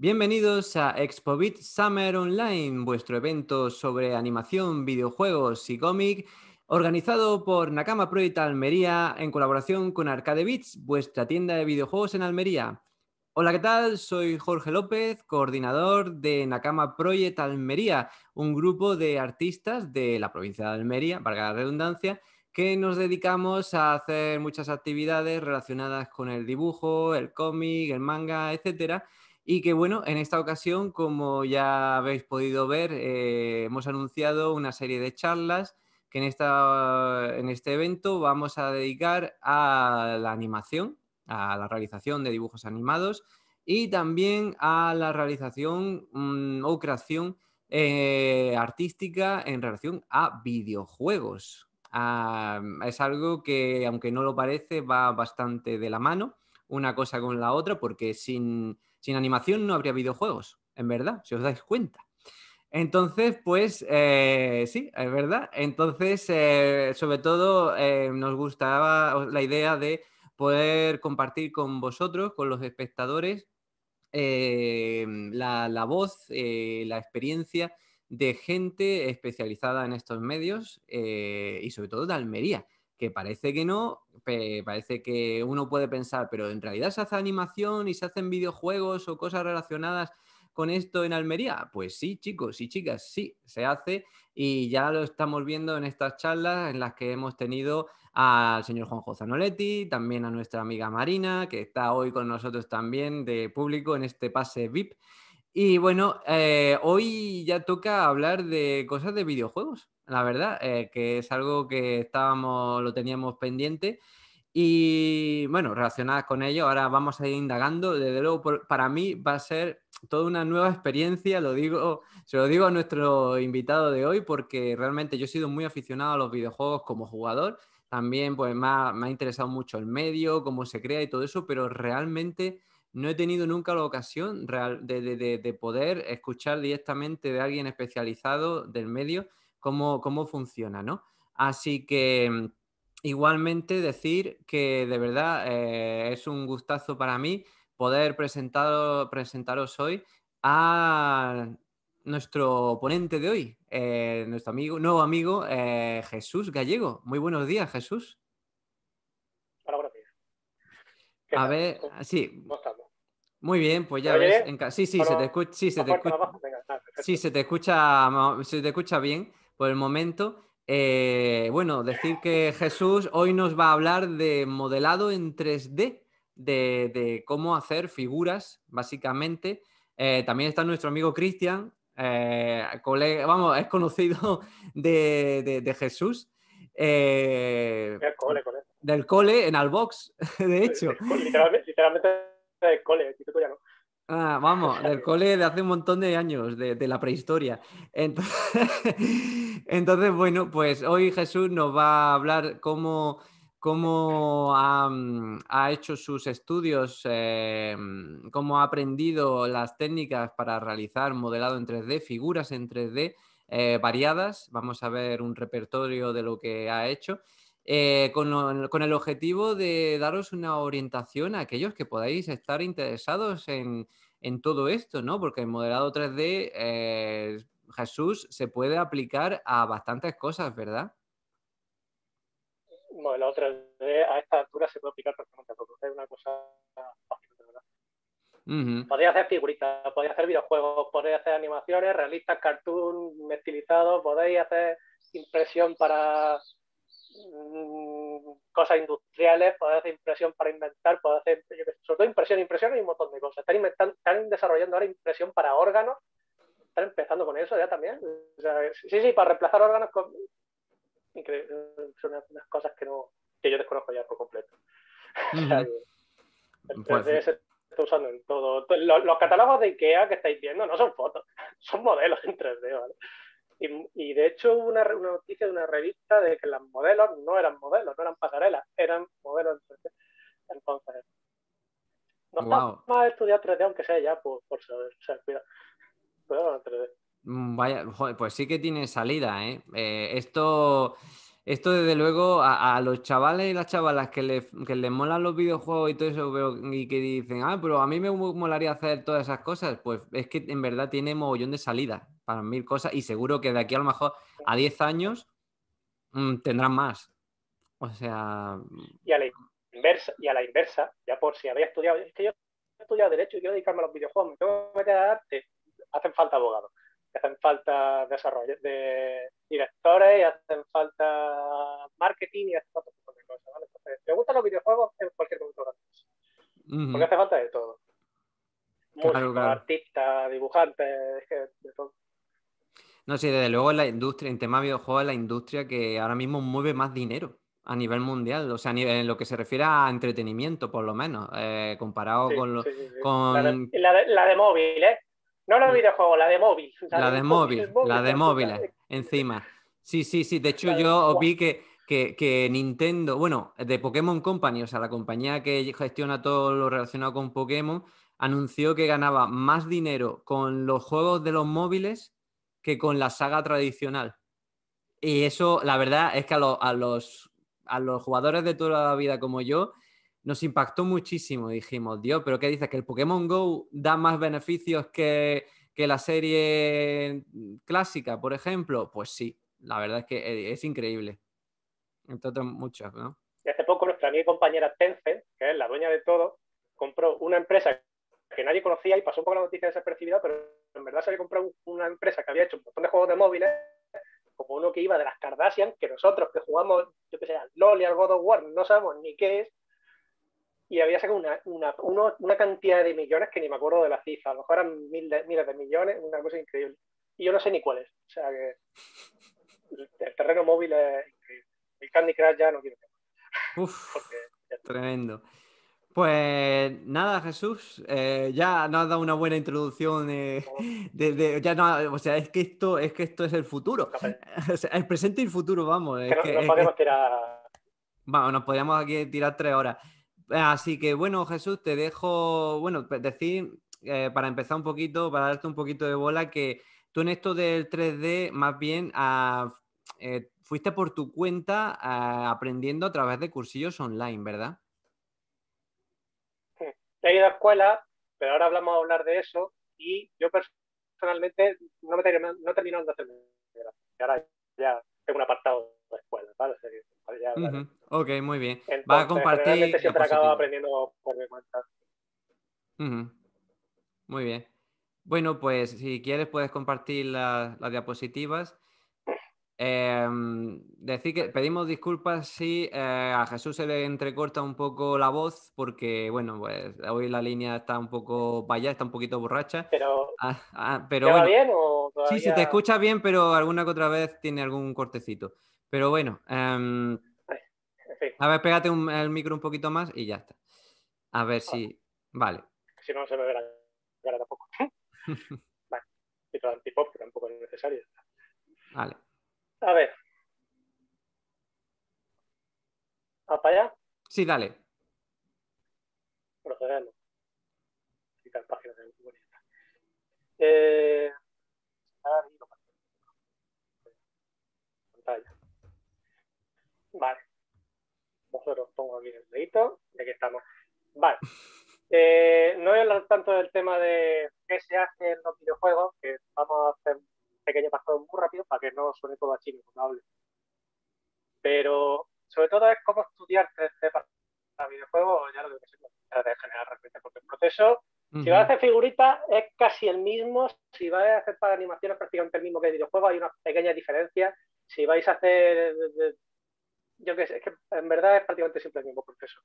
Bienvenidos a ExpoBit Summer Online, vuestro evento sobre animación, videojuegos y cómic, organizado por Nakama Project Almería en colaboración con Arcade Beats, vuestra tienda de videojuegos en Almería. Hola, ¿qué tal? Soy Jorge López, coordinador de Nakama Project Almería, un grupo de artistas de la provincia de Almería, valga la redundancia, que nos dedicamos a hacer muchas actividades relacionadas con el dibujo, el cómic, el manga, etcétera. Y que bueno, en esta ocasión, como ya habéis podido ver, hemos anunciado una serie de charlas que en este evento vamos a dedicar a la animación, a la realización de dibujos animados y también a la realización o creación artística en relación a videojuegos. Es algo que, aunque no lo parece, va bastante de la mano una cosa con la otra, porque sin animación no habría videojuegos, en verdad, si os dais cuenta. Entonces, pues sí, es verdad. Entonces, sobre todo, nos gustaba la idea de poder compartir con vosotros, con los espectadores, la voz, la experiencia de gente especializada en estos medios y sobre todo de Almería, que parece que no, parece que uno puede pensar, pero en realidad se hace animación y se hacen videojuegos o cosas relacionadas con esto en Almería. Pues sí, chicos y chicas, sí, se hace y ya lo estamos viendo en estas charlas en las que hemos tenido al señor Juanjo Zanoletti, también a nuestra amiga Marina, que está hoy con nosotros también de público en este pase VIP. Y bueno, hoy ya toca hablar de cosas de videojuegos, la verdad, que es algo que lo teníamos pendiente. Y bueno, relacionadas con ello, ahora vamos a ir indagando. Desde luego, para mí va a ser toda una nueva experiencia, se lo digo a nuestro invitado de hoy, porque realmente yo he sido muy aficionado a los videojuegos como jugador. También pues me ha interesado mucho el medio, cómo se crea y todo eso, pero realmente no he tenido nunca la ocasión de poder escuchar directamente de alguien especializado del medio cómo funciona, ¿no? Así que igualmente decir que de verdad es un gustazo para mí poder presentaros hoy a nuestro ponente de hoy, nuestro nuevo amigo Jesús Gallego. Muy buenos días, Jesús. Hola, buenos días. ¿Qué A tal? ver, ¿Cómo sí, estamos? muy bien, pues ¿Se ya oye ves. bien? Sí, sí, ¿O se te no? escucha, sí, se ¿Más te fuerte, escucha. más bajo? Venga, Sí, perfecto. se te escucha bien por el momento. Bueno, decir que Jesús hoy nos va a hablar de modelado en 3D, de cómo hacer figuras, básicamente. También está nuestro amigo Cristian, vamos, es conocido de Jesús, eh, Voy al cole con esto. del cole en Albox, de hecho. Literalmente del cole, el típico ya no. O Vamos, sea del que, cole de hace un montón de años, de la prehistoria. Entonces, entonces, bueno, pues hoy Jesús nos va a hablar cómo ha hecho sus estudios, cómo ha aprendido las técnicas para realizar modelado en 3D, figuras en 3D variadas. Vamos a ver un repertorio de lo que ha hecho. Con el objetivo de daros una orientación a aquellos que podáis estar interesados en todo esto, ¿no? Porque el modelado 3D, Jesús, se puede aplicar a bastantes cosas, ¿verdad? modelado 3D a esta altura se puede aplicar perfectamente a todo. Es una cosa fácil, de verdad. Ujú. Podéis hacer figuritas, podéis hacer videojuegos, podéis hacer animaciones, realistas, cartoon, estilizados, podéis hacer impresión para cosas industriales, podéis hacer impresión para inventar, podéis hacer, sobre todo impresión y un montón de cosas. Están desarrollando ahora impresión para órganos, están empezando con eso ya también. O sea, sí, para reemplazar órganos son unas cosas que yo desconozco ya por completo. O sea, Ujú. el Pues 3D se está usando en todo. Los catálogos de IKEA que estáis viendo no son fotos, son modelos en 3D, ¿vale? Y de hecho hubo una noticia de una revista de que los modelos, no eran pasarelas, eran modelos en 3D. Entonces, no está wow. mal estudiar 3D, aunque sea ya por saber. O sea, cuidado con el 3D. Vaya, joder, pues sí que tiene salida, ¿eh? Esto Esto desde luego a los chavales y las chavalas que les molan los videojuegos y todo eso, y que dicen, pero a mí me molaría hacer todas esas cosas, pues es que en verdad tiene mogollón de salida para mil cosas y seguro que de aquí a lo mejor a 10 años tendrán más. O sea... Y a la inversa, ya por si había estudiado, es que yo he estudiado Derecho y quiero dedicarme a los videojuegos, me tengo que meter a arte, hacen falta abogados, hacen falta desarrollo de directores, y hacen falta marketing y hacen falta un montón de cosas, ¿vale? Entonces, me gustan los videojuegos en cualquier momento gratuito, porque hace falta de todo. Claro, Músicos, claro. artistas, dibujantes, es que de todo. No, sí, desde luego en la industria, en tema de videojuegos, es la industria que ahora mismo mueve más dinero a nivel mundial. O sea, en lo que se refiere a entretenimiento, por lo menos, comparado Sí, con sí, sí, sí. con La de móvil, ¿eh? No la de videojuegos, la de móvil. la de móvil, la de La puta. móviles, encima. Sí, sí, sí. De hecho, La de, yo ¡buah! vi que Nintendo, bueno, de Pokémon Company, o sea, la compañía que gestiona todo lo relacionado con Pokémon, anunció que ganaba más dinero con los juegos de los móviles que con la saga tradicional. Y eso, la verdad, es que a los jugadores de toda la vida como yo, nos impactó muchísimo. Dijimos, Dios, ¿pero qué dices? ¿Que el Pokémon Go da más beneficios que la serie clásica, por ejemplo? Pues sí, la verdad es que es increíble. Entre otras muchas, ¿no? Y hace poco nuestra amiga y compañera Tencent, que es la dueña de todo, compró una empresa que nadie conocía y pasó un poco la noticia desapercibida, pero en verdad se había comprado una empresa que había hecho un montón de juegos de móviles, como uno que iba de las Kardashian, que nosotros que jugamos, yo que sé, al LOL y al God of War, no sabemos ni qué es, y había sacado una cantidad de millones que ni me acuerdo de la cifra, a lo mejor eran miles de millones, una cosa increíble. Y yo no sé ni cuál es. O sea que el terreno móvil es increíble. El Candy Crush ya no quiero que Uf, porque tremendo. Pues nada, Jesús, ya nos has dado una buena introducción. no, Ya no, o sea, es que esto es el futuro. no, O sea, el presente y el futuro, vamos. que no podemos tirar. Vamos, nos podríamos aquí tirar 3 horas. Así que bueno, Jesús, te dejo, bueno, decir, para empezar un poquito, para darte un poquito de bola, que tú en esto del 3D, más bien, fuiste por tu cuenta aprendiendo a través de cursillos online, ¿verdad? He ido a escuela, pero ahora hablamos a hablar de eso y yo personalmente no he terminado de hacer mi grado. Y ahora ya tengo un apartado de escuela, ¿vale? O sea, ya hablaré. Ok, muy bien. Va a Entonces, compartir generalmente siempre acabo diapositivas. aprendiendo por mi cuenta. Ujú, muy bien. Bueno, pues si quieres puedes compartir las diapositivas. Decir que pedimos disculpas si a Jesús se le entrecorta un poco la voz porque, bueno, pues hoy la línea está un poco vaya, está un poquito borracha. Pero, Pero ¿ya va bueno, bien o sí, se te todavía? escucha bien, pero alguna que otra vez tiene algún cortecito. Pero bueno, Ay, en fin, a ver, pégate el micro un poquito más y ya está. A ver ahora, si... Vale. si no se me ve la cara tampoco. Vale, y todo antipop, que tampoco es necesario. Vale. A ver, ¿a para allá? Sí, dale. Procedemos. Quitar páginas de Google. Eh, ahora mismo, pantalla. Vale, vosotros pongo aquí el dedito y aquí estamos. Vale. No voy a hablar tanto del tema de qué se hace en los videojuegos, que vamos a hacer un pequeño paso muy rápido para que no suene todo a chino cuando hable. Pero sobre todo es cómo estudiar 3D para videojuegos, ya lo que se trata de generar realmente, porque el proceso, si vas a Ujú. hacer figuritas, es casi el mismo, si vais a hacer para animaciones prácticamente el mismo que el videojuego, hay unas pequeñas diferencias, si vais a hacer, yo qué sé, es que en verdad es prácticamente siempre el mismo proceso.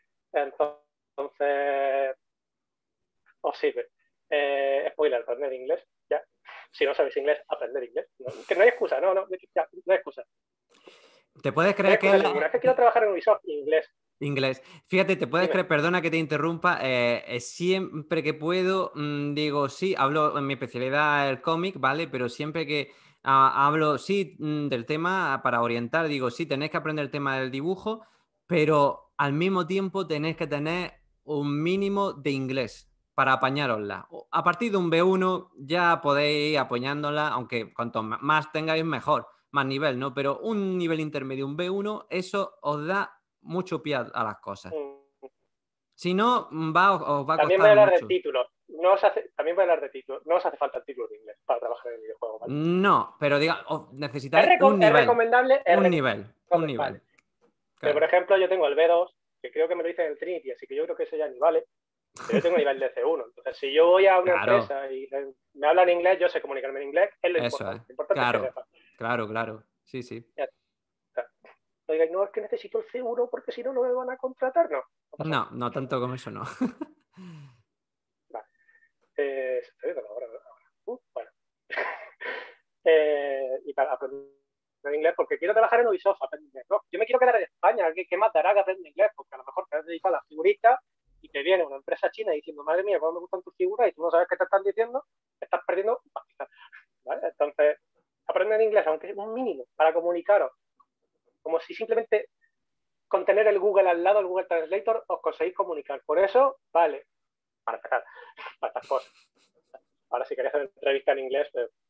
Entonces, os sirve. Spoiler, aprender inglés, ya. Si no sabéis inglés, aprender inglés. No, que no hay excusa, ya, no hay excusa. ¿Te puedes No hay creer que excusa ninguna. Es que quiero trabajar en Ubisoft, inglés. inglés? Fíjate, te puedes Dime. creer, perdona que te interrumpa, siempre que puedo, digo, sí, hablo, en mi especialidad el cómic, ¿vale? Pero siempre que hablo, sí, del tema para orientar, digo, sí, tenéis que aprender el tema del dibujo, pero al mismo tiempo tenéis que tener un mínimo de inglés para apañarosla. A partir de un B1 ya podéis ir apoyándola, aunque cuanto más tengáis, mejor. más nivel, ¿no? Pero un nivel intermedio, un B1, eso os da mucho pie a las cosas. Mm. Si no, os va a También voy a costar hablar de mucho. títulos. También voy a hablar de títulos. No os hace falta el título de inglés para trabajar en el videojuego, ¿vale? No, pero diga, necesitáis Es recomendable, un nivel, un vale. nivel. Pero, por Claro, ejemplo, yo tengo el B2, que creo que me lo hice en el Trinity, así que yo creo que ese ya ni vale. Pero yo tengo nivel de C1. Entonces, si yo voy a una claro, empresa y me hablan inglés, yo sé comunicarme en inglés, es lo eso es. importante. Lo importante es que Claro, sepa. claro, claro. Sí, sí. Ya está. Oiga, no es que necesito el C1 porque si no, no me van a contratar. No, no pasa No, nada. no tanto como eso, no. Vale. Se está viendo la hora, ¿verdad? Bueno. Y para aprender inglés, porque quiero trabajar en Ubisoft, aprender inglés. No, yo me quiero quedar en España, ¿qué más dará que aprender inglés? Porque a lo mejor te has dedicado a las figuritas y te viene una empresa china diciendo, madre mía, cómo me gustan tus figuras y tú no sabes qué te están diciendo, estás perdiendo un pastizal, ¿vale? Entonces, aprender inglés, aunque es un mínimo, para comunicaros, como si simplemente con tener el Google al lado, el Google Translator, os conseguís comunicar. Por eso, vale, para empezar, para estas cosas. Ahora, si queréis hacer entrevista en inglés,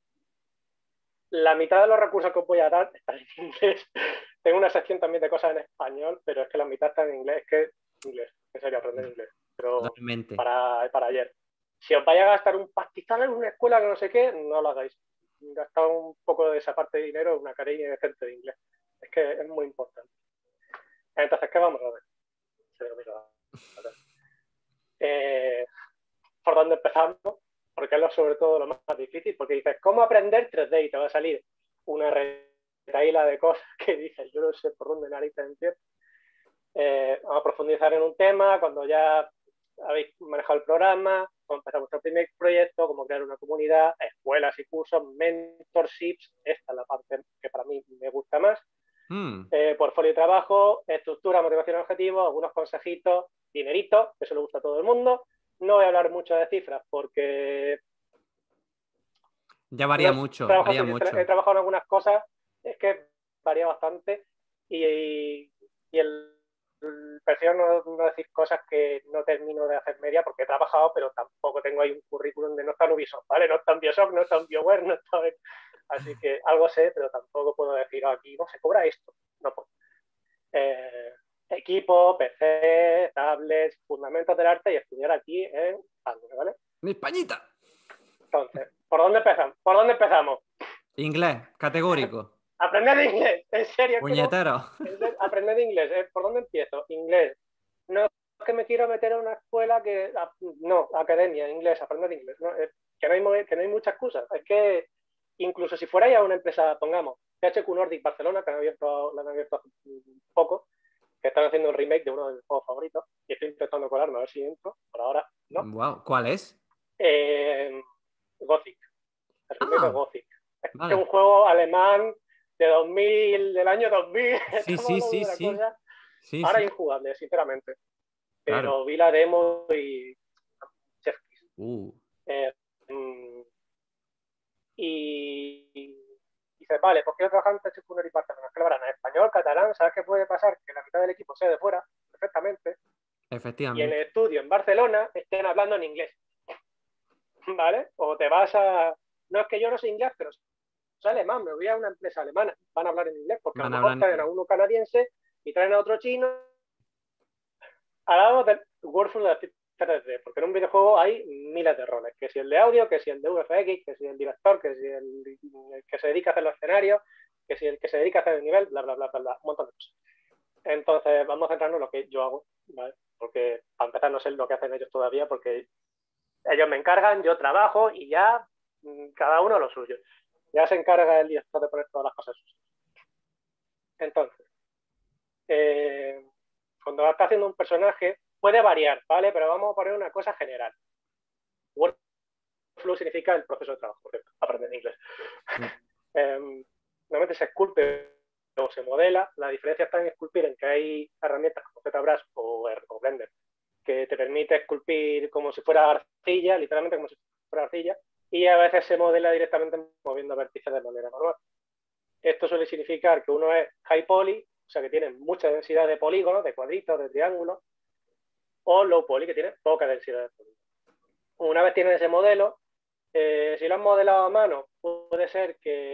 la mitad de los recursos que os voy a dar están en inglés. Tengo una sección también de cosas en español, pero es que la mitad está en inglés. Es que inglés, en serio, aprender inglés. Pero Totalmente. para ayer. Si os vais a gastar un pastizal en una escuela que no sé qué, no lo hagáis. Gastad un poco de esa parte de dinero en una academia decente de inglés. Es que es muy importante. Entonces, ¿qué vamos a ver? ¿Por dónde empezamos? Porque es sobre todo lo más difícil, porque dices, ¿cómo aprender 3D? Y te va a salir una retaíla de cosas que dices, yo no sé por dónde narices empiezo. Vamos a profundizar en un tema, cuando ya habéis manejado el programa, cómo empezar vuestro primer proyecto, cómo crear una comunidad, escuelas y cursos, mentorships, esta es la parte que para mí me gusta más, Mm, portfolio de trabajo, estructura, motivación, objetivos, algunos consejitos, dinerito, que eso le gusta a todo el mundo. No voy a hablar mucho de cifras porque ya no varía he mucho, trabajado, varía he mucho. trabajado en algunas cosas, es que varía bastante y prefiero no decir cosas que no termino de hacer media porque he trabajado, pero tampoco tengo ahí un currículum de no está en Ubisoft, ¿vale? No está en Bioshock, no está en BioWare, no está en... Así que algo sé, pero tampoco puedo decir, aquí no se cobra esto. No puedo. Eh, equipo, PC, tablets, fundamentos del arte y estudiar aquí en España, ¿vale? ¡Mi Españita! Entonces, ¿por dónde empezamos? ¿Por dónde empezamos? Inglés, categórico. Aprender inglés, en serio, es que no. Puñetero. Aprender inglés, ¿por dónde empiezo? Inglés. No es que me quiero meter a una escuela que. No, academia, inglés, aprender inglés. No, que no hay mucha excusa. Es que incluso si fuera ya una empresa, pongamos, THQ Nordic Barcelona, que la han abierto hace un poco, que están haciendo el remake de uno de mis juegos favoritos, y estoy intentando colarme a ver si entro, por ahora no. Wow, ¿cuál es? Eh, Gothic, el remake de Ah, Gothic. Es un vale. juego alemán de 2000, del año 2000, Sí, estamos sí, hablando de sí, una sí. cosa Sí, ahora sí. injugable, sinceramente. Claro. Pero vi la demo y chef kiss. Uh, Eh, mm, y dices, vale, pues quiero trabajar en THQ y Barcelona. Es que lo verán en español, catalán, ¿sabes qué puede pasar? Que la mitad del equipo sea de fuera, perfectamente, y en el efectivamente. estudio en Barcelona estén hablando en inglés, ¿vale? O te vas a... No es que yo no sé inglés, pero soy alemán, me voy a una empresa alemana, van a hablar en inglés, porque a lo Van a mejor hablar en traen a inglés. uno canadiense y traen a otro chino. Hablamos de Workflow de 3D, porque en un videojuego hay miles de roles, que si el de audio, que si el de VFX, que si el director, que si el que se dedica a hacer los escenarios, que si el que se dedica a hacer el nivel, bla, bla, bla, bla, bla, un montón de cosas. Entonces, vamos a centrarnos en lo que yo hago, ¿vale? Porque para empezar no sé lo que hacen ellos todavía, porque ellos me encargan, yo trabajo y ya cada uno lo suyo. Ya se encarga el director de poner todas las cosas. Entonces, eh, cuando estás haciendo un personaje, puede variar, ¿vale? Pero vamos a poner una cosa general. Workflow significa el proceso de trabajo, por ejemplo, aprender inglés. Mm. Normalmente se esculpe o se modela. La diferencia está en esculpir en que hay herramientas como ZBrush o Blender que te permite esculpir como si fuera arcilla, literalmente como si fuera arcilla, y a veces se modela directamente moviendo vértices de manera manual. Esto suele significar que uno es high poly, o sea que tiene mucha densidad de polígonos, de cuadritos, de triángulos, o low poly, que tiene poca densidad de polígonos. Una vez tienes ese modelo, si lo has modelado a mano, puede ser que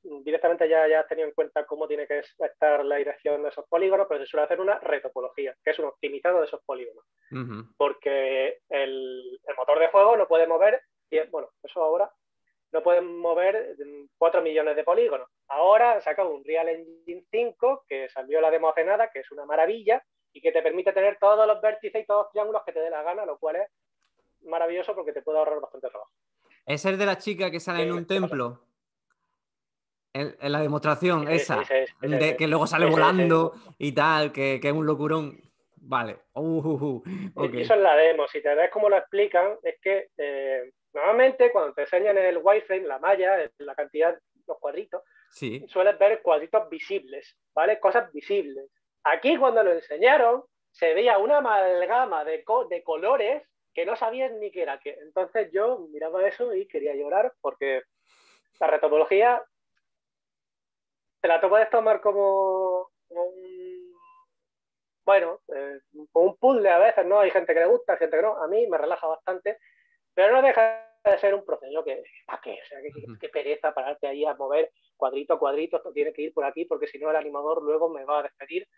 directamente ya has tenido en cuenta cómo tiene que estar la dirección de esos polígonos, pero se suele hacer una retopología, que es un optimizado de esos polígonos. Porque el motor de juego no puede mover, bueno, eso ahora, no pueden mover 4 millones de polígonos. Ahora han sacado un Real Engine 5, que salió la demo hace nada, que es una maravilla, y que te permite tener todos los vértices y todos los triángulos que te dé la gana, lo cual es maravilloso porque te puede ahorrar bastante trabajo. ¿Es el de la chica que sale en un templo? En la demostración, esa, que luego sale volando y tal, que es un locurón. Vale. Okay. Eso es la demo. Si te ves cómo lo explican, es que normalmente cuando te enseñan el wireframe, la malla, la cantidad, los cuadritos, sí, sueles ver cuadritos visibles, ¿vale? Cosas visibles. Aquí cuando lo enseñaron, se veía una amalgama de colores que no sabías ni qué era qué. Entonces yo miraba eso y quería llorar porque la retopología te la puedes tomar como un... Bueno, un puzzle a veces, ¿no? Hay gente que le gusta, hay gente que no. A mí me relaja bastante, pero no deja de ser un proceso que, ¿para qué? O sea, qué pereza pararte ahí a mover cuadrito a cuadrito, esto tiene que ir por aquí, porque si no el animador luego me va a despedir.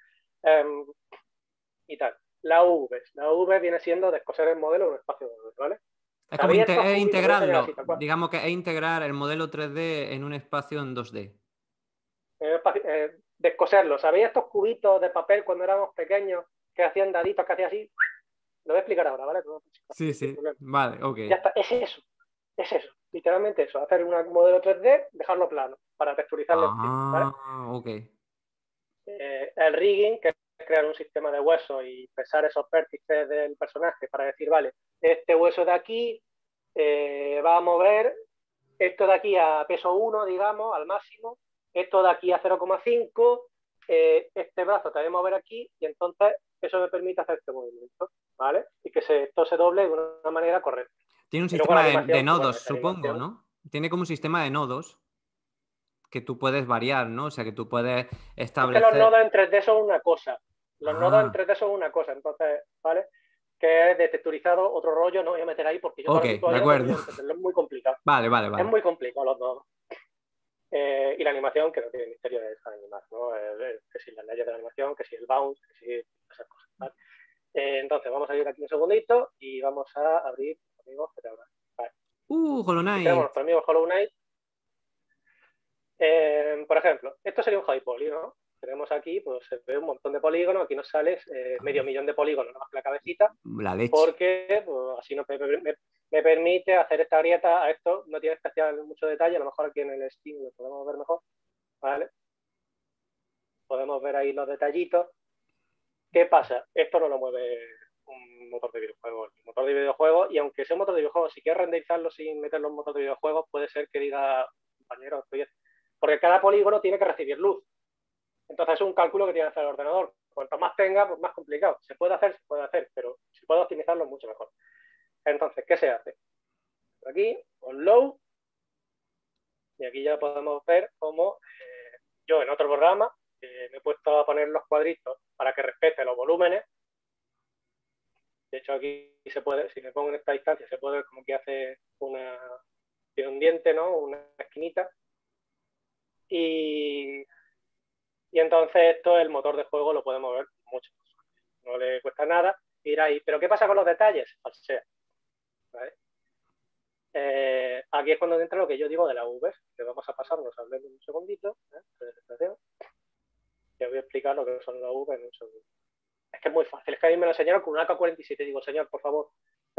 Y tal. La V viene siendo descoser el modelo en un espacio de modelo, ¿vale? Es como integrarlo, digamos que es integrar el modelo 3D en un espacio en 2D. Descoserlo. ¿Sabéis estos cubitos de papel cuando éramos pequeños que hacían daditos, que hacían así? Lo voy a explicar ahora, ¿vale? Sí. Vale, ok. Ya está, es eso. Literalmente eso. Hacer un modelo 3D, dejarlo plano para texturizarlo encima, ¿vale? Ok. El rigging, que es crear un sistema de huesos y pesar esos vértices del personaje para decir, vale, este hueso de aquí va a mover esto de aquí a peso 1, digamos, al máximo, esto de aquí a 0,5, este brazo te va a mover aquí y entonces eso me permite hacer este movimiento, ¿vale? Y que esto se doble de una manera correcta. Tiene un sistema de nodos, supongo, ¿no? Tiene como un sistema de nodos que tú puedes variar, ¿no? O sea, que tú puedes establecer... Es que los nodos en 3D son una cosa. Los nodos en 3D son una cosa, entonces, ¿vale? Que es de texturizado, otro rollo, no voy a meter ahí porque yo de acuerdo. Es muy complicado. Vale. Es muy complicado los nodos. Y la animación, que no tiene misterio de animar, ¿no? Que si las leyes de la animación, que si el bounce, que si esas cosas, ¿vale? Entonces, vamos a ir aquí un segundito y vamos a abrir, amigos, vale. Hollow Knight. Aquí tenemos nuestro amigo Hollow Knight. Por ejemplo, esto sería un high poly, ¿no? Tenemos aquí, pues se ve un montón de polígonos, aquí nos sale medio millón de polígonos, nada más que la cabecita. La leche. Porque pues, así me permite hacer esta grieta. A esto no tiene especial mucho detalle, a lo mejor aquí en el Steam lo podemos ver mejor, ¿vale? Podemos ver ahí los detallitos. ¿Qué pasa? Esto no lo mueve un motor de videojuegos. Un motor de videojuegos, y aunque sea un motor de videojuegos, si quieres renderizarlo sin meterlo en un motor de videojuegos, puede ser que diga, compañero, porque cada polígono tiene que recibir luz. Entonces es un cálculo que tiene que hacer el ordenador. Cuanto más tenga, pues más complicado. Se puede hacer, pero si puedo optimizarlo, mucho mejor. Entonces, ¿qué se hace? Aquí, con low, y aquí ya podemos ver cómo yo en otro programa me he puesto a poner los cuadritos para que respete los volúmenes. De hecho, aquí se puede, si me pongo en esta distancia, se puede ver como que hace tiene un diente, ¿no? Una esquinita. Y entonces esto, el motor de juego lo podemos ver mucho. No le cuesta nada ir ahí. ¿Pero qué pasa con los detalles? Falsea. ¿Vale? Aquí es cuando entra lo que yo digo de la V, que vamos a pasarnos a ver en un segundito. Te voy a explicar lo que son las V en un segundo. Es que es muy fácil. Es que a mí me lo enseñaron con una AK-47. Digo, señor, por favor.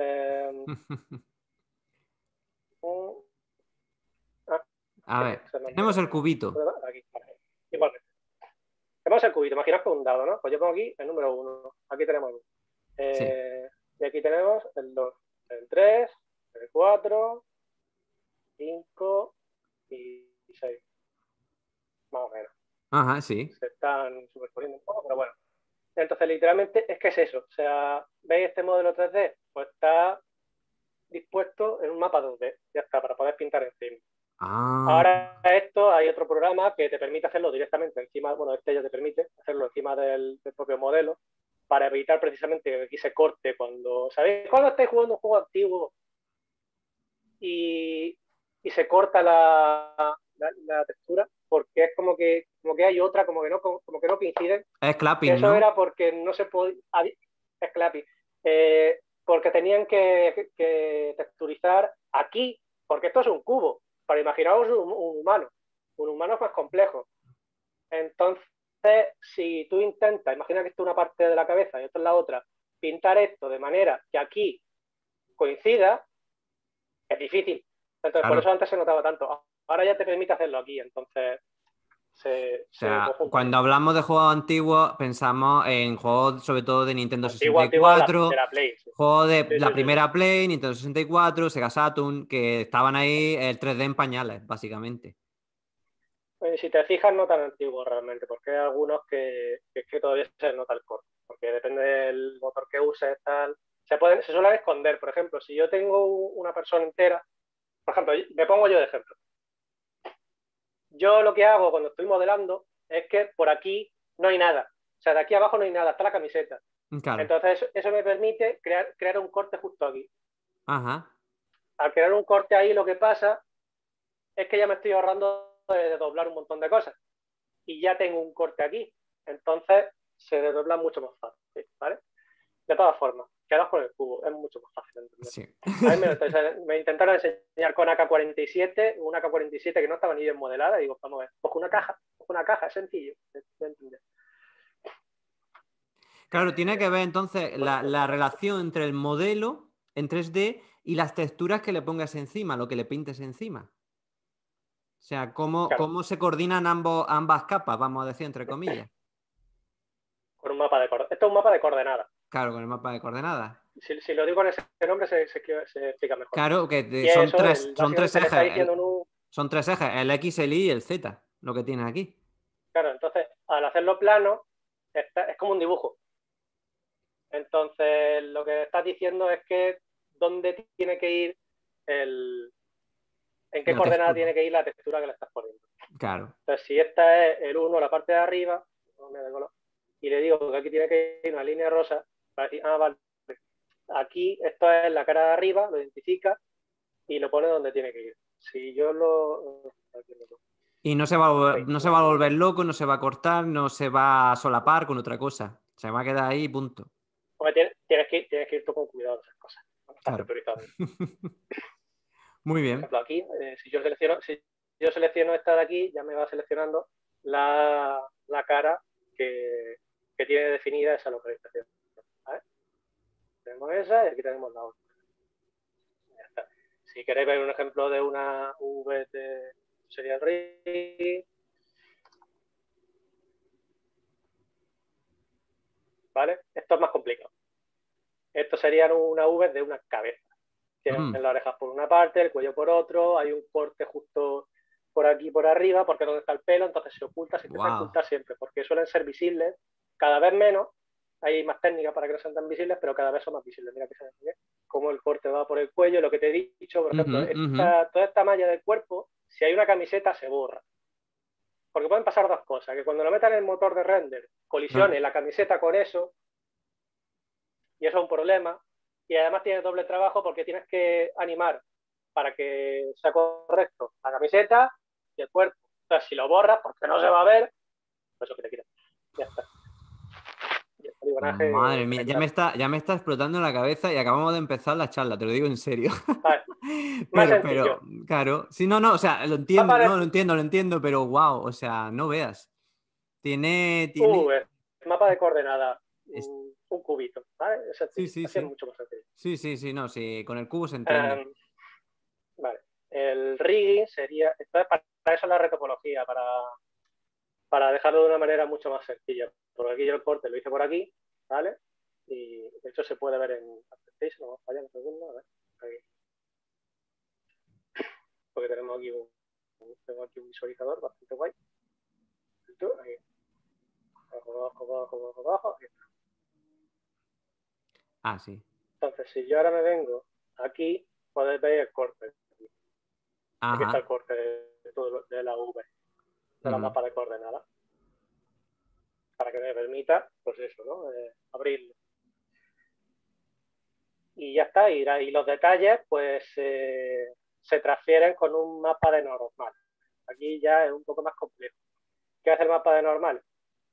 A ver, tenemos el cubito. Aquí, igualmente. Tenemos el cubito. Imaginaos que un dado, ¿no? Pues yo pongo aquí el número 1. Aquí tenemos el 1. Sí. Y aquí tenemos el 2, el 3, el 4, 5 y 6. Más o menos. Ajá, sí. Se están superponiendo un poco, pero bueno. Entonces, literalmente, es que es eso. O sea, ¿veis este modelo 3D? Pues está dispuesto en un mapa 2D. Ya está, para poder pintar encima. Ahora esto, hay otro programa que te permite hacerlo directamente encima, bueno, este ya te permite hacerlo encima del propio modelo, para evitar precisamente que aquí se corte cuando, ¿sabéis? Cuando estáis jugando un juego antiguo y se corta la textura, porque es como que hay otra, como que no coinciden. Es Que clapping, eso ¿no? era porque no se podía. Es Clappy. Porque tenían que texturizar aquí, porque esto es un cubo. Para imaginaros un humano. Un humano es más complejo. Entonces, si tú intentas, imagina que esto es una parte de la cabeza y esto es la otra, pintar esto de manera que aquí coincida, es difícil. Entonces, por Claro. eso antes se notaba tanto. Ahora ya te permite hacerlo aquí, entonces O se sea, conjunta bien. cuando hablamos de juegos antiguos, pensamos en juegos sobre todo de Nintendo Antiguo, antiguo de 64, la Play. Sí, juegos de sí, la sí, sí, sí. primera Play, Nintendo 64, Sega Saturn, que estaban ahí el 3D en pañales, básicamente. Si te fijas, no tan antiguo realmente, porque hay algunos que todavía se nota el corte, porque depende del motor que uses, tal. Se suelen esconder, por ejemplo, si yo tengo una persona entera, por ejemplo, me pongo yo de ejemplo. Yo lo que hago cuando estoy modelando es que por aquí no hay nada. O sea, de aquí abajo no hay nada, está la camiseta. Claro. Entonces, eso me permite crear un corte justo aquí. Ajá. Al crear un corte ahí, lo que pasa es que ya me estoy ahorrando de doblar un montón de cosas. Y ya tengo un corte aquí. Entonces, se desdobla mucho más fácil, ¿vale? De todas formas, quedaos con el cubo, es mucho más fácil de entender. Sí. A mí me intentaron enseñar con AK-47, una AK-47 que no estaba ni bien modelada, y digo, vamos a ver, coge una caja, es sencillo de entender. Claro, tiene que ver entonces Bueno, la relación entre el modelo en 3D y las texturas que le pongas encima, lo que le pintes encima. O sea, claro, cómo se coordinan ambas capas, vamos a decir, entre comillas. con un mapa de coordenadas. Esto es un mapa de coordenadas. Claro, con el mapa de coordenadas. Si lo digo con ese nombre, se explica mejor. Claro, Y eso, son tres básicamente le ejes. está diciendo Son tres ejes, el X, el Y y el Z, lo que tienes aquí. claro, entonces, al hacerlo plano, es como un dibujo. Entonces, lo que estás diciendo es que dónde tiene que ir el, en qué La coordenada textura. tiene que ir la textura que le estás poniendo. Claro. Entonces, si esta es el 1, la parte de arriba, y le digo que aquí tiene que ir una línea rosa, para decir, vale, aquí esto es la cara de arriba, lo identifica y lo pone donde tiene que ir. Si yo lo... Y no se va a volver loco, no se va a cortar, no se va a solapar con otra cosa. Se va a quedar ahí, punto. Porque tienes que ir tú con cuidado de esas cosas. Cuando estás Claro. texturizando. Muy Por bien. ejemplo, aquí, si yo selecciono esta de aquí, ya me va seleccionando la cara que tiene definida esa localización. ¿Vale? Tenemos esa y aquí tenemos la otra. Ya está. Si queréis ver un ejemplo de una V sería el rig, ¿vale? Esto es más complicado. Esto sería una V de una cabeza. Tienen Mm, las orejas por una parte, el cuello por otro, hay un corte justo por aquí por arriba, porque es donde está el pelo, entonces se intenta wow. ocultar siempre, porque suelen ser visibles, cada vez menos, hay más técnicas para que no sean tan visibles, pero cada vez son más visibles. Mira que se ve cómo el corte va por el cuello, lo que te he dicho, por Ujú, ejemplo, ujú. toda esta malla del cuerpo, si hay una camiseta, se borra. Porque pueden pasar dos cosas, que cuando lo metan en el motor de render, No, colisione la camiseta con eso, y eso es un problema. Y además tienes doble trabajo porque tienes que animar para que sea correcto la camiseta y el cuerpo. Entonces, si lo borras, porque no se va a ver, pues eso que te quitas. Ya está. Y el madre poligonaje mía, tremendo. ya me está explotando la cabeza y acabamos de empezar la charla, te lo digo en serio. Vale, más sencillo. Claro. Sí, no, no, o sea, lo entiendo, Mapa de no, lo entiendo, pero wow, o sea, no veas. Tiene. mapa de coordenadas. es- Un cubito. ¿Vale? Es Sí, sencillo. sí, Así es sí. mucho más sencillo. Sí, sí, sí, no, sí, con el cubo se entiende. Um, vale. El rigging sería. Entonces, para eso la retopología, para dejarlo de una manera mucho más sencilla. Porque aquí yo el corte lo hice por aquí, ¿vale? Y de hecho se puede ver en Afterface, no vamos a fallar un segundo, a ver, aquí. Porque tengo aquí un visualizador bastante guay. Ahí, abajo, aquí. Ah, sí. Entonces, si yo ahora me vengo aquí, podéis ver el corte. Aquí está el Ajá. corte de la V, de la Ujú. mapa de coordenadas, para que me permita, pues eso, ¿no? Abrirlo. Y ya está, y los detalles, pues se transfieren con un mapa de normal. Aquí ya es un poco más complejo. ¿Qué hace el mapa de normales?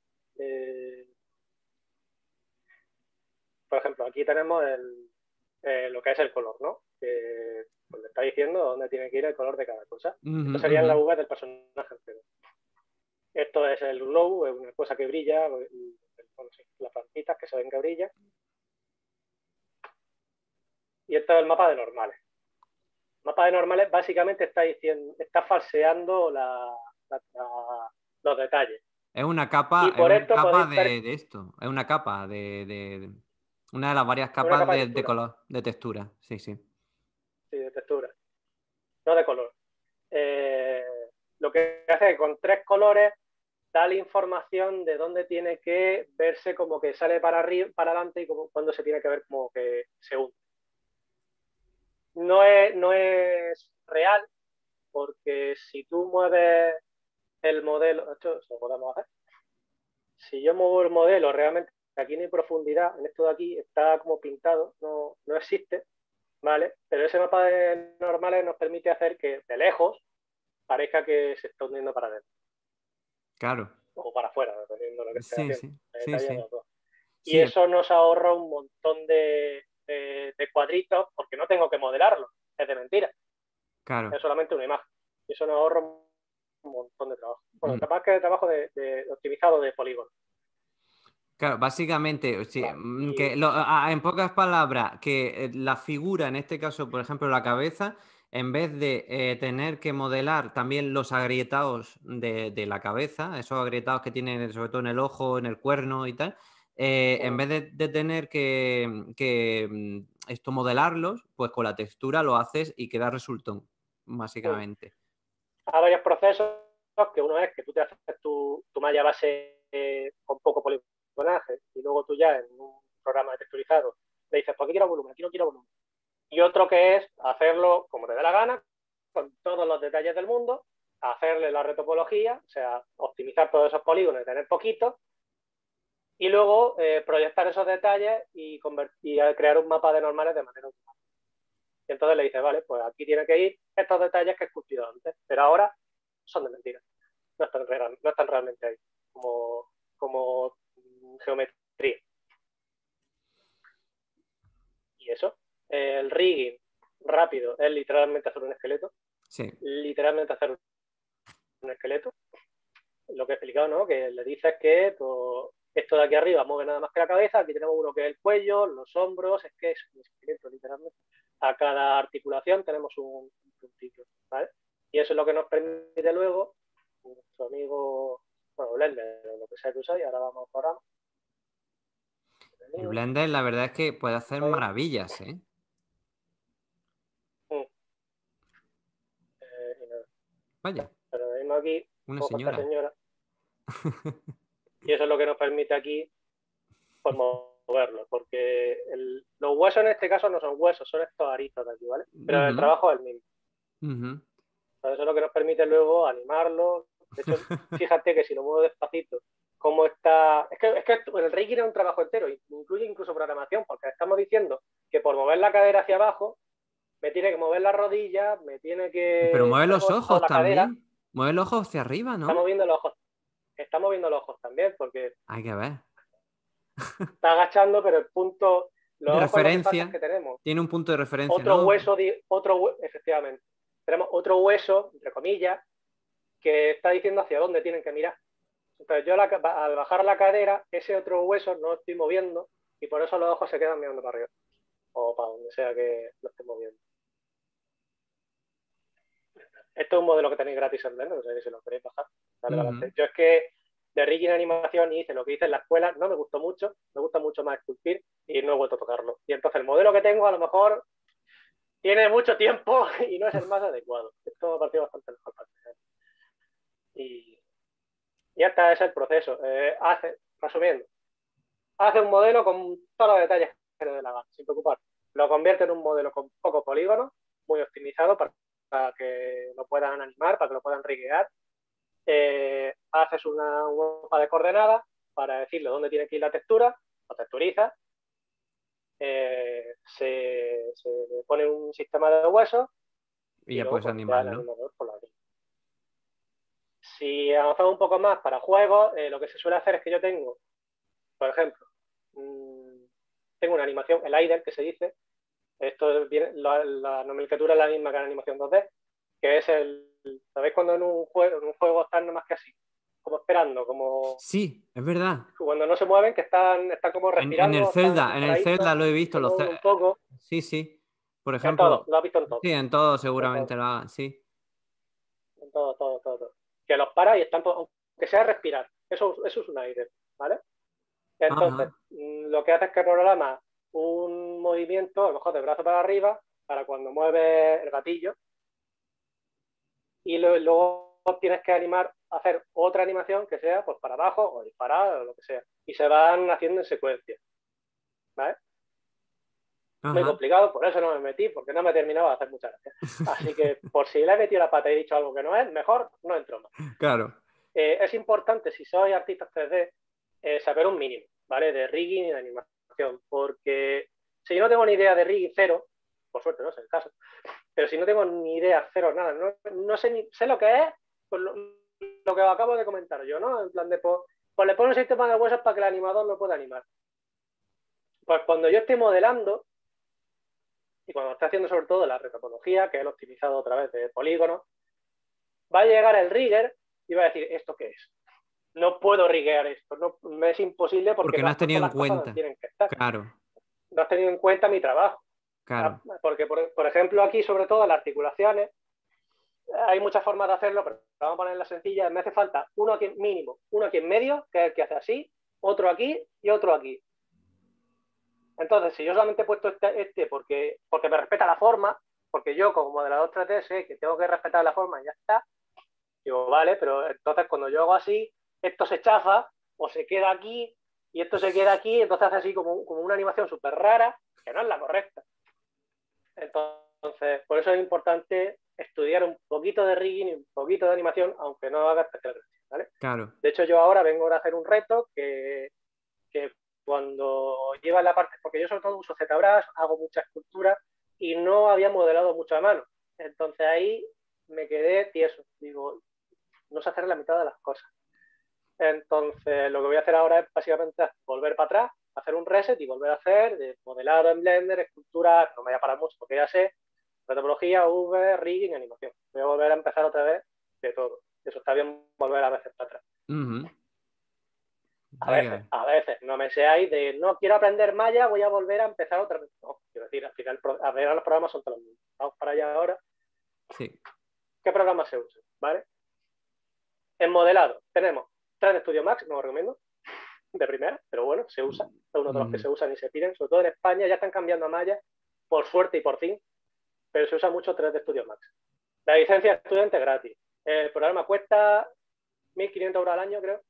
Por ejemplo, aquí tenemos lo que es el color, ¿no? Que pues, le está diciendo dónde tiene que ir el color de cada cosa. Ujú, Esto serían ujú. las V del personaje entero. Esto es el glow, es una cosa que brilla, bueno, sí, las plantitas que se ven que brillan. Y esto es el mapa de normales. El mapa de normales básicamente está falseando los detalles. Y Es por una esto capa podéis ver de esto. Es una capa una de las varias una capas capa de de textura, color, de textura. Sí, sí. sí, de textura, no de color. Eh, lo que hace es que con 3 colores da la información de dónde tiene que verse como que sale para arriba, para adelante y como cuando se tiene que ver como que se hunde. No es real porque si tú mueves el modelo, esto lo podemos hacer. Si yo muevo el modelo realmente aquí no hay profundidad, en esto de aquí está como pintado, no existe, ¿vale? Pero ese mapa de normales nos permite hacer que de lejos parezca que se está hundiendo para adentro Claro. o para afuera, dependiendo de lo que esté Sí, haciendo. sí. El Sí, detalle de sí. los dos. Y Sí, eso nos ahorra un montón de cuadritos porque no tengo que modelarlo, es de mentira, claro. es solamente una imagen. Y eso nos ahorra un montón de trabajo. Bueno, Mm. más que de trabajo de optimizado de polígono. Claro, básicamente, sí, Vale. en pocas palabras, que la figura, en este caso, por ejemplo, la cabeza, en vez de tener que modelar también los agrietados de la cabeza, esos agrietados que tienen sobre todo en el ojo, en el cuerno y tal, en vez de tener que esto modelarlos, pues con la textura lo haces y queda resultón, básicamente. Hay varios procesos, que uno es que tú te haces tu malla base con poco poligonaje y luego tú ya en un programa de texturizado le dices, pues aquí quiero volumen, aquí no quiero volumen. Y otro que es hacerlo como te dé la gana, con todos los detalles del mundo, hacerle la retopología, o sea, optimizar todos esos polígonos y tener poquitos, y luego proyectar esos detalles y crear un mapa de normales de manera automática. Y entonces le dices, vale, pues aquí tiene que ir estos detalles que he esculpido antes, pero ahora son de mentira, no están realmente ahí, como geometría. Y eso, el rigging rápido es literalmente hacer un esqueleto, Sí. literalmente hacer un esqueleto, lo que he explicado, ¿no? Que le dices que pues, esto de aquí arriba mueve nada más que la cabeza, aquí tenemos uno que es el cuello, los hombros, es que es un esqueleto literalmente. A cada articulación tenemos un puntito, ¿vale? Y eso es lo que nos permite luego nuestro amigo, bueno, Blender, lo que sea que usáis, ahora vamos a programas. El Blender, la verdad es que puede hacer maravillas, ¿eh? Y nada. Vaya, Pero venimos aquí, una cojo a esta señora. señora, y eso es lo que nos permite aquí pues, moverlo, porque los huesos en este caso no son huesos, son estos aritos de aquí, ¿vale? Pero el Ujú, trabajo es el mismo. ujú. Entonces, eso es lo que nos permite luego animarlo. De hecho, fíjate que si lo muevo despacito, cómo está. Es que el Reiki es un trabajo entero, incluye incluso programación, porque estamos diciendo que por mover la cadera hacia abajo, me tiene que mover la rodilla, me tiene Pero que mueve haber los botado ojos la cadera, también. Mueve los ojos hacia arriba, está ¿no? moviendo los ojos. Está moviendo los ojos también, porque Hay que ver. está agachando, pero De los ojos lo que pasa es referencia. que tenemos Tiene un punto de referencia, otro ¿no? hueso, efectivamente, tenemos otro hueso, entre comillas, que está diciendo hacia dónde tienen que mirar. Entonces yo al bajar la cadera, ese otro hueso no lo estoy moviendo y por eso los ojos se quedan mirando para arriba o para donde sea que lo esté moviendo. Esto es un modelo que tenéis gratis en Blender, no sé si lo queréis bajar. Dale para Ujú. adelante. Yo es que de Rigging en animación hice lo que hice en la escuela, no me gustó mucho, me gusta mucho más esculpir y no he vuelto a tocarlo. Y entonces el modelo que tengo a lo mejor tiene mucho tiempo y no es el más adecuado. Esto me ha parecido bastante mejor para mí. Y ya está, ese es el proceso. Resumiendo, hace un modelo con todos los detalles que le dé la gana, sin preocupar. Lo convierte en un modelo con pocos polígonos, muy optimizado para que lo puedan animar, para que lo puedan riguear. Haces un mapa de coordenadas para decirle dónde tiene que ir la textura, lo texturiza, se pone un sistema de huesos Y y ya luego puedes pues ya el animarlo. animador por la Si avanzamos un poco más para juegos, lo que se suele hacer es que yo tengo, por ejemplo, tengo una animación, el idle que se dice, esto viene, la nomenclatura es la misma que la animación 2D, que es ¿sabéis cuando en un juego están nada más que así? Como esperando, como Sí, es verdad. cuando no se mueven, que están como En el respirando, están Zelda, así en el paraditos, Zelda lo he visto. se mueven un poco. Sí, sí. Por En todo, ejemplo, lo has visto en todo. sí, en todo En todo, seguramente lo hagan, sí. en todo, todo, todo, todo. Que los para y están, aunque sea respirar. Eso es un aire, ¿vale? Entonces, Ajá. lo que hace es que programa un movimiento, a lo mejor de brazo para arriba, para cuando mueve el gatillo, y luego tienes que animar, hacer otra animación que sea pues para abajo o disparar o lo que sea. Y se van haciendo en secuencia, ¿vale? Muy Ajá. complicado, por eso no me metí, porque no me terminaba de hacer muchas gracias. Así que por si le he metido la pata y he dicho algo que no es, mejor no entro más. Claro. Es importante, si sois artistas 3D, saber un mínimo, ¿vale? De rigging y de animación, porque si yo no tengo ni idea de rigging cero, por suerte no es el caso, pero si no tengo ni idea cero, nada, no sé ni sé lo que es, pues lo que acabo de comentar yo, ¿no? En plan de, pues le pongo un sistema de huesos para que el animador lo pueda animar. Pues cuando yo estoy modelando, y cuando esté haciendo sobre todo la retopología, que es el optimizado a través de polígonos, va a llegar el rigger y va a decir, ¿esto qué es? No puedo riguear esto, no, me es imposible porque Porque no no has has puesto tenido en las cosas donde cuenta. tienen que estar. Claro, No has tenido en cuenta mi trabajo. claro. Porque, por ejemplo, aquí, sobre todo en las articulaciones, hay muchas formas de hacerlo, pero vamos a poner la sencilla. Me hace falta uno aquí mínimo, uno aquí en medio, que es el que hace así, otro aquí y otro aquí. Entonces, si yo solamente he puesto este porque me respeta la forma, porque yo como modelador 3D sé que tengo que respetar la forma y ya está, digo, vale, pero entonces cuando yo hago así, esto se chafa o se queda aquí y esto se queda aquí, entonces hace así como una animación súper rara, que no es la correcta. Entonces, por eso es importante estudiar un poquito de rigging y un poquito de animación, aunque no haga especial gracia, ¿vale? Claro. De hecho, yo ahora vengo a hacer un reto que cuando lleva la parte, porque yo sobre todo uso ZBrush, hago mucha escultura y no había modelado mucho a mano. Entonces ahí me quedé tieso. Digo, no sé hacer la mitad de las cosas. Entonces lo que voy a hacer ahora es básicamente volver para atrás, hacer un reset y volver a hacer de modelado en Blender, escultura, no me voy a parar mucho porque ya sé, retopología, V, rigging, animación. Voy a volver a empezar otra vez de todo. Eso está bien volver a veces para atrás. Ujú. A veces, no me seáis de no quiero aprender Maya, voy a volver a empezar otra vez. No, quiero decir, al final los programas son todos los mismos. Vamos para allá ahora. Sí. ¿Qué programas se usan? ¿Vale? En modelado tenemos 3D Studio Max, no lo recomiendo, de primera, pero bueno, se usa. Es uno de los que se usan y se piden, sobre todo en España, ya están cambiando a Maya, por suerte y por fin, pero se usa mucho 3D Studio Max. La licencia de estudiante es gratis. El programa cuesta 1.500 euros al año, creo.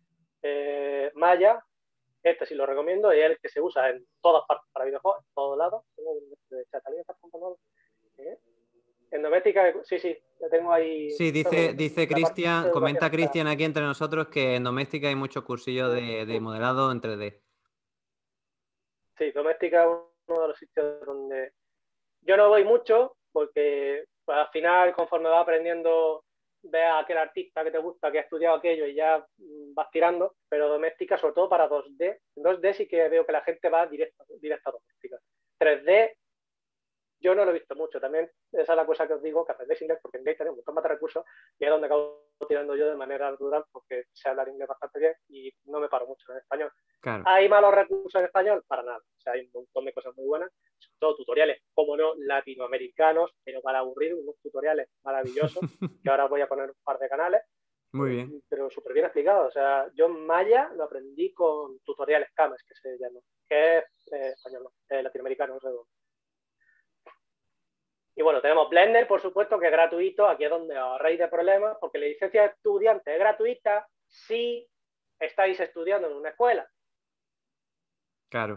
Maya, este sí lo recomiendo, es el que se usa en todas partes para videojuegos, en todos lados. Tengo un de Catalina, en doméstica, sí, sí, lo tengo ahí. Sí, dice La parte de Cristian, educación comenta está. Cristian aquí entre nosotros que en doméstica hay muchos cursillos de modelado en 3D. Sí, doméstica es uno de los sitios donde yo no voy mucho porque pues, al final, conforme vas aprendiendo, ves a aquel artista que te gusta, que ha estudiado aquello y ya vas tirando, pero doméstica, sobre todo para 2D. En 2D sí que veo que la gente va directa a doméstica. 3D yo no lo he visto mucho. También esa es la cosa que os digo, que aprendéis inglés, porque en inglés tenemos muchos más recursos y es donde acabo tirando yo de manera rural porque sé hablar inglés bastante bien y no me paro mucho en español. Claro. ¿Hay malos recursos en español? Para nada. O sea, hay un montón de cosas muy buenas, sobre todo tutoriales, como no, latinoamericanos, pero para aburrir, unos tutoriales maravillosos, que ahora voy a poner un par de canales, Muy bien. pero súper bien explicado. O sea, yo Maya lo aprendí con tutoriales CAMES, que se llama, que es español, no, latinoamericano, redondo. Y bueno, tenemos Blender, por supuesto, que es gratuito. Aquí es donde os ahorráis de problemas, porque la licencia de estudiante es gratuita si estáis estudiando en una escuela. Claro.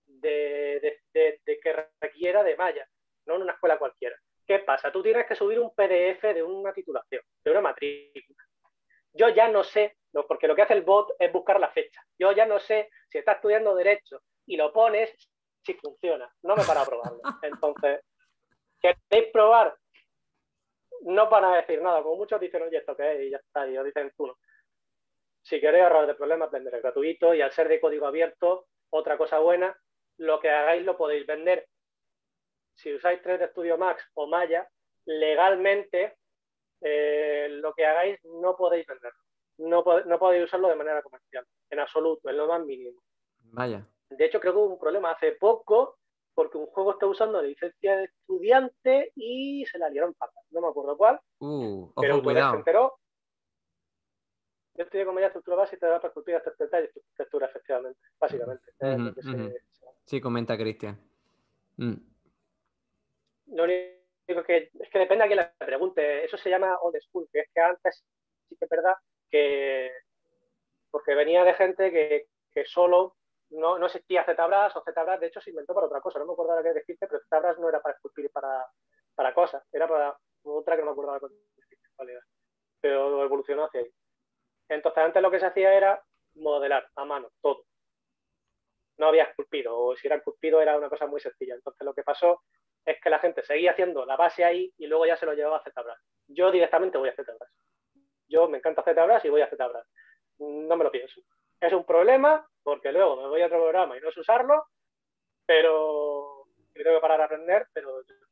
Que requiera de Maya, no en una escuela cualquiera. ¿Qué pasa? Tú tienes que subir un PDF de una titulación, de una matrícula. Yo ya no sé, porque lo que hace el bot es buscar la fecha. Yo ya no sé si estás estudiando Derecho y lo pones, si funciona. No me para a probarlo. Entonces, ¿queréis probar no van a decir nada, como muchos dicen, oye, ¿esto qué es? Y ya está, y os dicen tú no. Si queréis ahorrar de problemas, Blender es gratuito y al ser de código abierto, otra cosa buena, lo que hagáis lo podéis vender. Si usáis 3D Studio Max o Maya, legalmente lo que hagáis no podéis venderlo. No podéis usarlo de manera comercial, en absoluto, en lo más mínimo. Vaya. De hecho, creo que hubo un problema hace poco porque un juego está usando la licencia de estudiante y se la liaron fatal. No me acuerdo cuál, pero Ojo, Autodesk se cuidado. enteró. Yo estudié con media estructura base y te da para esculpir hasta detalles tu textura, efectivamente, básicamente. Es Ujú, lo que ujú. se... Sí, comenta Cristian. Mm. Lo único que es que depende a quién le pregunte. Eso se llama old school, que es que antes sí que es verdad que porque venía de gente que solo no existía ZBrush o ZBrush, de hecho se inventó para otra cosa, no me acuerdo ahora qué decirte, pero ZBrush no era para esculpir para cosas, era para otra que no me acuerdo ahora cuál era, pero evolucionó hacia ahí. Entonces antes lo que se hacía era modelar a mano todo. No había esculpido, o si era esculpido era una cosa muy sencilla. Entonces lo que pasó es que la gente seguía haciendo la base ahí y luego ya se lo llevaba a ZBrush. Yo directamente voy a ZBrush. Yo me encanta ZBrush y voy a ZBrush. No me lo pienso. Es un problema porque luego me voy a otro programa y no sé usarlo, pero tengo que parar a aprender, pero yo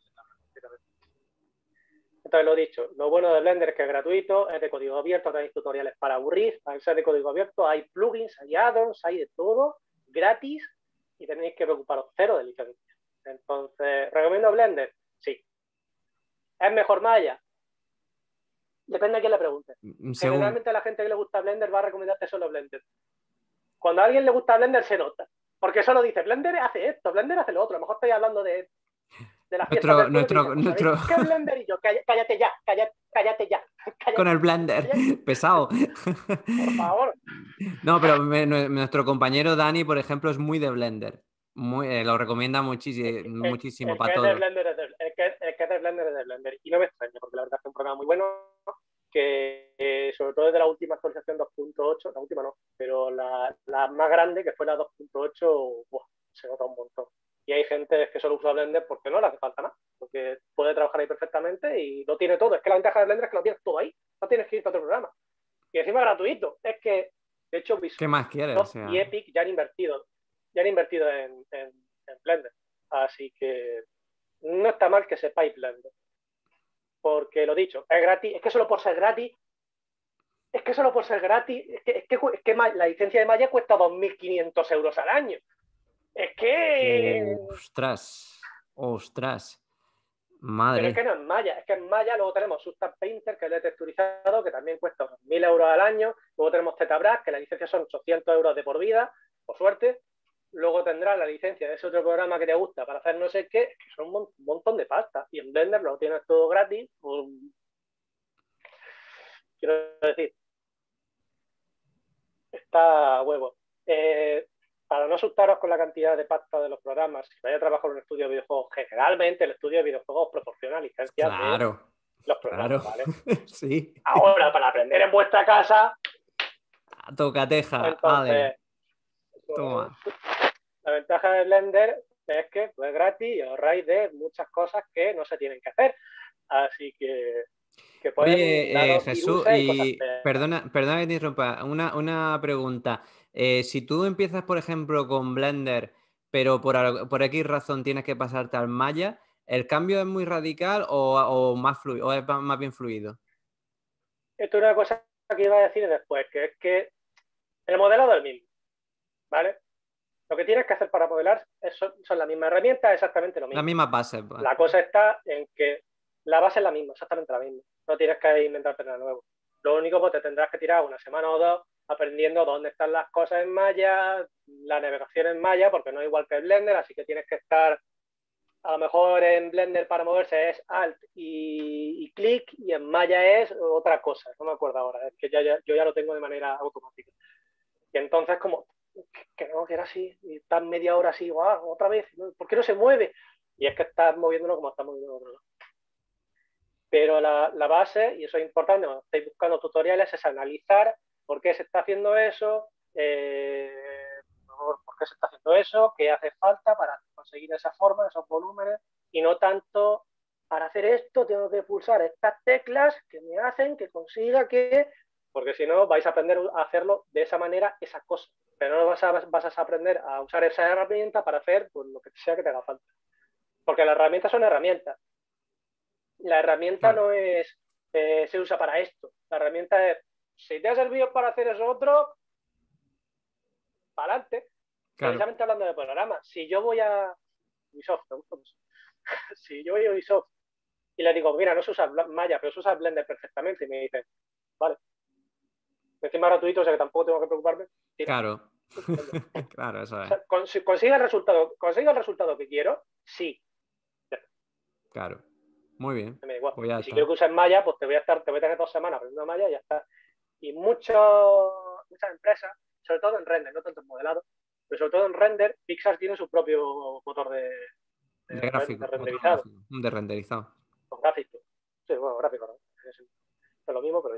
entonces lo dicho, lo bueno de Blender es que es gratuito, es de código abierto, tenéis tutoriales para aburrir, al ser de código abierto hay plugins, hay add-ons, hay de todo, gratis, y tenéis que preocuparos cero de licencia. Entonces, ¿recomiendo Blender? Sí. ¿Es mejor Maya? Depende a quién le pregunte. Según. Generalmente a la gente que le gusta Blender va a recomendarte solo Blender. Cuando a alguien le gusta Blender se nota, porque solo dice, Blender hace esto, Blender hace lo otro, a lo mejor estoy hablando de las fiestas Nuestro, del pueblo y te dicen, nuestro, pues ¿sabéis nuestro. qué es Blender? Y yo, cállate ya, cállate ya, Con cállate, el Blender. cállate, Pesado. por favor. No, pero nuestro compañero Dani, por ejemplo, es muy de Blender. Lo recomienda muchísimo El para que es de todo. Blender el que es de Blender es de Blender. Y no me extraña, porque la verdad es que es un programa muy bueno que, sobre todo desde la última actualización 2.8, la última no, pero la más grande, que fue la 2.8, se nota un montón. Y hay gente que solo usa Blender porque no le hace falta nada, porque puede trabajar ahí perfectamente y lo tiene todo. Es que la ventaja de Blender es que lo tienes todo ahí, no tienes que irte a otro programa. Y encima gratuito. Es que, de hecho, ¿Qué más quieres? O Ubisoft y sea, Epic ya han invertido en Blender. Así que no está mal que sepáis Blender. Porque lo dicho, es gratis, es que solo por ser gratis, es que la licencia de Maya cuesta 2.500 euros al año. Es que... ostras. Pero es que Madre. no es Maya, es que en Maya luego tenemos Substance Painter, que es de texturizado, que también cuesta unos 1.000 euros al año. Luego tenemos ZBrush, que la licencia son 800 euros de por vida, por suerte. Luego tendrás la licencia de ese otro programa que te gusta para hacer no sé qué, que son un montón de pasta. Y en Blender lo tienes todo gratis. Pues, quiero decir, está a huevo. Para no asustaros con la cantidad de pasta de los programas, si vais a trabajar en un estudio de videojuegos, generalmente el estudio de videojuegos proporciona licencias de Claro, los programas, claro. ¿vale? Sí. Ahora, para aprender en vuestra casa, Tocateja. Ale. entonces, Toma. la ventaja de Blender es que es gratis y ahorráis de muchas cosas que no se tienen que hacer. Así que pueden Oye, daros Jesús, viruses y cosas y feas. perdona que te interrumpa, una pregunta. Si tú empiezas, por ejemplo, con Blender, pero por X razón tienes que pasarte al Maya, ¿el cambio es muy radical o más fluido, o es más bien fluido? Esto es una cosa que iba a decir después, que es que el modelado es el mismo, ¿vale? Lo que tienes que hacer para modelar son las mismas herramientas, exactamente lo Las mismo. mismas bases. La cosa está en que la base es la misma, exactamente la misma. No tienes que inventarte nada nuevo. Lo único que te tendrás que tirar una semana o dos aprendiendo dónde están las cosas en Maya, la navegación en Maya, porque no es igual que el Blender, así que tienes que estar, a lo mejor en Blender para moverse es Alt y clic, y en Maya es otra cosa, no me acuerdo ahora, es que yo ya lo tengo de manera automática. Y entonces como, que no, que era así, y estás media hora así, wow, otra vez, ¿por qué no se mueve? Y es que estás moviéndolo como estás moviendo otro lado. Pero la base, y eso es importante cuando estáis buscando tutoriales, es analizar por qué se está haciendo eso, por qué se está haciendo eso, qué hace falta para conseguir esa forma, esos volúmenes, y no tanto para hacer esto tengo que pulsar estas teclas que me hacen que consiga que... Porque si no, vais a aprender a hacerlo de esa manera, esa cosa. Pero no vas a aprender a usar esa herramienta para hacer pues, lo que sea que te haga falta. Porque las herramientas son herramientas. La herramienta Claro. no es se usa para esto. La herramienta es, si te ha servido para hacer eso otro, para adelante. Claro. Precisamente hablando de programas, si yo voy a Ubisoft, me gusta mucho. Si yo voy a Ubisoft y le digo, mira, no se usa Maya, pero se usa Blender perfectamente, y me dicen, vale, encima gratuito, o sea que tampoco tengo que preocuparme, tira. Claro. Claro, eso O es. sea, ¿consigue el resultado que quiero? Sí, Claro. Muy bien. me da igual. Pues ya Y si quiero está. que uses Maya, pues te voy a tener 2 semanas aprendiendo Maya y ya está. Y muchas empresas, sobre todo en render, no tanto en modelado, pero sobre todo en render, Pixar tiene su propio motor de De gráfico, otro renderizado, gráfico. De renderizado. con gráfico. Sí, bueno, gráfico, ¿no? Es lo mismo, pero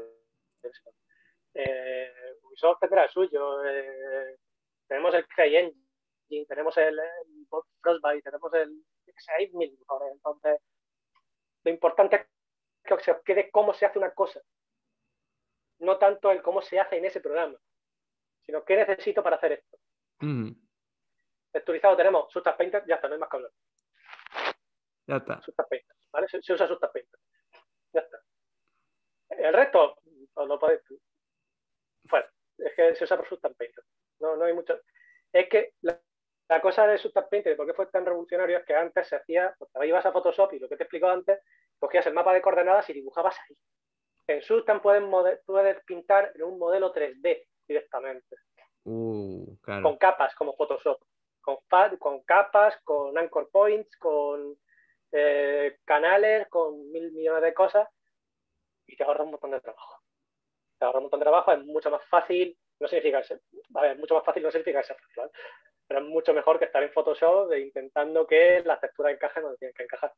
Ubisoft tendrá el suyo. Tenemos el CryEngine, tenemos el Frostbite, tenemos el... Hay mil motores. Entonces, lo importante es que se os quede cómo se hace una cosa, no tanto el cómo se hace en ese programa, sino qué necesito para hacer esto. Ujú. Texturizado tenemos Substance Painter, ya está, no hay más que hablar. Ya está. Substance Painter, ¿vale? Se usa Substance Painter, ya está. El resto, os lo podéis... Bueno, es que se usa por Substance Painter. No hay mucho... Es que la cosa de Substance Painter, ¿por qué fue tan revolucionario? Es que antes se hacía, pues te ibas a Photoshop y lo que te he explicado antes, cogías el mapa de coordenadas y dibujabas ahí. En Substance puedes pintar en un modelo 3D directamente, Claro. con capas como Photoshop, con capas, con anchor points, con canales, con 1.000 millones de cosas, y te ahorra un montón de trabajo. Te ahorra un montón de trabajo, es mucho más fácil, no significa ser, a ver, mucho más fácil no significa ser fácil, ¿vale? Pero es mucho mejor que estar en Photoshop intentando que las texturas encajen donde tienen que encajar.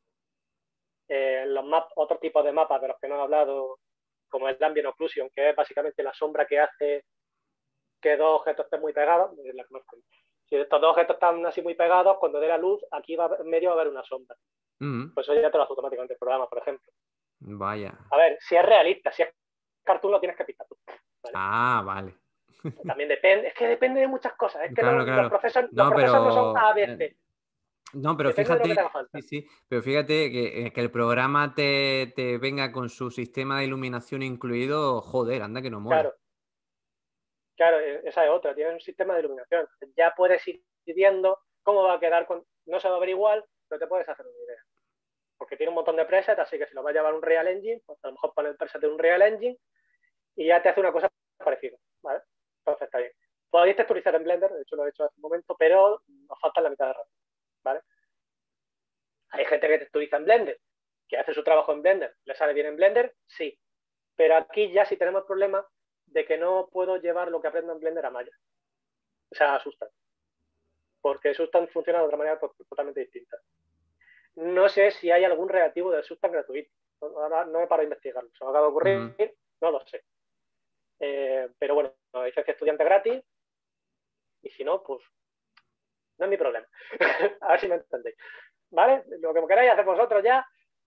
Otros tipos de mapas de los que no he hablado, como el Ambient Occlusion, que es básicamente la sombra que hace que dos objetos estén muy pegados. Si estos dos objetos están así muy pegados, cuando dé la luz, aquí en medio va a haber una sombra. Ujú. Pues eso ya te lo hace automáticamente el programa, por ejemplo. Vaya. A ver, si es realista, si es cartoon lo tienes que pintar tú, ¿vale? Ah, vale. También depende, es que depende de muchas cosas. Es que Claro, los claro. procesos, los No, procesos no son pero. A, B, C. No, pero Depende de lo que te haga fíjate, falta. sí, sí, pero fíjate que el programa te venga con su sistema de iluminación incluido, joder, anda que no mola. Claro, claro, esa es otra. Tienes un sistema de iluminación. Ya puedes ir viendo cómo va a quedar. No se va a ver igual, pero te puedes hacer una idea. Porque tiene un montón de presets, así que si lo va a llevar un Real Engine, pues a lo mejor pone el preset de un Real Engine y ya te hace una cosa parecida, ¿vale? Entonces está bien. Podéis texturizar en Blender, de hecho lo he hecho hace un momento, pero nos falta la mitad de RAM, ¿vale? Hay gente que texturiza en Blender, que hace su trabajo en Blender, le sale bien en Blender, sí. Pero aquí ya sí tenemos el problema de que no puedo llevar lo que aprendo en Blender a Maya. O sea, a Substance. Porque Substance funciona de otra manera totalmente distinta. No sé si hay algún relativo de Substance gratuito. Ahora no me paro a investigarlo. Se me acaba de ocurrir, Ujú. no lo sé. Pero bueno, dice que estudiante gratis y si no, pues no es mi problema. A ver si me entendéis. ¿Vale? Lo que queráis hacer vosotros ya.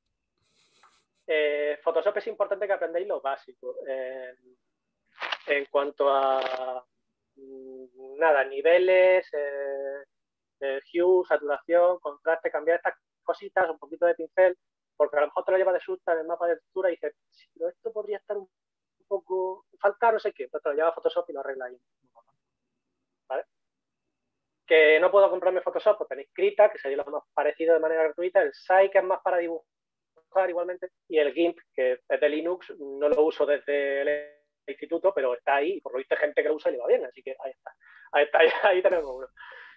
Photoshop es importante que aprendáis lo básico. En cuanto a nada, niveles, hue, saturación, contraste, cambiar estas cositas, un poquito de pincel, porque a lo mejor te lo llevas de susta en el mapa de textura y dices, sí, pero esto podría estar un poco, falta no sé qué, entonces te lo llevas a Photoshop y lo arreglas ahí. ¿Vale? Que no puedo comprarme Photoshop, pues tenéis Krita, que sería lo más parecido de manera gratuita, el Sai, que es más para dibujar igualmente, y el GIMP, que es de Linux, no lo uso desde el instituto, pero está ahí, y por lo visto hay gente que lo usa y le va bien, así que ahí está. Ahí tenemos uno.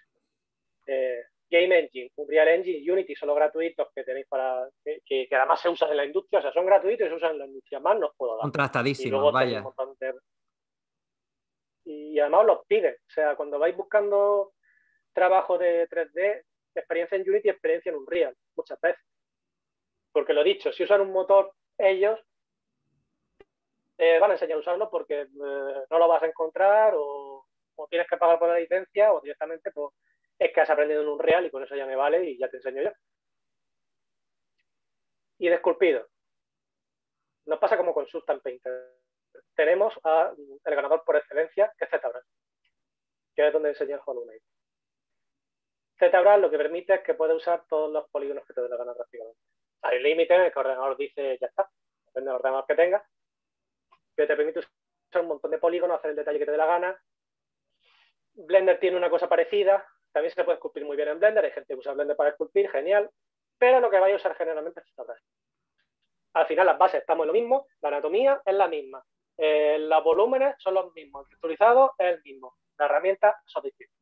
Game Engine, Unreal Engine, Unity son los gratuitos que tenéis para que además se usan en la industria, o sea, son gratuitos y se usan en la industria, más no os puedo dar. Y Contrastadísimos, luego tenéis un vaya. montón de... Y además los piden, o sea, cuando vais buscando trabajo de 3D, experiencia en Unity, experiencia en Unreal, muchas veces. Porque lo dicho, si usan un motor ellos, van a enseñar a usarlo porque no lo vas a encontrar o tienes que pagar por la licencia o directamente pues, es que has aprendido en Unreal y con eso ya me vale y ya te enseño yo. y de esculpido. Nos pasa como con Substance Painter. Tenemos el ganador por excelencia, que es ZBrush, que es donde enseña el Hollow Knight. ZBrush lo que permite es que puedes usar todos los polígonos que te dé la gana prácticamente. Hay un límite en el que el ordenador dice, ya está, depende del ordenador que tengas, que te permite usar un montón de polígonos, hacer el detalle que te dé la gana. Blender tiene una cosa parecida, también se puede esculpir muy bien en Blender, hay gente que usa Blender para esculpir, genial, pero lo que vais a usar generalmente es ZBrush. Al final las bases estamos en lo mismo, la anatomía es la misma, los volúmenes son los mismos, el texturizado es el mismo, las herramientas son distintas.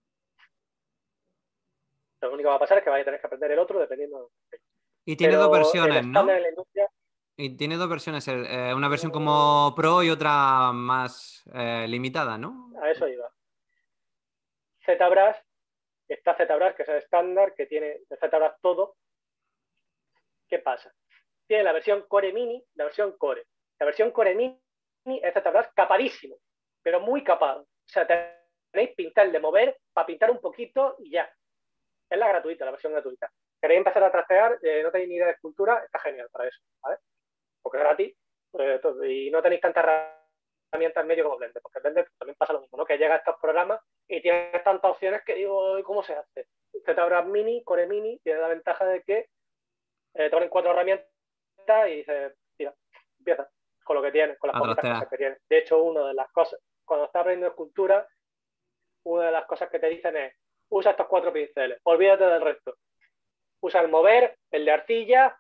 Lo único que va a pasar es que vais a tener que aprender el otro dependiendo de... Y tiene dos versiones, ¿no? En la industria... Y tiene dos versiones, una versión como Pro y otra más limitada, ¿no? A eso iba. ZBrush, está ZBrush, que es el estándar, que tiene de ZBrush todo. ¿Qué pasa? Tiene la versión Core Mini, la versión Core. La versión Core Mini es ZBrush capadísimo, pero muy capado. O sea, tenéis pincel de mover para pintar un poquito y ya. Es la gratuita, la versión gratuita. ¿Queréis empezar a trastear? No tenéis ni idea de escultura, está genial para eso, ¿vale? Porque es gratis y no tenéis tantas herramientas en medio como Blender, porque Blender también pasa lo mismo, ¿no? Que llega a estos programas y tienes tantas opciones que digo, ¿cómo se hace? ZBrush Mini, Core Mini, tiene la ventaja de que te ponen 4 herramientas y dices, tira, empieza con lo que tienes, con las poquitas cosas que tienes. De hecho, una de las cosas, cuando estás aprendiendo escultura, una de las cosas que te dicen es, usa estos 4 pinceles, olvídate del resto. Usa el mover, el de arcilla,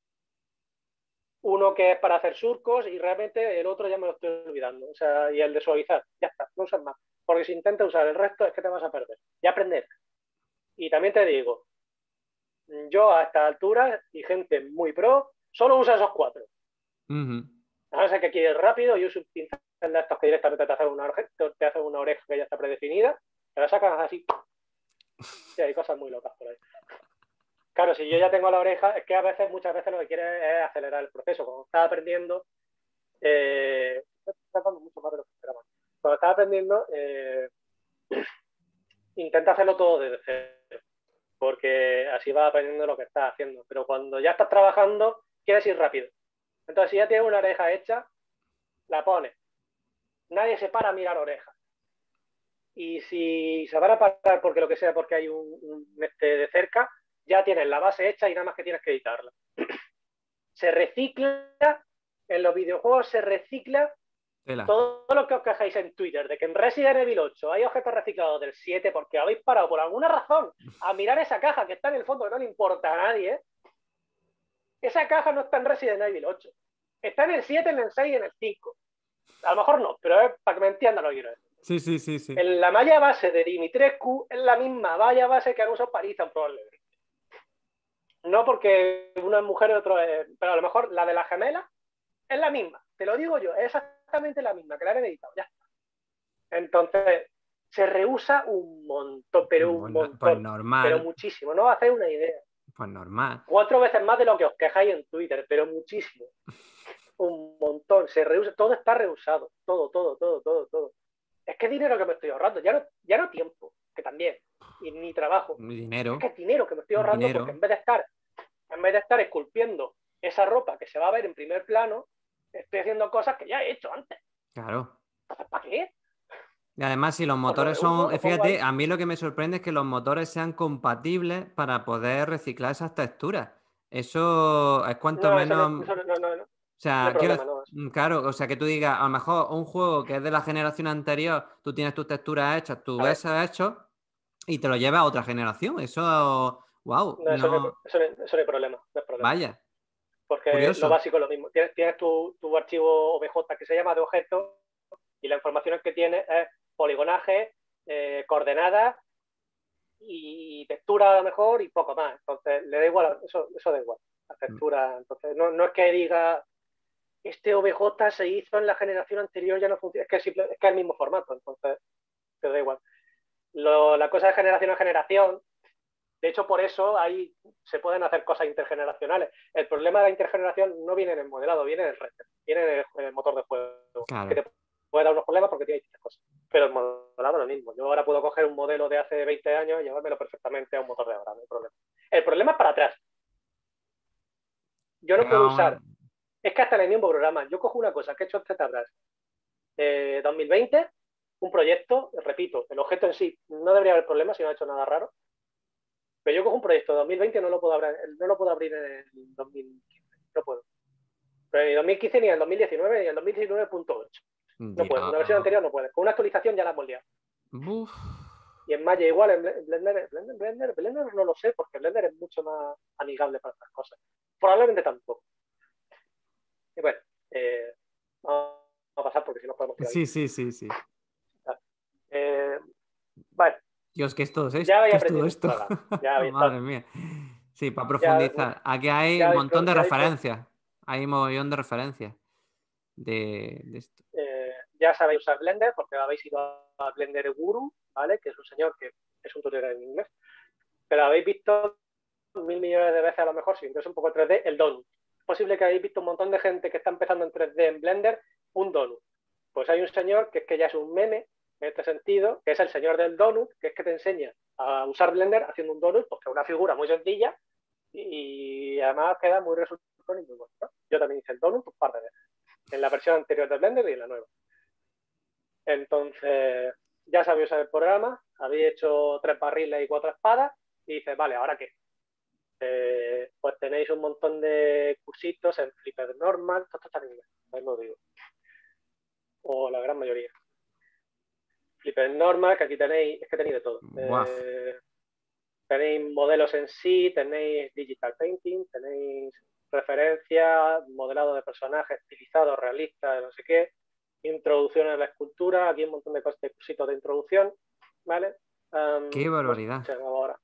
uno que es para hacer surcos y realmente el otro ya me lo estoy olvidando. O sea, y el de suavizar, ya está, no usas más. Porque si intentas usar el resto es que te vas a perder. Y aprender. Y también te digo, yo a esta altura y gente muy pro, solo usa esos 4. A no ser que quieres rápido y usa un pincel de estos que directamente te hacen una oreja que ya está predefinida, te la sacas así. Y hay cosas muy locas por ahí. Claro, si yo ya tengo la oreja, es que muchas veces lo que quieres es acelerar el proceso. Cuando estás aprendiendo, estoy tratando mucho más de lo que esperaba. Cuando estás aprendiendo, intenta hacerlo todo desde cero, porque así vas aprendiendo lo que estás haciendo. Pero cuando ya estás trabajando, quieres ir rápido. Entonces, si ya tienes una oreja hecha, la pones. Nadie se para a mirar orejas. Y si se van a parar porque lo que sea, porque hay un de cerca, ya tienes la base hecha y nada más que tienes que editarla. Se recicla, en los videojuegos se recicla todo lo que os quejáis en Twitter, de que en Resident Evil 8 hay objetos reciclados del 7 porque habéis parado por alguna razón a mirar esa caja que está en el fondo que no le importa a nadie. Esa caja no está en Resident Evil 8. Está en el 7, en el 6 y en el 5. A lo mejor no, pero es para que me entiendan lo que quiero decir. Sí. En la malla base de Dimitrescu es la misma malla base que han usado para Ethan probablemente. No porque una es mujer y otro es... Pero a lo mejor la de la gemela es la misma. Te lo digo yo, es exactamente la misma, que la han editado, ya está. Entonces, se reusa un montón, pero un montón. Pues normal. Pero muchísimo, no hacéis una idea. Pues normal. 4 veces más de lo que os quejáis en Twitter, pero muchísimo. Un montón, se reusa, todo está reusado. Todo. Es que dinero que me estoy ahorrando, ya no tiempo, que también, y ni trabajo. Dinero. Es que es dinero que me estoy ahorrando porque en vez de estar esculpiendo esa ropa que se va a ver en primer plano, estoy haciendo cosas que ya he hecho antes. Claro. Entonces, ¿para qué? Y además, si los motores fíjate, a mí lo que me sorprende es que los motores sean compatibles para poder reciclar esas texturas. Eso es cuanto menos... No. O sea, no problema, claro, o sea, que tú digas, a lo mejor un juego que es de la generación anterior, tú tienes tus texturas hechas, tus VS hechos, y te lo llevas a otra generación. Eso, wow. Eso no hay problema, no es problema. Vaya. Porque curioso. Lo básico es lo mismo. Tienes tu archivo OBJ que se llama de objetos y la información que tiene es poligonaje, coordenadas y textura a lo mejor y poco más. Entonces, le da igual, eso da igual, la textura. Entonces, no es que diga, este OBJ se hizo en la generación anterior, ya no funciona, es que es el mismo formato, entonces, te da igual. La cosa de generación a generación, de hecho, por eso ahí se pueden hacer cosas intergeneracionales. El problema de la intergeneración no viene en el modelado, viene en el render, viene en el motor de juego. Claro. Que te puede dar unos problemas porque tiene distintas cosas. Pero el modelado es lo mismo. Yo ahora puedo coger un modelo de hace 20 años y llevármelo perfectamente a un motor de ahora, no hay problema. El problema es para atrás. yo no puedo usar, es que hasta en el mismo programa, yo cojo una cosa que he hecho en ZBrush 2020, un proyecto, repito, el objeto en sí no debería haber problema si no ha hecho nada raro, pero yo cojo un proyecto de 2020 y no lo puedo abrir en el 2015, no puedo. Pero ni en 2015, ni en el 2019, ni en el 2019.8. No puedo, una versión anterior no puede. Con una actualización ya la hemos liado. Uf. Y en Maya igual, en Blender no lo sé, porque Blender es mucho más amigable para estas cosas. Probablemente tampoco. Y bueno, vamos a pasar porque si no podemos tirar. Sí. Vale. Dios, ¿qué es todo esto? Ya habéis ¿Qué es todo aprendido esto? Madre mía. Sí, para profundizar. Aquí hay un montón de referencias. Hay un montón de referencias de esto. Ya sabéis usar Blender porque habéis ido a Blender Guru, ¿vale? Que es un señor que es un tutorial en inglés. Pero habéis visto 1000 millones de veces a lo mejor, si entonces un poco 3D, el donut. Es posible que hayáis visto un montón de gente que está empezando en 3D en Blender, un donut. Pues hay un señor que es que ya es un meme en este sentido, que es el señor del donut, que es que te enseña a usar Blender haciendo un donut, porque es una figura muy sencilla y además queda muy resultado y muy bueno, ¿no? Yo también hice el donut un par de veces, en la versión anterior de Blender y en la nueva. Entonces, ya sabéis usar el programa, habéis hecho 3 barriles y 4 espadas, y dices, vale, ¿ahora qué? Pues tenéis un montón de cursitos en Flipper Normal, todo está en inglés, ahí lo digo. O la gran mayoría. Flipper Normal, que aquí tenéis, es que tenéis de todo. Tenéis modelos en sí, tenéis digital painting, tenéis referencias, modelado de personajes estilizados, realistas, no sé qué, introducción a la escultura, aquí un montón de cursitos de introducción, ¿vale? ¡Qué barbaridad! No sé, ahora.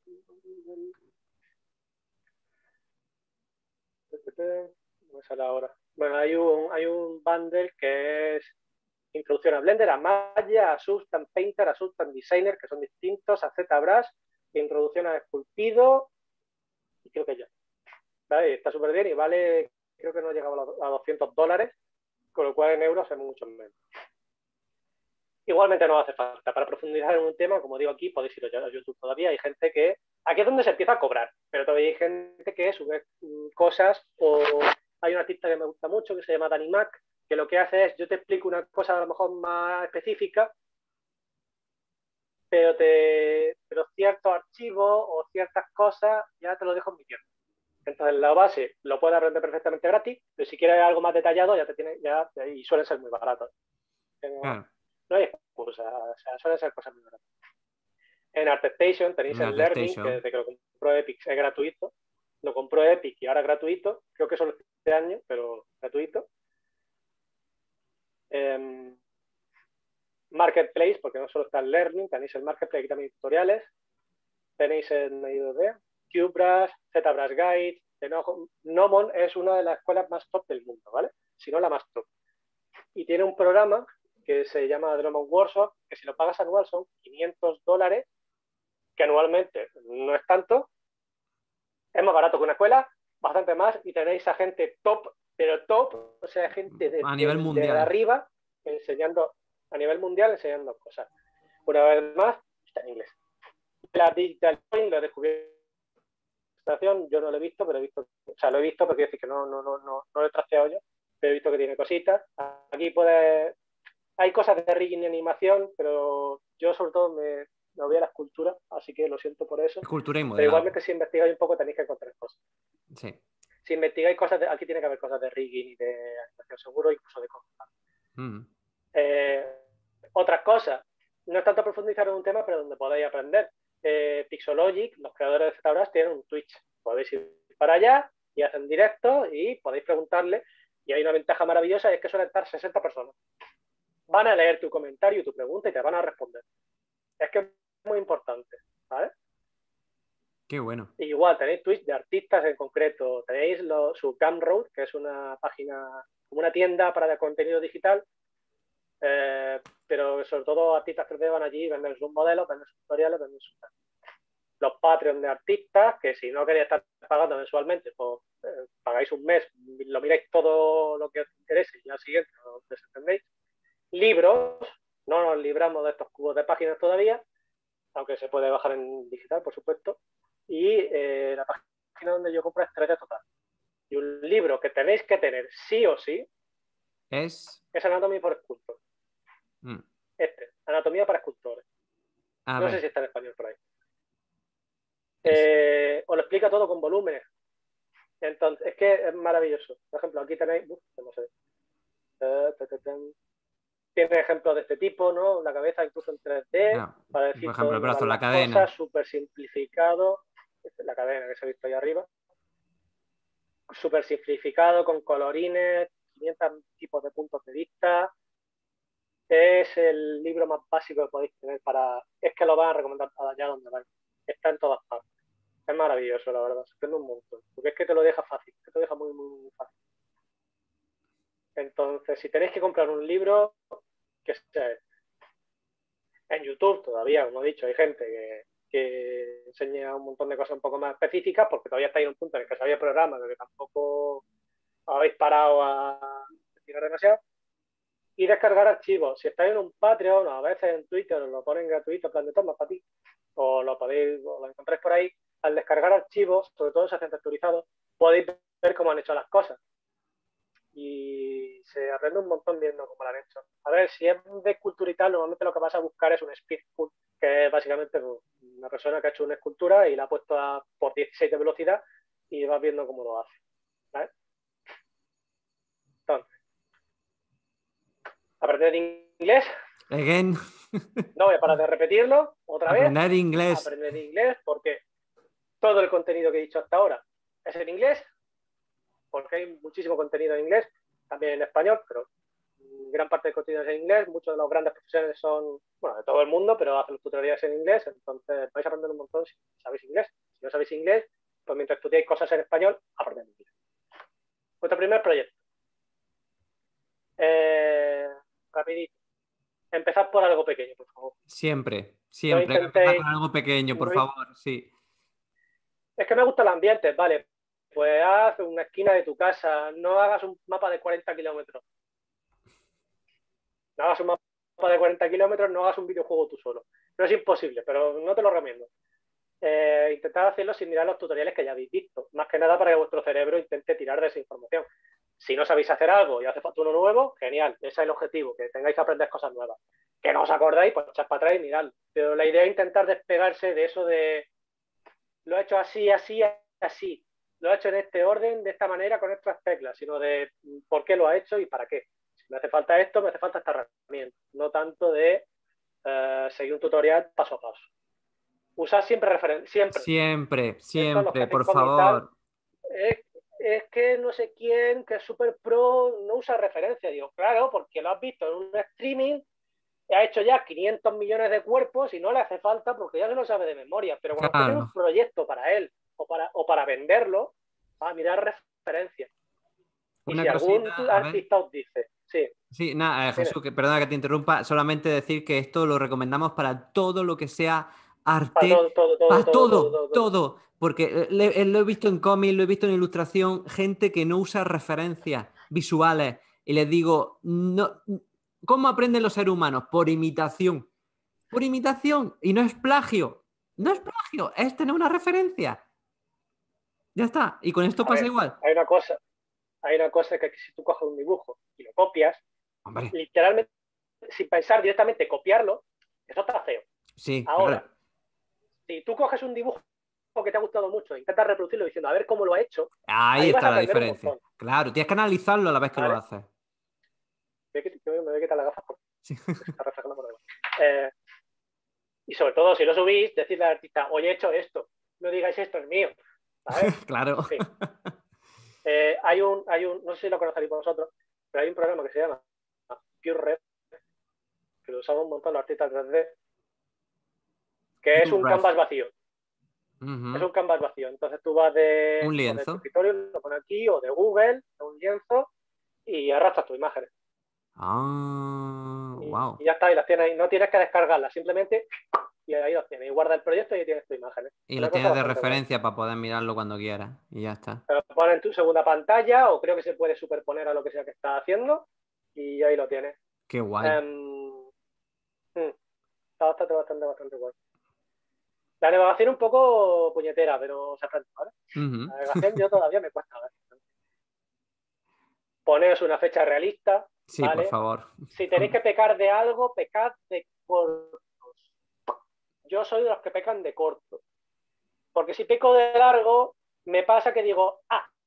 No sé ahora. Bueno, hay un bundle que es introducción a Blender, a Maya, a Substance Painter, a Substance Designer, que son distintos, a ZBrush, introducción a Esculpido, y creo que ya. ¿Vale? Está súper bien y vale, creo que no llegaba a $200, con lo cual en euros es mucho menos. Igualmente no hace falta. Para profundizar en un tema, como digo aquí, podéis ir a YouTube todavía. Hay gente que... Aquí es donde se empieza a cobrar, pero todavía hay gente que sube cosas o hay un artista que me gusta mucho que se llama Danny Mac, que lo que hace es, yo te explico una cosa a lo mejor más específica, pero ciertos archivos o ciertas cosas ya te lo dejo en mi tienda. Entonces la base lo puedes aprender perfectamente gratis, pero si quieres algo más detallado y suelen ser muy baratos. Claro. No hay excusa, o sea, suelen ser cosas muy baratas. En ArtStation tenéis el Learning, que desde que lo compró Epic es gratuito. Lo compró Epic y ahora es gratuito. Creo que solo este año, pero gratuito. Marketplace, porque no solo está el Learning, tenéis el Marketplace, aquí también tutoriales. Tenéis en I2D, QBrush, ZBrush Guide. Gnomon es una de las escuelas más top del mundo, ¿vale? Si no la más top. Y tiene un programa que se llama Gnomon Workshop, que si lo pagas anual son $500, que anualmente no es tanto, es más barato que una escuela, bastante más, y tenéis a gente top, pero top, o sea, gente a nivel mundial. de arriba, enseñando, a nivel mundial, enseñando cosas. Una vez más, está en inglés. La Digital Point, la descubierto, yo no lo he visto, pero he visto, o sea, lo he visto, pero quiero decir que no lo he trasteado yo, pero he visto que tiene cositas. Aquí hay cosas de rigging y animación, pero yo sobre todo me voy a la escultura, así que lo siento por eso. Escultura y modelado. Pero igualmente si investigáis un poco tenéis que encontrar cosas. Sí. Si investigáis cosas, aquí tiene que haber cosas de rigging y de animación seguro, incluso de cosas. Otras cosas, no es tanto profundizar en un tema, pero donde podéis aprender. Pixologic, los creadores de ZBrush, tienen un Twitch. Podéis ir para allá y hacen directo y podéis preguntarle. Y hay una ventaja maravillosa, es que suelen estar 60 personas. Van a leer tu comentario y tu pregunta y te van a responder. Es que es muy importante, ¿vale? Qué bueno. Igual tenéis tweets de artistas en concreto. Tenéis su Gumroad, que es una página, como una tienda para el contenido digital, pero sobre todo artistas 3D van allí, venden sus modelos, venden sus tutoriales, venden sus... Los Patreon de artistas, que si no queréis estar pagando mensualmente, pues pagáis un mes, lo miráis todo lo que os interese y al siguiente os desentendéis. Libros, no nos libramos de estos cubos de páginas todavía, aunque se puede bajar en digital, por supuesto. Y la página donde yo compro es 3D Total. Y un libro que tenéis que tener sí o sí Es... es Anatomía for Sculptors. mm, Anatomía para escultores. A No sé ver. si está en español por ahí. Es... Os lo explica todo con volúmenes. Entonces, es que es maravilloso. Por ejemplo, aquí tenéis, no sé, tiene ejemplos de este tipo, ¿no? La cabeza incluso en 3D, ah, para por decir por ejemplo, el dónde brazo, van la las cadena. cosas, súper simplificado. Esta es la cadena que se ha visto ahí arriba. Súper simplificado, con colorines, 500 tipos de puntos de vista. Es el libro más básico que podéis tener para... Es que lo van a recomendar para allá donde vais. Está en todas partes. Es maravilloso, la verdad. Se prende un montón. Porque es que te lo deja fácil. Te lo deja muy, muy, muy fácil. Entonces, si tenéis que comprar un libro, que sea en YouTube todavía, como he dicho, hay gente que enseña un montón de cosas un poco más específicas porque todavía estáis en un punto en el que sabía programas que tampoco habéis parado a investigar demasiado. Y descargar archivos. Si estáis en un Patreon o a veces en Twitter os lo ponen gratuito, en plan de toma para ti, o lo podéis, o lo encontráis por ahí, al descargar archivos, sobre todo si hacen texturizados, podéis ver cómo han hecho las cosas. Y se aprende un montón viendo cómo lo han hecho. A ver, si es de escultura y tal, normalmente lo que vas a buscar es un speed sculpt, que es básicamente una persona que ha hecho una escultura y la ha puesto por 16 de velocidad y vas viendo cómo lo hace. ¿Vale? Entonces, aprender inglés. Again. No voy a parar de repetirlo otra vez. Aprender inglés. Aprender inglés porque todo el contenido que he dicho hasta ahora es en inglés, porque hay muchísimo contenido en inglés, también en español, pero gran parte del contenido es en inglés. Muchos de los grandes profesores son, bueno, de todo el mundo, pero hacen los tutoriales en inglés, entonces vais a aprender un montón si sabéis inglés. Si no sabéis inglés, pues mientras estudiáis cosas en español, aprended inglés. Vuestro primer proyecto. Rapidito. Empezad por algo pequeño, por favor. Siempre, No siempre. Hay que empezar intentéis... con algo pequeño, por No, favor, sí. es que me gusta el ambiente, vale. Pues haz una esquina de tu casa, no hagas un mapa de 40 kilómetros. No hagas un mapa de 40 kilómetros, no hagas un videojuego tú solo. No es imposible, pero no te lo recomiendo. Intentad hacerlo sin mirar los tutoriales que ya habéis visto. Más que nada para que vuestro cerebro intente tirar de esa información. Si no sabéis hacer algo y hace falta uno nuevo, genial. Ese es el objetivo, que tengáis que aprender cosas nuevas. Que no os acordáis, pues echad para atrás y mirad. Pero la idea es intentar despegarse de eso de lo he hecho así, así, así. Lo he hecho en este orden, de esta manera, con estas teclas, sino de por qué lo ha hecho y para qué. Si me hace falta esto, me hace falta esta herramienta. No tanto de seguir un tutorial paso a paso. Usar siempre referencias, siempre. Siempre, Esto los que siempre, hacen por cómic y tal, favor. es que no sé quién, que es super pro, no usa referencia. Digo, claro, porque lo has visto en un streaming, ha hecho ya 500 millones de cuerpos y no le hace falta porque ya se lo sabe de memoria. Pero cuando esté haciendo un Claro. proyecto para él o para venderlo, va a mirar referencias. Y Una si algún cosita, a ver. artista os dice, sí, Sí, nada, tiene, Jesús, que perdona que te interrumpa, solamente decir que esto lo recomendamos para todo lo que sea para arte, todo, todo, todo, para todo, todo, todo, todo, todo. todo, porque lo he visto en cómics, lo he visto en ilustración, gente que no usa referencias visuales y les digo, no, ¿cómo aprenden los seres humanos? Por imitación, y no es plagio, no es plagio, es tener una referencia, ya está, y con esto A pasa ver, igual. hay una cosa que si tú coges un dibujo y lo copias, Hombre, literalmente, sin pensar directamente copiarlo, eso está feo. sí, claro. Ahora, si tú coges un dibujo que te ha gustado mucho e intentas reproducirlo diciendo a ver cómo lo ha hecho, Ahí ahí vas está a la aprender un diferencia. montón. Claro, tienes que analizarlo a la vez que lo ¿Vale? haces. Me voy a quitar las gafas porque Sí. se está reflejando por debajo. Y sobre todo, si lo subís, decirle al artista, oye, he hecho esto. No digáis esto es mío. ¿Sabes? Claro. En fin. No sé si lo conoceréis vosotros, pero hay un programa que se llama PureRef, que lo usamos un montón los artistas 3D, que es un Ref. canvas vacío. Es Ujú. un canvas vacío. Entonces tú vas Un o de tu lienzo. escritorio, lo pones aquí, o de Google, de un lienzo, y arrastras tus imágenes. Ah, wow. Y ya está, y las tienes ahí. No tienes que descargarlas, simplemente y ahí las tienes. Y guarda el proyecto y ahí tienes tus imágenes. Y Una lo cosa tienes de bastante guay. referencia para poder mirarlo cuando quieras. Y ya está. Te lo pones en tu segunda pantalla o creo que se puede superponer a lo que sea que estás haciendo y ahí lo tienes. Qué guay. Está bastante, bastante, bastante guay. La navegación un poco puñetera, pero se aprende, ¿vale? Ujú. La navegación yo todavía me cuesta, ¿vale? poneos una fecha realista, Sí, ¿vale? por favor. Si tenéis que pecar de algo, pecad de cortos. Yo soy de los que pecan de corto. Porque si peco de largo, me pasa que digo,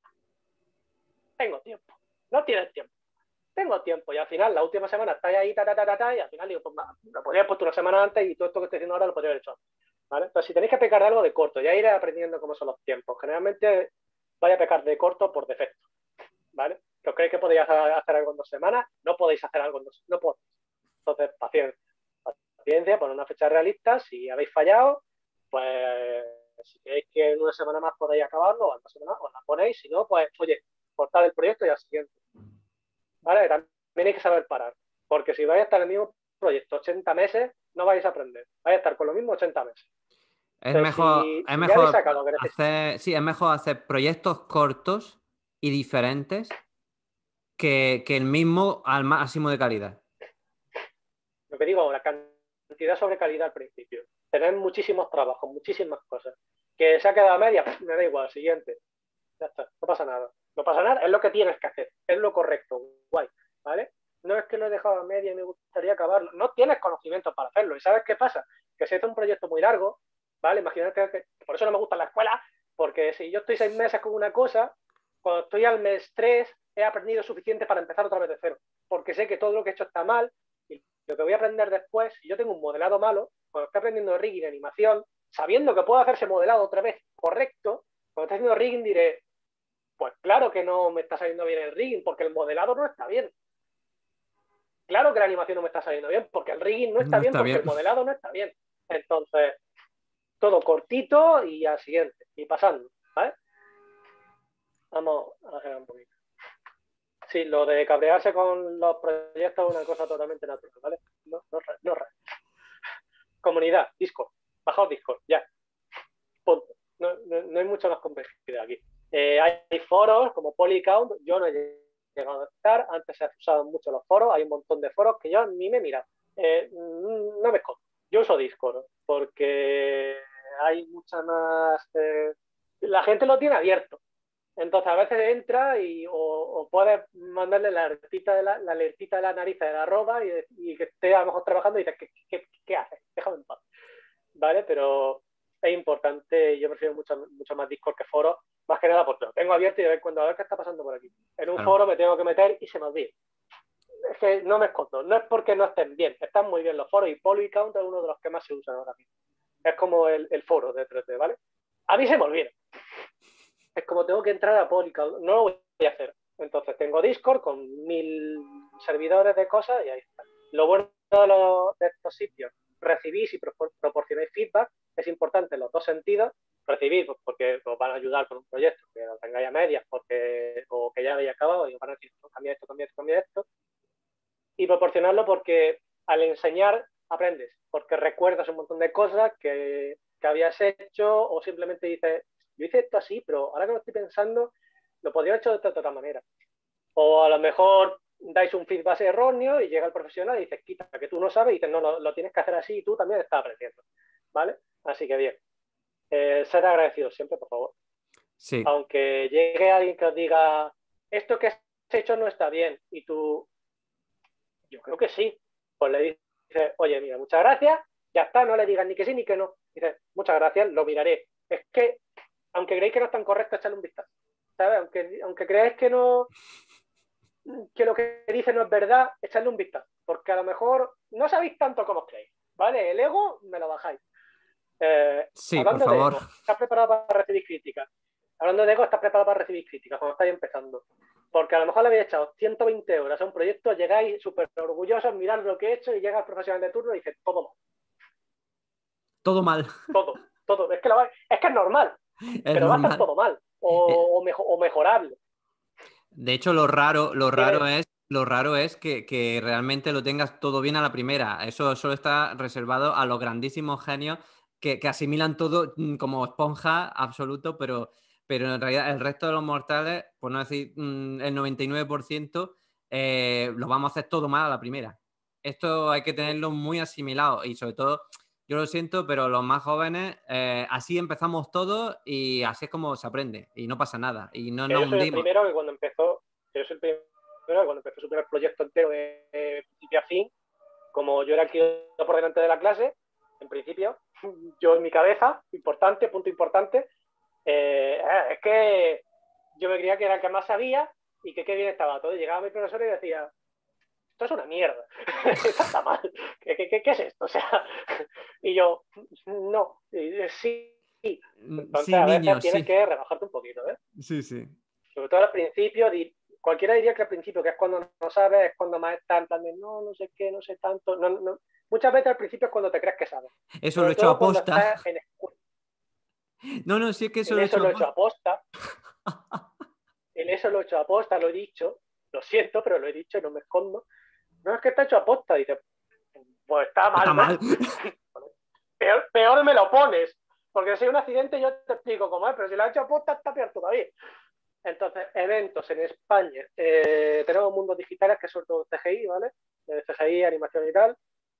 tengo tiempo. No tienes tiempo. Tengo tiempo. Y al final, la última semana estáis ahí, y al final digo, pues lo podría haber puesto una semana antes y todo esto que estoy haciendo ahora lo podría haber hecho antes. ¿Vale? Entonces, si tenéis que pecar de algo de corto, ya iré aprendiendo cómo son los tiempos. Generalmente vais a pecar de corto por defecto. ¿Vale? Que os creéis que podéis hacer algo en 2 semanas, no podéis hacer algo en 2 semanas. No podéis. Entonces, paciencia. Paciencia, poner una fecha realista. Si habéis fallado, pues si creéis que en 1 semana más podéis acabarlo, o en 2 semanas os la ponéis. Si no, pues, oye, cortad el proyecto y al siguiente. ¿Vale? También hay que saber parar. Porque si vais a estar en el mismo proyecto 80 meses, no vais a aprender. Vais a estar con lo mismo 80 meses. Es Entonces, mejor, si ya habéis sacado lo que necesitáis. sí, es mejor hacer proyectos cortos y diferentes que el mismo al máximo de calidad. Lo que digo ahora, cantidad sobre calidad al principio. Tener muchísimos trabajos, muchísimas cosas. Que se ha quedado a media, me da igual, siguiente. Ya está, no pasa nada. No pasa nada, es lo que tienes que hacer, es lo correcto, guay, ¿vale? No es que lo he dejado a media y me gustaría acabarlo. No tienes conocimiento para hacerlo. ¿Y sabes qué pasa? Que si es un proyecto muy largo, ¿vale? Imagínate que por eso no me gusta la escuela, porque si yo estoy 6 meses con una cosa, cuando estoy al mes 3 he aprendido suficiente para empezar otra vez de cero. Porque sé que todo lo que he hecho está mal y lo que voy a aprender después, si yo tengo un modelado malo, cuando estoy aprendiendo rigging y animación, sabiendo que puedo hacerse modelado otra vez correcto, cuando estoy haciendo rigging diré, pues claro que no me está saliendo bien el rigging, porque el modelado no está bien. Claro que la animación no me está saliendo bien, porque el rigging no está No bien, está porque bien. el modelado no está bien. Entonces, todo cortito y al siguiente, y pasando, ¿vale? Vamos a hacer un poquito. Sí, lo de cabrearse con los proyectos es una cosa totalmente natural, ¿vale? No. Comunidad, Discord. Bajaos Discord, ya. Punto. No hay mucha más complejidad aquí. Hay foros como Polycount, yo no he llegado a estar, antes se han usado mucho los foros, hay un montón de foros que yo ni me he mirado. No me escondo. Yo uso Discord porque hay mucha más... la gente lo tiene abierto. Entonces a veces entra o puedes mandarle la alertita de la nariz de la arroba y que esté a lo mejor trabajando y dices, ¿qué haces? Déjame en paz. ¿Vale? Pero es importante, yo prefiero mucho más Discord que foros, más que nada porque lo tengo abierto y a ver qué está pasando por aquí. En un foro me tengo que meter y se me olvida. Es que no me escondo, no es porque no estén bien, están muy bien los foros y Polycount es uno de los que más se usan ahora mismo. Es como el foro de 3D, ¿vale? A mí se me olvida. Es como tengo que entrar a Polycount, no lo voy a hacer. Entonces tengo Discord con 1000 servidores de cosas y ahí está. Lo bueno de estos sitios, recibís y proporcionáis feedback, es importante en los dos sentidos. Recibir porque os van a ayudar con un proyecto que lo tengáis a medias o que ya habéis acabado y os van a decir, cambia esto. Y proporcionarlo porque al enseñar aprendes, porque recuerdas un montón de cosas que habías hecho o simplemente dices, yo hice esto así, pero ahora que lo estoy pensando, lo podría haber hecho de otra manera. O a lo mejor dais un feedback erróneo y llega el profesional y dices, quita, que tú no sabes, y dices, no, lo tienes que hacer así y tú también estás aprendiendo. ¿Vale? Así que bien. Ser agradecidos siempre, por favor. Sí. Aunque llegue alguien que os diga, esto que has hecho no está bien, y tú, yo creo que sí, pues le dices, oye, mira, muchas gracias, ya está, no le digas ni que sí ni que no. Dices, muchas gracias, lo miraré. Es que, aunque creéis que no es tan correcto, echarle un vistazo. ¿Sabes? Aunque creáis que no, que lo que dice no es verdad, echadle un vistazo, porque a lo mejor no sabéis tanto como os creéis, ¿vale? El ego me lo bajáis. Sí, por Hablando de favor. ego, ¿estás preparado para recibir críticas? Hablando de ego, ¿estás preparado para recibir críticas cuando estáis empezando? Porque a lo mejor le habéis echado 120 horas a un proyecto, llegáis súper orgullosos, mirad lo que he hecho y llega el profesional de turno y dice, todo mal. Todo mal. Todo. Es que es normal, Es pero va a estar normal. todo mal o mejorable. De hecho, lo raro es que realmente lo tengas todo bien a la primera. Eso solo está reservado a los grandísimos genios que asimilan todo como esponja absoluto, pero en realidad el resto de los mortales, por no decir el 99%, lo vamos a hacer todo mal a la primera. Esto hay que tenerlo muy asimilado y sobre todo, yo lo siento, pero los más jóvenes, así empezamos todos y así es como se aprende y no pasa nada y no nos Yo soy el hundimos. primero que cuando empezó, yo soy el primero pero cuando empecé su primer proyecto entero de principio a fin, como yo era el que iba por delante de la clase, en principio, yo en mi cabeza, importante, punto importante, es que yo me creía que era el que más sabía y que qué bien estaba todo. Y llegaba mi profesor y decía, esto es una mierda, esto está mal, ¿qué es esto? O sea, y yo, no, sí. Entonces Sí, a veces niño, tienes sí. que rebajarte un poquito, ¿eh? Sí, sí. Sobre todo al principio, cualquiera diría que al principio, que es cuando no sabes, es cuando más están también, no sé qué, no sé tanto. No. Muchas veces al principio es cuando te crees que sabes. Eso lo he Sobre hecho todo cuando aposta. estás en escuela. No, no, sí es que eso En lo he eso hecho lo he hecho aposta. aposta, en eso lo he hecho aposta, lo he dicho. Lo siento, pero lo he dicho y no me escondo. No es que está hecho aposta, dice, pues está Está mal, ¿no? mal. Peor me lo pones. Porque si hay un accidente yo te explico cómo es, pero si lo has hecho aposta está peor todavía. Entonces, eventos en España. Tenemos mundos digitales que son todo CGI, ¿vale? CGI, animación y tal,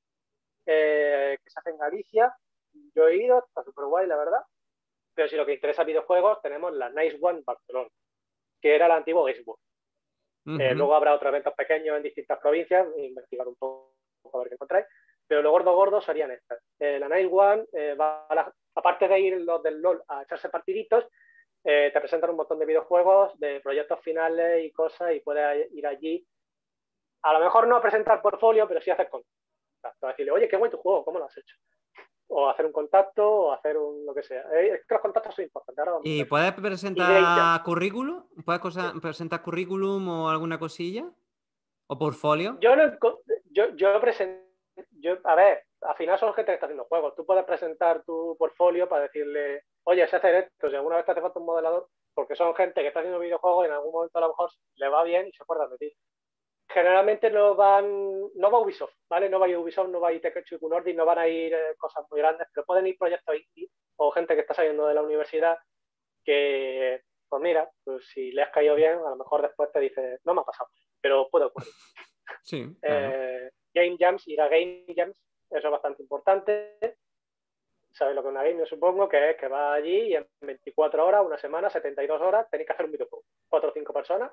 que se hace en Galicia. Yo he ido, está súper guay, la verdad. Pero si lo que interesa videojuegos, tenemos la Nice One Barcelona, que era la antigua Xbox. Ujú. Luego habrá otros eventos pequeños en distintas provincias, investigar un poco a ver qué encontráis. Pero lo gordo serían estas. La Nice One, aparte de ir los del LOL a echarse partiditos, te presentan un montón de videojuegos, de proyectos finales y cosas, y puedes ir allí. A lo mejor no a presentar portfolio, pero sí a hacer contacto. A decirle, oye, qué buen tu juego, ¿cómo lo has hecho? O hacer un contacto, o hacer lo que sea. Es que los contactos son importantes, ahora vamos a ¿Y ver. puedes Y Game Jam. presentar currículum? ¿Puedes presentar currículum o alguna cosilla? ¿O portfolio? Yo, no, yo presento, a ver, al final son gente que está haciendo juegos. Tú puedes presentar tu portfolio para decirle, oye, sé hacer esto, si alguna vez te hace falta un modelador, porque son gente que está haciendo videojuegos y en algún momento a lo mejor le va bien y se acuerdan de ti. Generalmente no va Ubisoft, ¿vale? No va a ir Ubisoft, no va a ir Takeuchi Nordic, no van a ir cosas muy grandes, pero pueden ir proyectos indie o gente que está saliendo de la universidad que, pues mira, pues si le has caído bien, a lo mejor después te dice, no me ha pasado, pero puede ocurrir. Sí, claro. Game Jams, ir a Game Jams, eso es bastante importante. ¿Sabes lo que es una game? Yo supongo que es que va allí y en 24 horas, una semana, 72 horas, tenéis que hacer un videojuego. 4 o 5 personas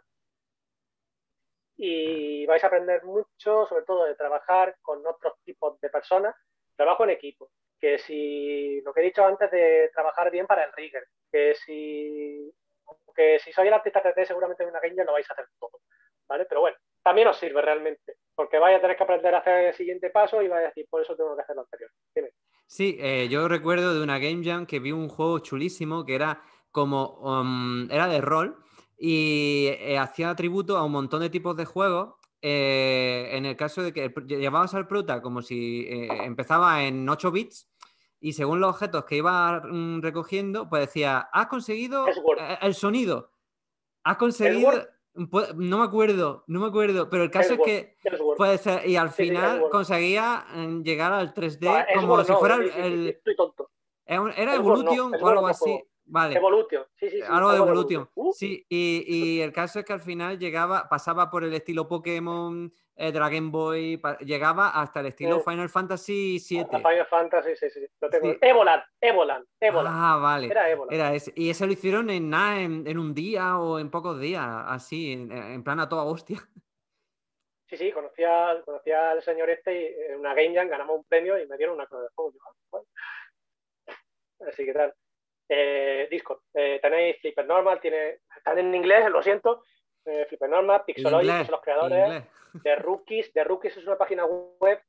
y vais a aprender mucho, sobre todo de trabajar con otros tipos de personas. Trabajo en equipo, que si lo que he dicho antes de trabajar bien para el rigger, que si sois el artista 3D seguramente en una game lo vais a hacer todo, ¿vale? Pero bueno, también os sirve realmente, porque vais a tener que aprender a hacer el siguiente paso y vais a decir, por eso tengo que hacer lo anterior. Dime. Sí, yo recuerdo de una Game Jam que vi un juego chulísimo que era como, era de rol y hacía tributo a un montón de tipos de juegos. En el caso de que llevabas al prota como si empezaba en 8 bits y según los objetos que iba recogiendo, pues decía, has conseguido Edward, el sonido, has Edward, conseguido, no me acuerdo, pero el caso es Edward, que Edward. puede ser, y al Sí, sí, final Edward. conseguía llegar al No, 3D como Edward si no, fuera estoy tonto. era Edward no, Evolution o Edward es algo otro así. juego. Vale, Evolution, sí, algo de algo de Evolution. Evolution. Sí, y el caso es que al final pasaba por el estilo Pokémon, Dragon Boy, llegaba hasta el estilo Mm, Final Fantasy hasta 7. Final Fantasy, sí, lo tengo. Sí. Evoland. Ah, vale. Era Evoland. Era ese. Y eso lo hicieron en nada, en un día o en pocos días, así, en plan a toda hostia. Sí, conocía al señor este y en una Game Jam ganamos un premio y me dieron una cosa de juego. Bueno, así que tal. Discord. Tenéis Flipper Normal, están en inglés, lo siento. Flipper Normal, Pixologic, que Inglés, son los creadores. inglés. De Rookies. De Rookies es una página web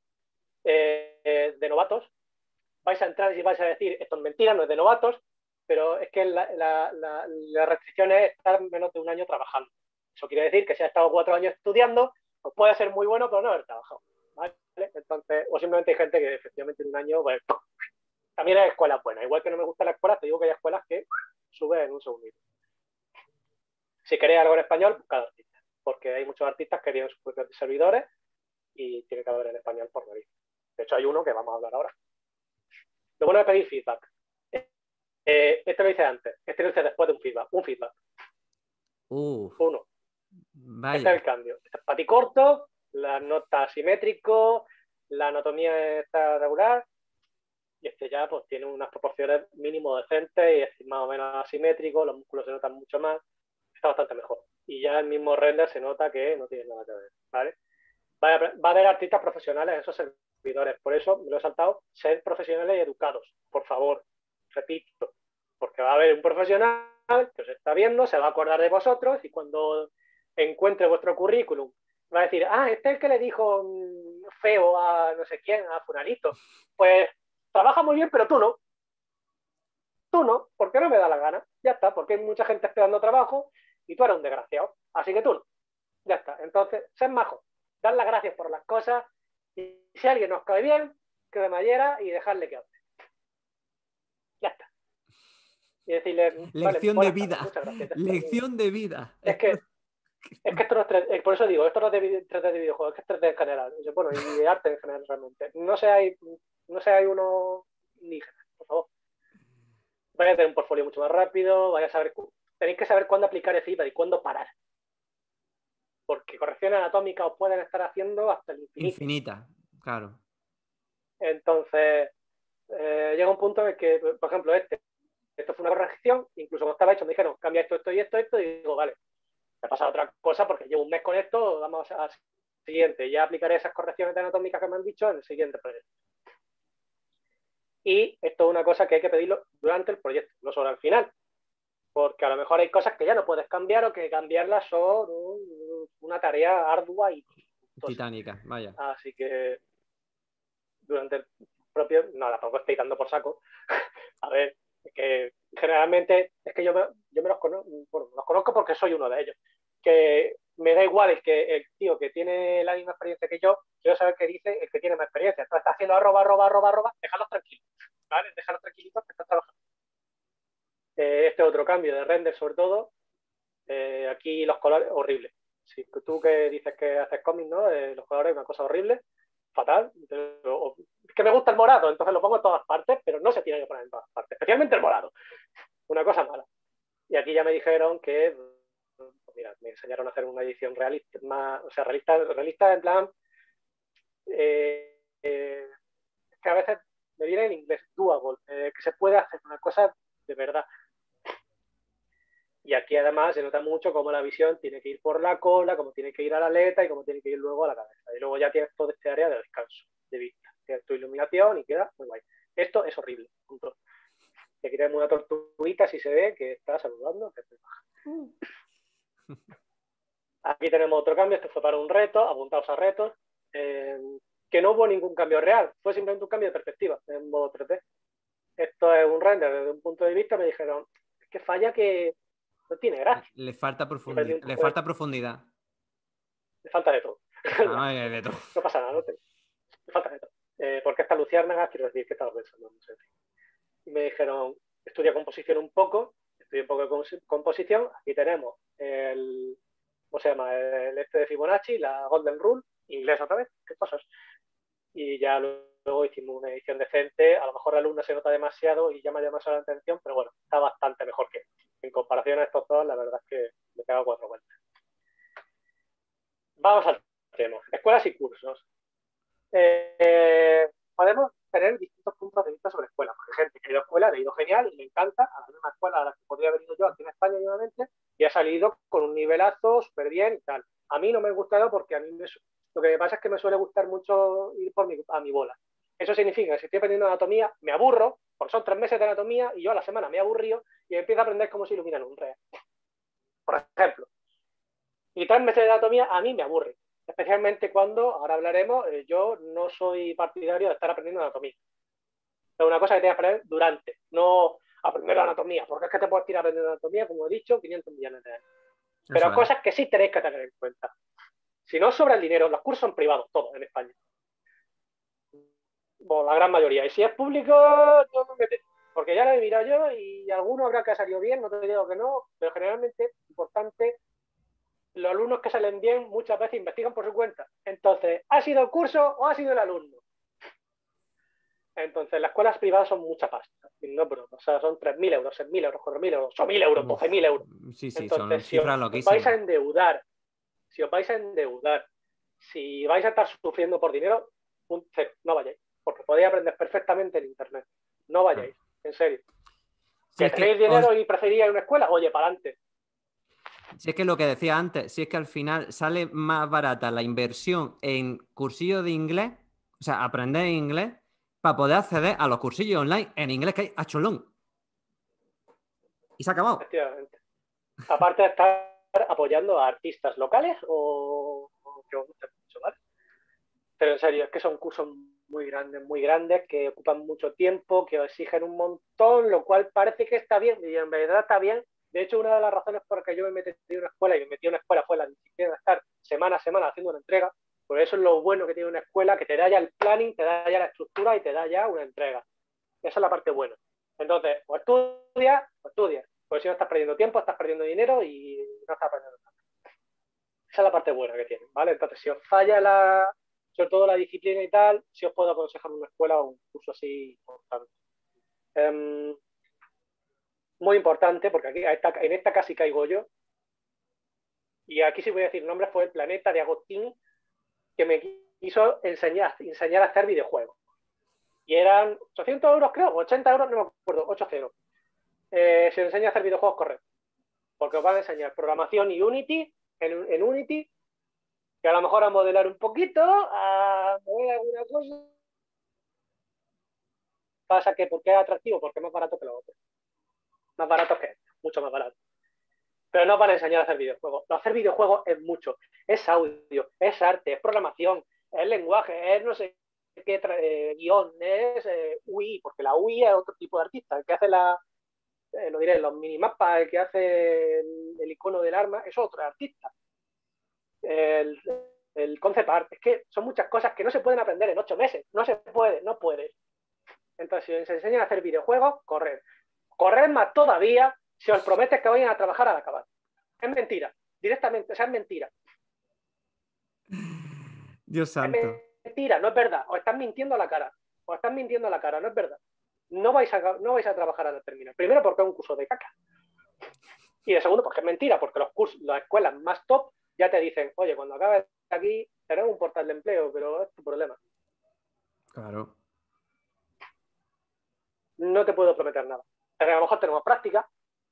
de novatos. Vais a entrar y vais a decir, esto es mentira, no es de novatos, pero es que la restricción es estar menos de un año trabajando. Eso quiere decir que si has estado 4 años estudiando, pues puede ser muy bueno, pero no haber trabajado. ¿Vale? Entonces, o simplemente hay gente que efectivamente en un año, pues, también hay escuelas buenas. Igual que no me gustan las escuelas, te digo que hay escuelas que suben en un segundito. Si queréis algo en español, buscad artistas, porque hay muchos artistas que tienen sus propios servidores y tiene que haber en español por medio. De hecho, hay uno que vamos a hablar ahora. Lo bueno es pedir feedback. Este lo hice antes, este lo hice después de un feedback. Un feedback. Uf, Uno. Este es vaya. el cambio. Este es pati corto, la nota asimétrico, la anatomía está regular y este ya pues tiene unas proporciones mínimo decentes y es más o menos asimétrico, los músculos se notan mucho más. Está bastante mejor. y ya el mismo render se nota que no tiene nada que ver, ¿vale? Va a haber artistas profesionales en esos servidores, por eso me lo he saltado, ser profesionales y educados, por favor, repito, porque va a haber un profesional que os está viendo, se va a acordar de vosotros y cuando encuentre vuestro currículum va a decir, este es el que le dijo feo a no sé quién, a Fulanito, pues trabaja muy bien, pero tú no, porque no me da la gana, ya está, porque hay mucha gente esperando trabajo y tú eres un desgraciado, así que tú no, ya está, entonces, sed majo, dar las gracias por las cosas y si alguien nos cae bien, que de mallera y dejarle que hable, ya está. Y decirle, vale, Lección de buenas tardes, vida. muchas gracias. Lección de vida. Es que esto no es 3D, por eso digo, esto no es 3D de videojuegos, es que es 3D en general. Bueno, y de arte en general realmente. No seáis uno indígena, por favor. Vais a tener un portfolio mucho más rápido, tenéis que saber cuándo aplicar el feedback y cuándo parar. Porque correcciones anatómicas os pueden estar haciendo hasta el infinito. Infinita, claro. Entonces, llega un punto en que, por ejemplo, esto fue una corrección, incluso cuando estaba hecho me dijeron, cambia esto, esto y esto, y digo, vale, me ha pasado otra cosa porque llevo un mes con esto, vamos al siguiente, ya aplicaré esas correcciones anatómicas que me han dicho en el siguiente proyecto. Y esto es una cosa que hay que pedirlo durante el proyecto, no solo al final, porque a lo mejor hay cosas que ya no puedes cambiar o que cambiarlas son una tarea ardua y titánica, vaya. Así que durante el propio, no, tampoco estoy dando por saco. A ver, es que generalmente es que yo me los conozco, bueno, los conozco porque soy uno de ellos. Que me da igual el tío que tiene la misma experiencia que yo, quiero saber qué dice el que tiene más experiencia. Entonces está haciendo arroba, déjalos tranquilos, ¿vale? Déjalos tranquilitos que están trabajando. Este otro cambio de render, sobre todo, aquí los colores, horribles. Si tú que dices que haces cómics, ¿no? Los colores, una cosa horrible, fatal. Es que me gusta el morado, entonces lo pongo en todas partes, pero no se tiene que poner en todas partes, especialmente el morado. Una cosa mala. Y aquí ya me dijeron que, pues mira, me enseñaron a hacer una edición realista, más, o sea, realista en plan, que a veces me viene en inglés, doable, que se puede hacer una cosa de verdad. Y aquí además se nota mucho cómo la visión tiene que ir por la cola, cómo tiene que ir a la aleta y cómo tiene que ir luego a la cabeza. Y luego ya tienes todo este área de descanso, de vista. Tienes tu iluminación y queda muy guay. Esto es horrible. Punto. Y aquí tenemos una tortuguita, si se ve, que está saludando. Aquí tenemos otro cambio. Esto fue para un reto, apuntaos a retos. Que no hubo ningún cambio real. Fue simplemente un cambio de perspectiva en modo 3D. Esto es un render desde un punto de vista. Me dijeron, es que falla que no tiene gracia. Le falta profundidad. Le falta profundidad. Le falta de todo. De todo. No pasa nada, le falta de todo. Porque estas luciérnagas, quiero decir, que estaba pensando, no sé. Y me dijeron, estudia composición un poco, estudia un poco de composición. Aquí tenemos ¿cómo se llama? El de Fibonacci, la Golden Rule, inglés otra vez, qué cosas. Y ya luego hicimos una edición decente. A lo mejor el alumno se nota demasiado y llama demasiado la atención, pero bueno, está bastante mejor que en comparación a estos dos. La verdad es que me pego 4 vueltas. Vamos al tema. Escuelas y cursos. Podemos tener distintos puntos de vista sobre escuelas. Porque gente que ha ido a escuela, le ha ido genial y le encanta. A la misma escuela a la que podría haber ido yo aquí en España nuevamente y ha salido con un nivelazo súper bien y tal. A mí no me ha gustado porque a mí lo que me pasa es que me suele gustar mucho ir a mi bola. Eso significa que si estoy aprendiendo anatomía, me aburro, porque son 3 meses de anatomía y yo a la semana me aburro y empiezo a aprender cómo se iluminan un red. Por ejemplo. Y 3 meses de anatomía a mí me aburre. Especialmente cuando, ahora hablaremos, yo no soy partidario de estar aprendiendo anatomía. Es una cosa que tienes que aprender durante, no aprender anatomía, porque es que te puedes tirar aprendiendo anatomía, como he dicho, 500 millones de años. Pero cosas que sí tenéis que tener en cuenta. Si no sobra el dinero, los cursos son privados, todos en España. Bueno, la gran mayoría. Y si es público, no me metes. Porque ya lo he mirado yo y alguno habrá que ha salido bien, no te digo que no, pero generalmente es importante. Los alumnos que salen bien muchas veces investigan por su cuenta. Entonces, ¿ha sido el curso o ha sido el alumno? Entonces, las escuelas privadas son mucha pasta. No, pero, o sea, son 3.000 euros, 6.000 euros, 4.000 euros, 8.000 euros, 12.000 euros. Sí, entonces, son si os cifras vais loquísimas. a endeudar, si vais a estar sufriendo por dinero, no vayáis. Porque podéis aprender perfectamente en internet. No vayáis, en serio. Si tenéis dinero y preferíais una escuela, oye, para adelante. Si es que lo que decía antes, si es que al final sale más barata la inversión en cursillos de inglés, o sea, aprender inglés, para poder acceder a los cursillos online en inglés que hay a cholón. Y se ha acabado. Efectivamente. Aparte de estar apoyando a artistas locales o que os guste mucho, ¿vale? Pero en serio, es que son cursos muy grandes, que ocupan mucho tiempo, que exigen un montón, lo cual parece que está bien, y en verdad está bien. De hecho, una de las razones por las que yo me metí en una escuela y me metí en una escuela fue la disciplina de estar semana a semana haciendo una entrega. Por eso es lo bueno que tiene una escuela, que te da ya el planning, te da ya la estructura y te da ya una entrega. Esa es la parte buena. Entonces, o estudias, porque si no estás perdiendo tiempo, estás perdiendo dinero y no estás aprendiendo nada. Esa es la parte buena que tienen, ¿vale? Entonces, si os falla sobre todo la disciplina y tal, si os puedo aconsejar una escuela o un curso así importante. Muy importante, porque aquí en esta casi caigo yo, y aquí sí voy a decir nombres, fue el Planeta de Agustín, que me quiso enseñar a hacer videojuegos. Y eran 800 euros, creo, 80 euros, no me acuerdo, 8-0. Se enseña a hacer videojuegos correctos, porque os van a enseñar programación y Unity, en Unity, que a lo mejor a modelar un poquito, a mover alguna cosa. Pasa que, ¿por qué es atractivo? Porque es más barato que los otros. Más barato que mucho más barato. Pero no para enseñar a hacer videojuegos. Hacer videojuegos es mucho. Es audio, es arte, es programación, es lenguaje, es no sé qué guión, es UI, porque la UI es otro tipo de artista. El que hace lo diré, los minimapas, el que hace el icono del arma, es otro artista. El, el concept art. Es que son muchas cosas que no se pueden aprender en 8 meses. No se puede, no puedes. Entonces, si os enseñan a hacer videojuegos, correr. Correr más todavía si os prometes que vayan a trabajar al acabar. Es mentira. Directamente, o sea, es mentira. Dios Es santo. mentira, no es verdad. Os están mintiendo a la cara. Os están mintiendo a la cara, no es verdad. No vais a trabajar al terminar. Primero, porque es un curso de caca. Y de segundo, porque es mentira, porque las escuelas más top ya te dicen, oye, cuando acabes aquí, tenemos un portal de empleo, pero es tu problema. Claro. No te puedo prometer nada. Pero a lo mejor tenemos práctica,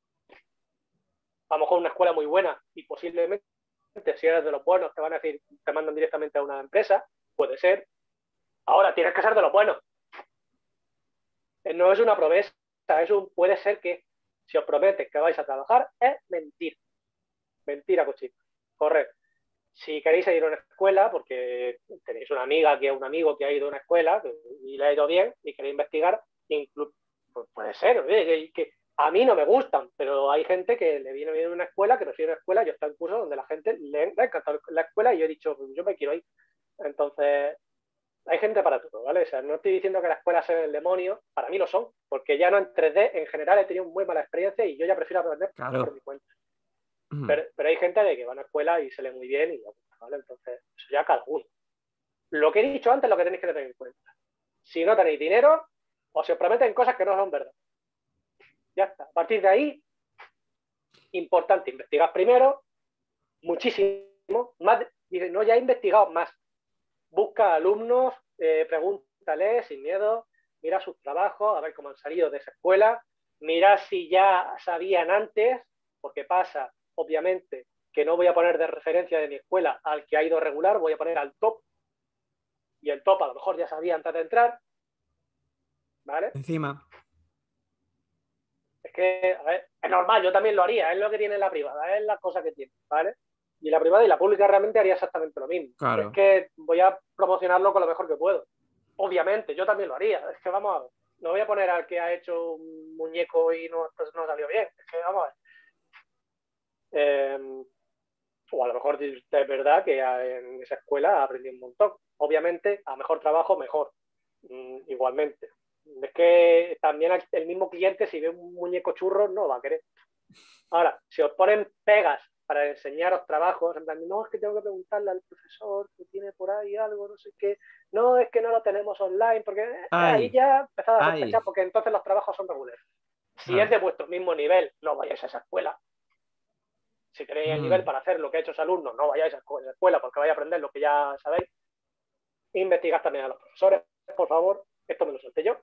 a lo mejor una escuela muy buena y posiblemente si eres de los buenos te van a decir, te mandan directamente a una empresa, puede ser. Ahora tienes que ser de los buenos. No es una promesa, puede ser que si os prometes que vais a trabajar, es mentira. Mentira, cochito. Correcto. Si queréis ir a una escuela, porque tenéis una amiga que es un amigo que ha ido a una escuela y le ha ido bien y queréis investigar, pues puede ser, que a mí no me gustan, pero hay gente que le viene bien una escuela, que prefiere una escuela. Yo estoy en cursos donde la gente le ha encantado la escuela y yo he dicho, yo me quiero ir. Entonces, hay gente para todo, ¿vale? O sea, no estoy diciendo que las escuelas sean el demonio, para mí lo son, porque ya no en 3D, en general he tenido muy mala experiencia y yo ya prefiero aprender por Claro. mi cuenta. Pero hay gente de que va a una escuela y se lee muy bien y ¿vale? Entonces, eso ya cada uno. Lo que he dicho antes es lo que tenéis que tener en cuenta. Si no tenéis dinero, o se os prometen cosas que no son verdad. Ya está. A partir de ahí, importante, investigar primero, muchísimo, más, no ya he investigado más. Busca alumnos, pregúntale sin miedo, mira sus trabajos, a ver cómo han salido de esa escuela, mira si ya sabían antes, porque pasa, obviamente, que no voy a poner de referencia de mi escuela al que ha ido regular, voy a poner al top, y el top a lo mejor ya sabía antes de entrar, ¿vale? Encima. Es que, a ver, es normal, yo también lo haría, es lo que tiene la privada, es la cosa que tiene, ¿vale? Y la privada y la pública realmente haría exactamente lo mismo. Es Claro. que voy a promocionarlo con lo mejor que puedo. Obviamente, yo también lo haría. Es que vamos a ver. No voy a poner al que ha hecho un muñeco y no, pues no salió bien. Es que vamos a ver. O a lo mejor es verdad que en esa escuela aprendí un montón. Obviamente, a mejor trabajo, mejor. Igualmente. Es que también el mismo cliente, si ve un muñeco churro, no lo va a querer. Ahora, si os ponen pegas para enseñaros trabajos, en plan, no, es que tengo que preguntarle al profesor que tiene por ahí algo, no sé qué, no, es que no lo tenemos online, porque ahí Ay, ya empezad a ay. sospechar, porque entonces los trabajos son regulares. Si es Claro. de vuestro mismo nivel, no vayáis a esa escuela. Si tenéis el nivel para hacer lo que ha hecho ese alumno, no vayáis a esa escuela porque vais a aprender lo que ya sabéis. Investigad también a los profesores, por favor. Esto me lo solté yo.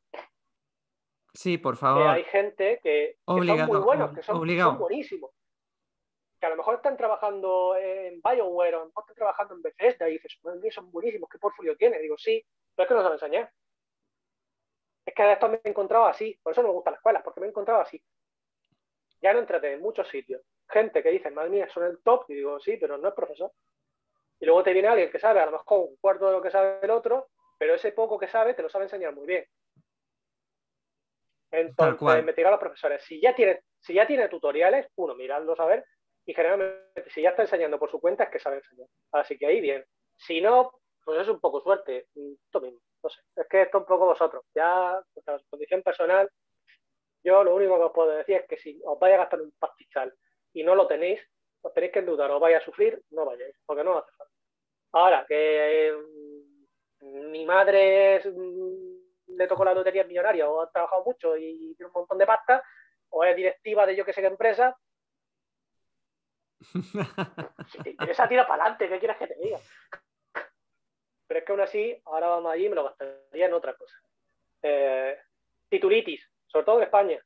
Sí, por Que hay favor. gente que son muy Obligado, buenos, que son obligado. buenísimos. que a lo mejor están trabajando en BioWare o a lo mejor están trabajando en Bethesda y dices, son buenísimos, ¿qué portfolio tiene? Digo, sí, pero es que no se lo enseñé. Es que de esto me he encontrado así, por eso no me gustan las escuelas, porque me he encontrado así. Ya no entrate en muchos sitios. Gente que dice, madre mía, son el top, y digo, sí, pero no es profesor. Y luego te viene alguien que sabe a lo mejor un cuarto de lo que sabe el otro, pero ese poco que sabe te lo sabe enseñar muy bien. Tal Entonces, cual. investigar a los profesores. Si ya tiene tutoriales, uno, miradlos a ver, y generalmente si ya está enseñando por su cuenta es que sabe enseñar. Así que ahí bien. Si no, pues es un poco suerte. Esto mismo. No sé. Es que esto un poco vosotros. Ya, vuestra condición personal, yo lo único que os puedo decir es que si os vais a gastar un pastizal y no lo tenéis, os tenéis que endeudar, os vais a sufrir, no vayáis, porque no hace falta. Ahora, que mi madre le tocó la lotería millonaria o ha trabajado mucho y tiene un montón de pasta, o es directiva de yo que sé qué empresa, si te interesa, tira para adelante, ¿qué quieres que te diga? Pero es que aún así, ahora vamos allí y me lo gastaría en otra cosa. Eh, titulitis, sobre todo en España.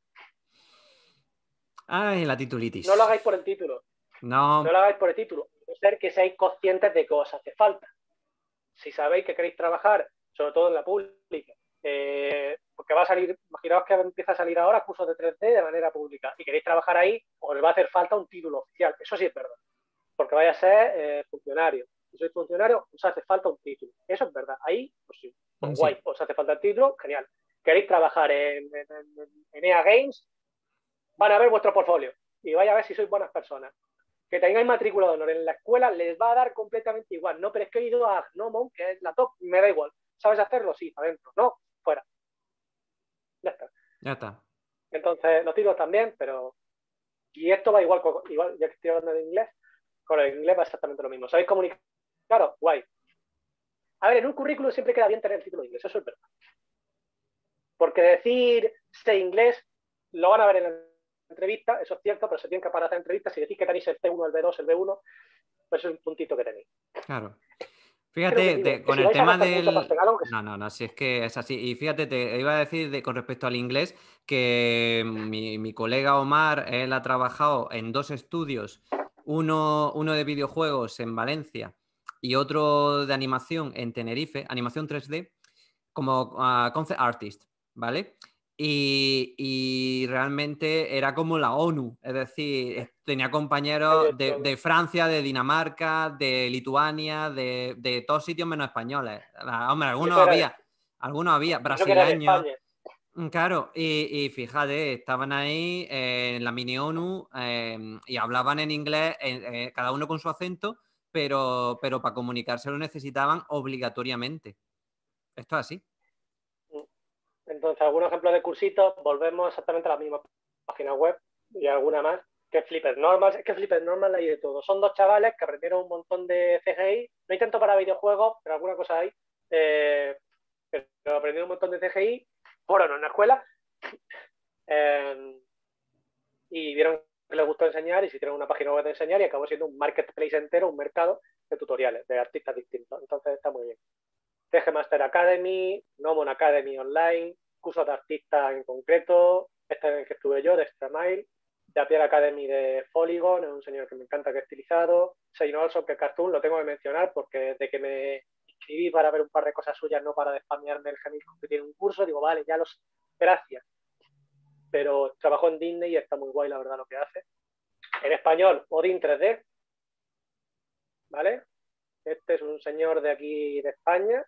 Ay, la No lo titulitis. hagáis por el título, no No, lo hagáis por el título. A no ser que seáis conscientes de que os hace falta. Si sabéis que queréis trabajar, sobre todo en la pública, porque va a salir, imaginaos que empieza a salir ahora cursos de 3D de manera pública y queréis trabajar ahí, os va a hacer falta un título oficial. Eso sí es verdad, porque vaya a ser funcionario. Si sois funcionario, os hace falta un título. Eso es verdad. Ahí, pues sí, pues guay, sí. os hace falta el título, genial. ¿Queréis trabajar en EA Games? Van a ver vuestro portfolio y vaya a ver si sois buenas personas. Que tengáis matrícula de honor en la escuela les va a dar completamente igual. No, pero es que he ido a Gnomon, que es la top, me da igual. ¿Sabes hacerlo? Sí, adentro. No, fuera. Ya está. Ya está. Entonces, los títulos también, pero. Y esto va igual, igual ya que estoy hablando de inglés, con el inglés va exactamente lo mismo. ¿Sabéis comunicar? Claro, guay. A ver, en un currículum siempre queda bien tener el título de inglés, eso es verdad. Porque decir sé inglés lo van a ver en la entrevista, eso es cierto, pero se tienen que parar hacer entrevistas. Si decís que tenéis el C1, el B2, el B1, pues es un puntito que tenéis. Claro. Es lo que Fíjate, digo, que con si el vais a tema gastar mucho del... pasta en algo, que No, no, no, si es que es así. Y fíjate, te iba a decir con respecto al inglés que mi colega Omar, él ha trabajado en dos estudios, uno de videojuegos en Valencia y otro de animación en Tenerife, animación 3D, como concept artist, ¿vale? Y realmente era como la ONU, es decir, tenía hay compañeros de todo. de Francia, de Dinamarca, de Lituania, de todos sitios menos españoles. Hombre, algunos había, y eso que era en brasileños. España. Claro, y fíjate, estaban ahí en la mini ONU y hablaban en inglés, cada uno con su acento, pero para comunicarse lo necesitaban obligatoriamente. Esto es así. Entonces, algunos ejemplos de cursitos, volvemos exactamente a la misma página web y alguna más, que Flipper Normal. Es que Flipper Normal hay de todo. Son dos chavales que aprendieron un montón de CGI. No hay tanto para videojuegos, pero alguna cosa hay. Pero aprendieron un montón de CGI, fueron a una escuela eh, y vieron que les gustó enseñar y se hicieron una página web de enseñar y acabó siendo un marketplace entero, un mercado de tutoriales de artistas distintos. Entonces está muy bien. TG Master Academy, Nomon Academy Online, cursos de artistas en concreto, este en el que estuve yo, de Extramile, de Apier Academy de Polygon, es un señor que me encanta que he estilizado, Sein Olson, que Cartoon, lo tengo que mencionar porque desde que me inscribí para ver un par de cosas suyas, no para de spamearme el Gmail que tiene un curso, digo, vale, ya los... Gracias. Pero trabajó en Disney y está muy guay, la verdad, lo que hace. En español, Odin 3D, ¿vale? Este es un señor de aquí de España,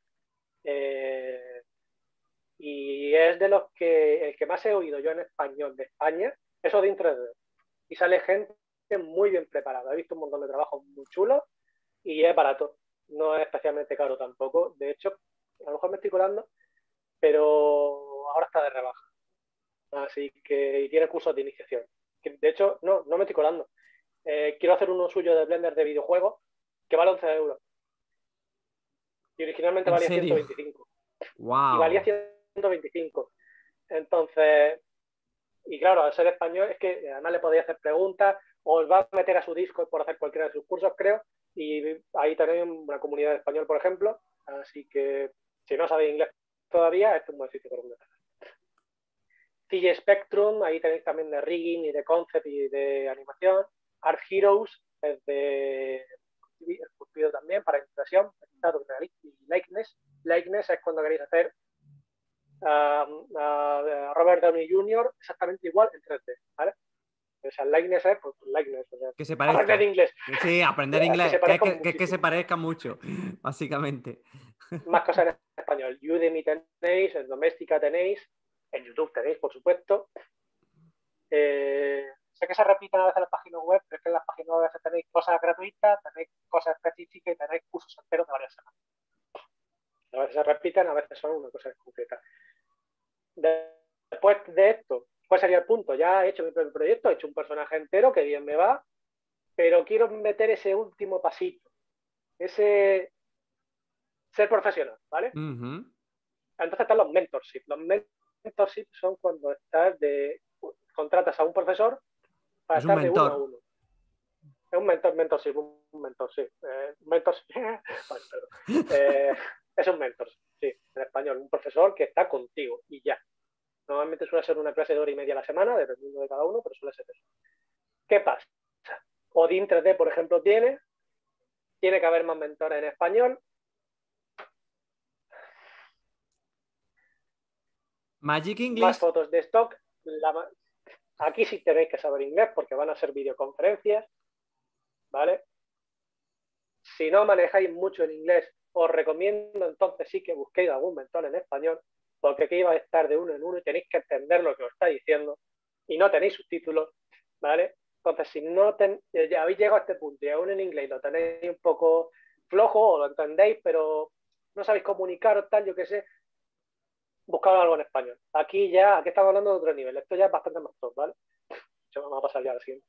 y es de los que el que más he oído yo en español de España es Odin 3D. Y sale gente muy bien preparada. He visto un montón de trabajos muy chulos y es barato. No es especialmente caro tampoco. De hecho, a lo mejor me estoy colando, pero ahora está de rebaja. Así que y tiene cursos de iniciación. De hecho, no me estoy colando. Quiero hacer uno suyo de Blender de videojuegos que vale 11 euros. Y originalmente ¿En valía serio? 125. Y valía ¡Wow! 125. Entonces, y claro, al ser español es que además le podéis hacer preguntas, os va a meter a su Discord por hacer cualquiera de sus cursos, creo, y ahí tenéis una comunidad de español, por ejemplo, así que si no sabéis inglés todavía, este es un buen sitio para empezar. CJ Spectrum, ahí tenéis también de rigging y de concept y de animación. Art Heroes es de Cuspido también para impresión, y likeness es cuando queréis hacer a Robert Downey Jr. exactamente igual en 3D, ¿vale? O sea, likeness es pues, likeness, o sea, Que se aprender parezca. inglés. Sí, aprender Que inglés. se Que, parezca que se muchísimo. parezca mucho, básicamente. Más cosas en español. Udemy tenéis, en Doméstica tenéis, en YouTube tenéis, por supuesto. Sé que se repiten a veces las páginas web, pero es que en las páginas web tenéis cosas gratuitas, tenéis cosas específicas y tenéis cursos enteros de varias semanas. A veces se repiten, a veces son una cosa concreta. Después de esto, ¿cuál sería el punto? Ya he hecho mi propio proyecto, he hecho un personaje entero, que bien me va, pero quiero meter ese último pasito, ese ser profesional, ¿vale? Entonces están los mentorships. Los mentorships son cuando contratas a un profesor para Es un estar de uno a mentor. uno. Es un mentorship, un mentorship. Mentorship. Vale, perdón. Es un mentor, sí, en español, un profesor que está contigo y ya. Normalmente suele ser una clase de hora y media a la semana, dependiendo de cada uno, pero suele ser eso. ¿Qué pasa? Odin 3D, por ejemplo, tiene que haber más mentores en español. Magic Más English. fotos de stock. Aquí sí tenéis que saber inglés porque van a ser videoconferencias, ¿vale? Si no manejáis mucho en inglés, os recomiendo entonces sí que busquéis algún mentor en español, porque aquí vais a estar de uno en uno y tenéis que entender lo que os está diciendo y no tenéis subtítulos, ¿vale? Entonces, si no ya habéis llegado a este punto y aún en inglés lo tenéis un poco flojo o lo entendéis, pero no sabéis comunicar tal, yo qué sé, buscad algo en español. Aquí estamos hablando de otro nivel, esto ya es bastante más top, ¿vale? Vamos a pasar ya al siguiente.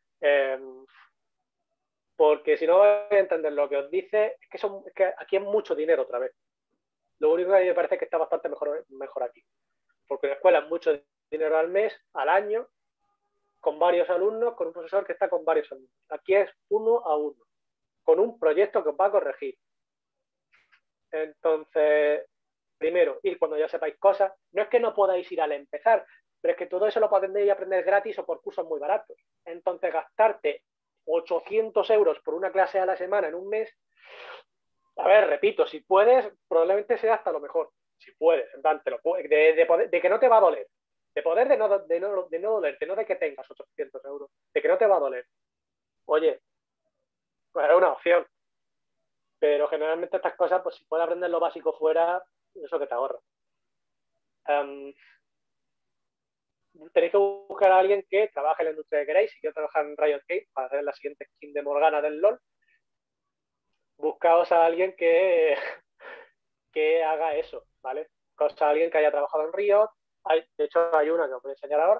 Porque si no vais a entender lo que os dice, es que aquí es mucho dinero otra vez. Lo único que a mí me parece es que está bastante mejor aquí. Porque en la escuela es mucho dinero al mes, al año, con varios alumnos, con un profesor que está con varios alumnos. Aquí es uno a uno, con un proyecto que os va a corregir. Entonces, primero, ir cuando ya sepáis cosas. No es que no podáis ir al empezar, pero es que todo eso lo podéis aprender gratis o por cursos muy baratos. Entonces, gastarte 800 euros por una clase a la semana en un mes, a ver, repito, si puedes, probablemente sea hasta lo mejor. Si puedes, en plan, de que no te va a doler. De poder de no dolerte, no de que tengas 800 euros, de que no te va a doler. Oye, pues es una opción. Pero generalmente estas cosas, pues si puedes aprender lo básico fuera, eso que te ahorra. Tenéis que buscar a alguien que trabaje en la industria que queréis. Si quiero trabajar en Riot Games para hacer la siguiente skin de Morgana del LoL, buscaos a alguien que haga eso, ¿vale? Buscaos a alguien que haya trabajado en Riot. De hecho, hay una que os voy a enseñar ahora,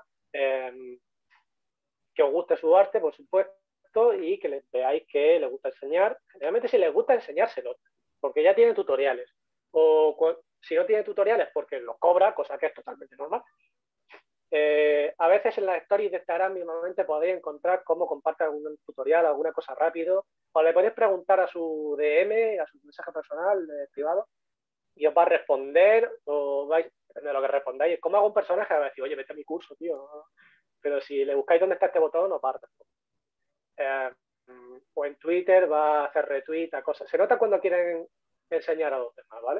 que os guste su arte, por supuesto, y que veáis que le gusta enseñar. Generalmente si les gusta enseñárselo, porque ya tiene tutoriales. O si no tiene tutoriales, porque los cobra, cosa que es totalmente normal. A veces en las stories de Instagram mismamente podéis encontrar cómo comparte algún tutorial, alguna cosa rápido, o le podéis preguntar a su DM, a su mensaje personal privado, y os va a responder, o vais, de lo que respondáis, ¿cómo hago un personaje? Va a decir, oye, vete a mi curso, tío. Pero si le buscáis dónde está este botón, os va a responder. O en Twitter va a hacer retweet a cosas. Se nota cuando quieren enseñar a los demás, ¿vale?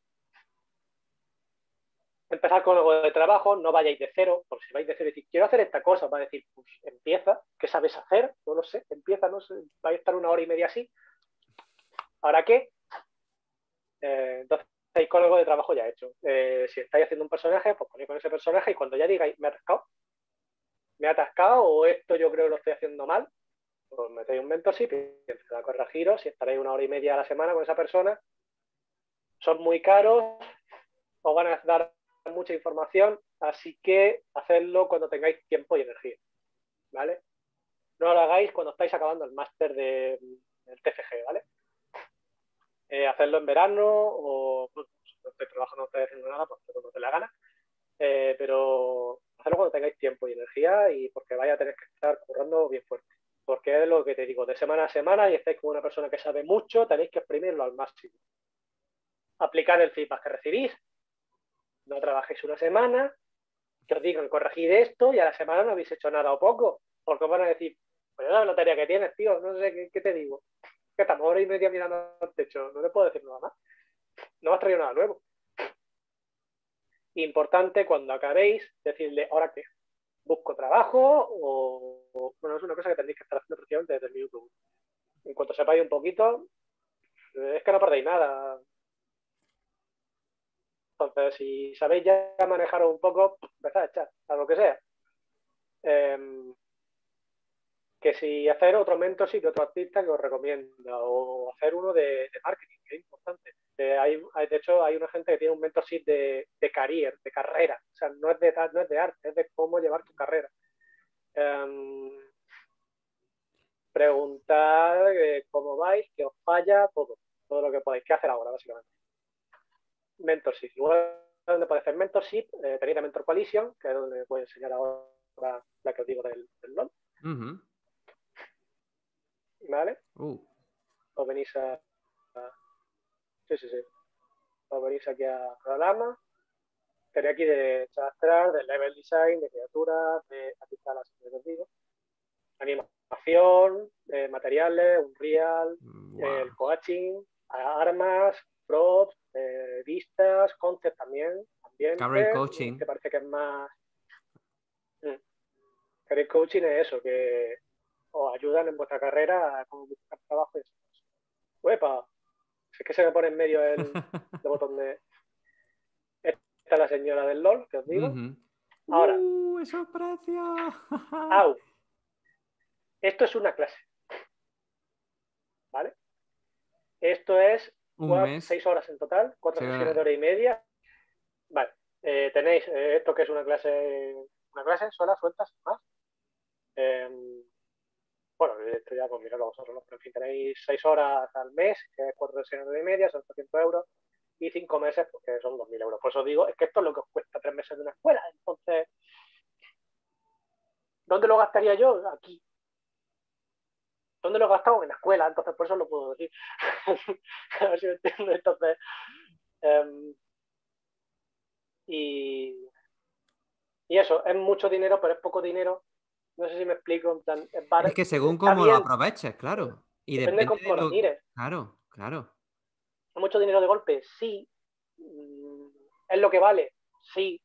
Empezar con algo de trabajo, no vayáis de cero, porque si vais de cero y decís, quiero hacer esta cosa, va a decir, pues empieza, ¿qué sabes hacer? No lo sé, empieza, no sé, vais a estar una hora y media así. ¿Ahora qué? Entonces, estáis con algo de trabajo ya hecho. Si estáis haciendo un personaje, pues ponéis con ese personaje y cuando ya digáis, me he atascado o esto yo creo que lo estoy haciendo mal, pues metéis un mentorship y empezad a corregiros y estaréis una hora y media a la semana con esa persona. Son muy caros, os van a dar mucha información, así que hacedlo cuando tengáis tiempo y energía, ¿vale? No lo hagáis cuando estáis acabando el máster del TFG, ¿vale? Hacedlo en verano o pues, no estoy trabajando, no estoy haciendo nada, pues cuando te la gana, pero hacedlo cuando tengáis tiempo y energía y porque vais a tener que estar currando bien fuerte. Porque es lo que te digo, de semana a semana y estáis con una persona que sabe mucho, tenéis que exprimirlo al máximo. Aplicar el feedback que recibís, no trabajéis una semana, que os digan corregid esto y a la semana no habéis hecho nada o poco, porque os van a decir, Pues esa es la lotería que tienes, tío, no sé qué te digo. Que estamos hora y media mirando al techo, no te puedo decir nada más. No me has traído nada nuevo. Importante cuando acabéis decirle, ¿ahora qué? ¿Busco trabajo bueno, es una cosa que tenéis que estar haciendo prácticamente desde el minuto uno? En cuanto sepáis un poquito, es que no perdéis nada. Entonces, si sabéis ya manejaros un poco, empezad a echar, a lo que sea. Eh, que si hacer otro mentorship de otro artista que os recomienda, o hacer uno de marketing, que es importante. De hecho, hay una gente que tiene un mentorship de career, de carrera. O sea, no es de arte, es de cómo llevar tu carrera. Preguntar cómo vais, qué os falla, todo lo que podéis. ¿Qué hacer ahora, básicamente? Mentorship. Igual donde puede hacer mentorship, tenéis la Mentor Coalition, que es donde os voy a enseñar ahora la que os digo del LOL. ¿Vale? Os venís sí. Os venís aquí a programa. Tenéis aquí de chastrar, de level design, de criaturas, aquí está las que os digo. Animación, materiales, Unreal, el coaching, armas, props, vistas, concept también, Career ambiente, coaching. que parece que es más... Career coaching es eso, que os ayudan en vuestra carrera a cómo buscar trabajo y eso. ¡Uepa! Es que se me pone en medio el botón de... Esta es la señora del LOL, que os digo. Ahora. ¡Esos precios! ¡Au! Esto es una clase. ¿Vale? Esto es Un mes. 6 horas en total, 4 sesiones de hora y media. Vale. Tenéis esto que es una clase sola, suelta, sin más. Bueno, esto ya pues miradlo vosotros, ¿no? Pero en fin, tenéis 6 horas al mes, que es 4 sesiones de hora y media, son 800 euros, y 5 meses, porque son 2.000 euros. Por eso os digo, es que esto es lo que os cuesta 3 meses de una escuela. Entonces, ¿dónde lo gastaría yo? Aquí. ¿Dónde lo he gastado? En la escuela, entonces por eso lo puedo decir. A ver si me entiendo. Entonces, y eso, es mucho dinero, pero es poco dinero. No sé si me explico. En plan, Es que según está cómo lo bien, aproveches, claro. Y depende de depende de cómo lo lo... mires. Claro. Mucho dinero de golpe, sí. ¿Es lo que vale? Sí.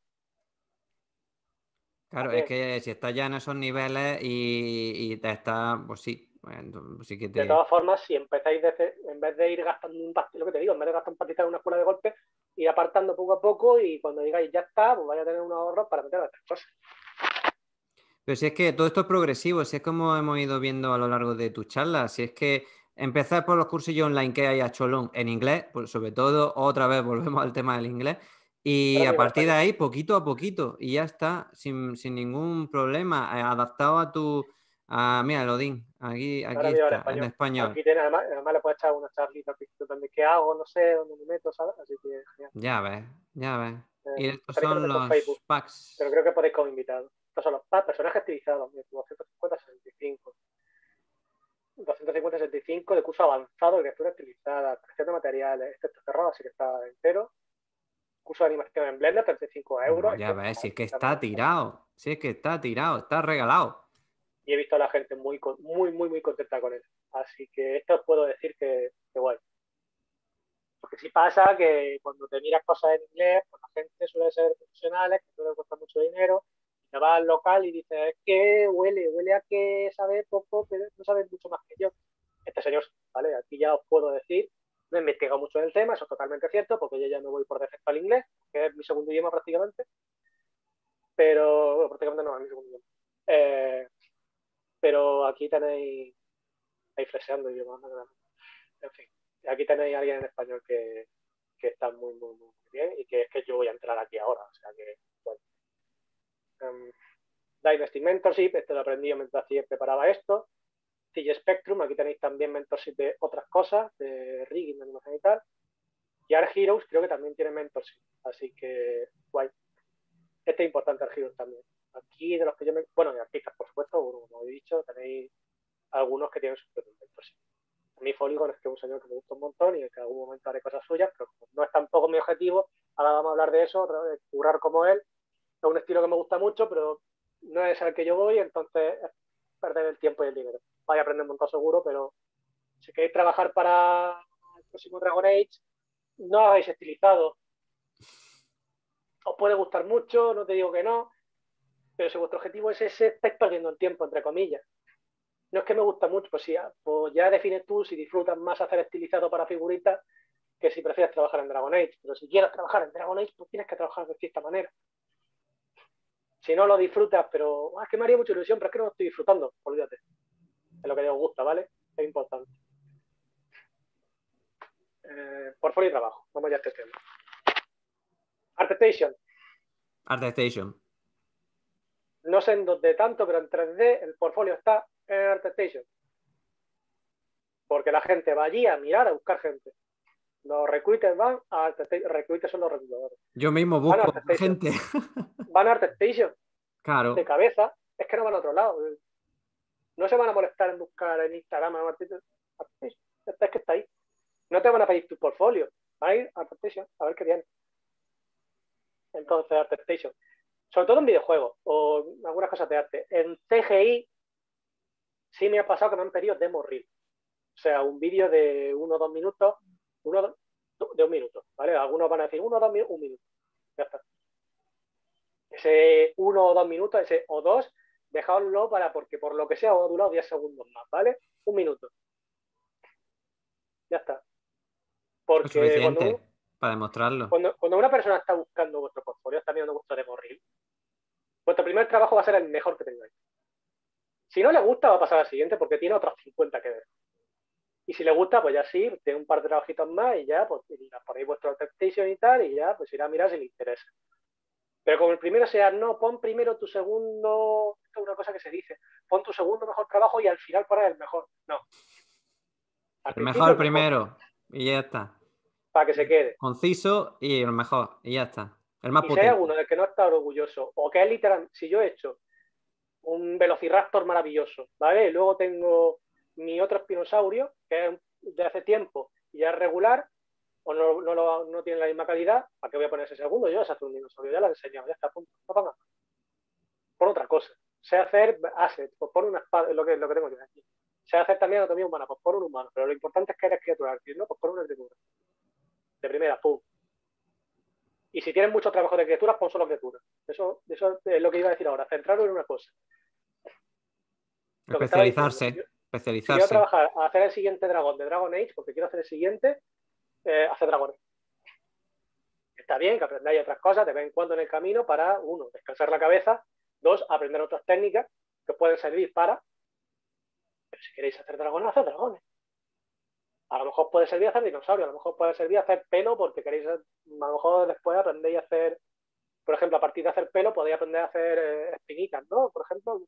Claro, es También. que si estás ya en esos niveles y te está, pues sí, pues sí que De te... todas formas, si empezáis en vez de ir gastando un pastizal, lo que te digo, en vez de gastar un pastizal en una escuela de golpe, ir apartando poco a poco y cuando digáis ya está, pues vais a tener unos ahorros para meter a otras cosas. Pero si es que todo esto es progresivo, si es como hemos ido viendo a lo largo de tus charlas, si es que empezar por los cursillos online que hay a cholón en inglés, pues sobre todo otra vez volvemos al tema del inglés, y Ahora a mismo en partir de español. ahí poquito a poquito, y ya está, sin ningún problema, adaptado a tu... mira, Lodin, aquí Ahora mismo en está, en español. español. Aquí tiene, además le puedes echar una charlita donde qué hago, no sé, dónde me meto, ¿sabes? Así que genial. Ya ves, ya ves. Y estos Tenéis que son meter por los Facebook, pero packs. creo que podéis como invitados. Estos son los personajes estilizados, 250, 65. 250, 65 de curso avanzado de criatura estilizada, creación de materiales. Este está cerrado, así que está entero. Curso de animación en Blender, 35 No, euros. Es ya que, ves, si joder, es que también está tirado, si es que está tirado, está regalado. y he visto a la gente muy contenta con él. Así que esto os puedo decir que guay. Porque sí pasa que cuando te miras cosas en inglés, pues la gente suele ser profesionales, que suele costar mucho dinero, te vas al local y dices, es que huele a que sabe poco, pero no sabe mucho más que yo. Este señor, ¿vale? Aquí ya os puedo decir, no he investigado mucho en el tema, eso es totalmente cierto, porque yo ya me voy por defecto al inglés, que es mi segundo idioma prácticamente, pero, bueno, prácticamente no, es mi segundo idioma. Pero aquí tenéis, estáis fleseando idiomas, ¿no? En fin, aquí tenéis a alguien en español que está muy bien y que es que yo voy a entrar aquí ahora. O sea que, bueno. Dynasty Mentorship, esto lo aprendí mientras preparaba esto. CG Spectrum, aquí tenéis también mentorship de otras cosas, de rigging, de animación y tal. Y Art Heroes creo que también tiene mentorship, así que guay. Este es importante, Art Heroes también. Aquí de los que yo me... Bueno, de artistas, por supuesto, como he dicho, tenéis algunos que tienen sus propios mentorship. A mí Polygon es que es un señor que me gusta un montón y que en algún momento haré cosas suyas, pero no es tampoco mi objetivo. Ahora vamos a hablar de eso, de curar como él. Es un estilo que me gusta mucho, pero no es al que yo voy, entonces perder el tiempo y el dinero. Vais a aprender un montón seguro, pero si queréis trabajar para el próximo Dragon Age, no hagáis estilizado. Os puede gustar mucho, no te digo que no, pero si vuestro objetivo es ese, estáis perdiendo el tiempo, entre comillas. No es que me gusta mucho, pues sí, pues ya defines tú si disfrutas más hacer estilizado para figuritas que si prefieres trabajar en Dragon Age. Pero si quieres trabajar en Dragon Age, pues tienes que trabajar de cierta manera. Si no lo disfrutas, pero es que me haría mucha ilusión, pero es que no lo estoy disfrutando, olvídate. Es lo que os gusta, ¿vale? Es importante. Portfolio y trabajo. Vamos ya a este tema. ArtStation. ArtStation. No sé en dónde tanto, pero en 3D el portfolio está en ArtStation. Porque la gente va allí a mirar, a buscar gente. Los recruiters van a ArtStation. Recruiters son los reclutadores. Yo mismo Van a busco ArtStation. gente. Van a ArtStation. Claro. De cabeza. Es que no van a otro lado. No se van a molestar en buscar en Instagram a ArtStation. Es que está ahí. No te van a pedir tu portfolio. Van a ir a ArtStation a ver qué tienen. Entonces, ArtStation. Sobre todo en videojuegos o en algunas cosas de arte. En CGI sí me ha pasado que me han pedido demo reel. O sea, un vídeo de 1 o 2 minutos, de 1 minuto, ¿vale? Algunos van a decir 1 o 2 minutos, 1 minuto. Ya está. Ese 1 o 2 minutos, ese o 2, dejadlo porque por lo que sea os ha durado 10 segundos más, ¿vale? 1 minuto. Ya está. Lo suficiente para demostrarlo. Cuando una persona está buscando vuestro portfolio, está mirando vuestro demo reel, vuestro primer trabajo va a ser el mejor que tengáis. Si no le gusta, va a pasar al siguiente porque tiene otros 50 que ver. Y si le gusta, pues ya sí, tiene un par de trabajitos más y ya, pues ponéis vuestro ArtStation y tal, y ya, pues irá a mirar si le interesa. Pero como el primero sea, no, pon primero tu segundo, esto es una cosa que se dice, pon tu segundo mejor trabajo y al final pones el mejor. No. El mejor primero y ya está. Para que se quede. Conciso y el mejor, y ya está. El más y si hay potente. alguno del que no está orgulloso, o que es literal, si yo he hecho un Velociraptor maravilloso, ¿vale? Y luego tengo mi otro espinosaurio, que es de hace tiempo y ya es regular, o no tiene la misma calidad, ¿para qué voy a poner ese segundo? Yo ya sé hacer un dinosaurio, ya lo he enseñado, ya está a punto. No ponga. Por otra cosa. Sé hacer assets, pues por una espada, es lo que tengo yo aquí. Sé hacer también anatomía humana, pues por un humano. Pero lo importante es que eres criatura, ¿no? Pues por una criatura. De primera, pum. Y si tienes mucho trabajo de criaturas, pon solo criaturas. Eso es lo que iba a decir ahora. Centrarlo en una cosa. Lo que estaba diciendo. Si quiero trabajar a hacer el siguiente dragón de Dragon Age, porque quiero hacer el siguiente, hacer dragones. Está bien que aprendáis otras cosas de vez en cuando en el camino para, 1, descansar la cabeza, 2, aprender otras técnicas que os pueden servir para. Pero si queréis hacer dragones, haced dragones. A lo mejor puede servir hacer dinosaurios, a lo mejor puede servir hacer pelo porque queréis, a lo mejor después aprendéis a hacer, por ejemplo, a partir de hacer pelo podéis aprender a hacer espinitas, ¿no? Por ejemplo,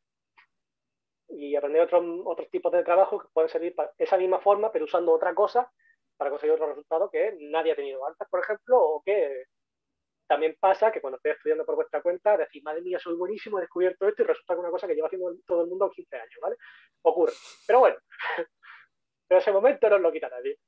y aprender otros tipos de trabajo que pueden servir para esa misma forma, pero usando otra cosa para conseguir otro resultado que nadie ha tenido antes, por ejemplo, o que también pasa que cuando estéis estudiando por vuestra cuenta decís, madre mía, soy buenísimo, he descubierto esto y resulta que una cosa que lleva haciendo todo el mundo 15 años, ¿vale? Ocurre. Pero bueno, pero ese momento no os lo quita nadie.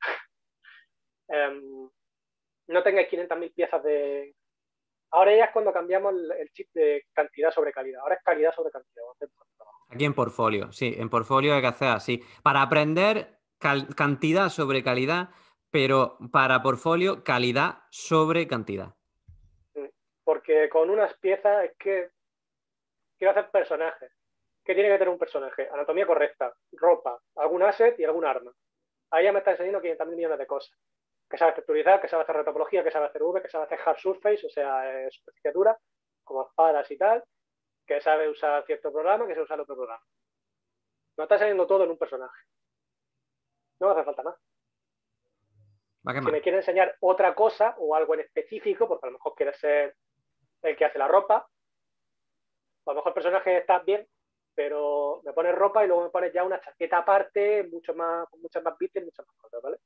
No tengáis 500.000 piezas de... Ahora ya es cuando cambiamos el chip de cantidad sobre calidad. Ahora es calidad sobre cantidad. Aquí en portfolio, sí, en portfolio hay que hacer así. Para aprender cantidad sobre calidad, pero para portfolio calidad sobre cantidad. Porque con unas piezas es que quiero hacer personajes. ¿Qué tiene que tener un personaje? Anatomía correcta, ropa, algún asset y algún arma. Ahí ya me está enseñando 500.000 millones de cosas. Que sabe texturizar, que sabe hacer retopología, que sabe hacer V, que sabe hacer hard surface, o sea, superficie como espadas y tal, que sabe usar cierto programa, que sabe usar otro programa. No está enseñando todo en un personaje. No me hace falta más. Si me quiere enseñar otra cosa o algo en específico, porque a lo mejor quiere ser el que hace la ropa, o a lo mejor el personaje está bien, pero me pones ropa y luego me pones ya una chaqueta aparte, con muchas más vistas y muchas más cosas, ¿vale?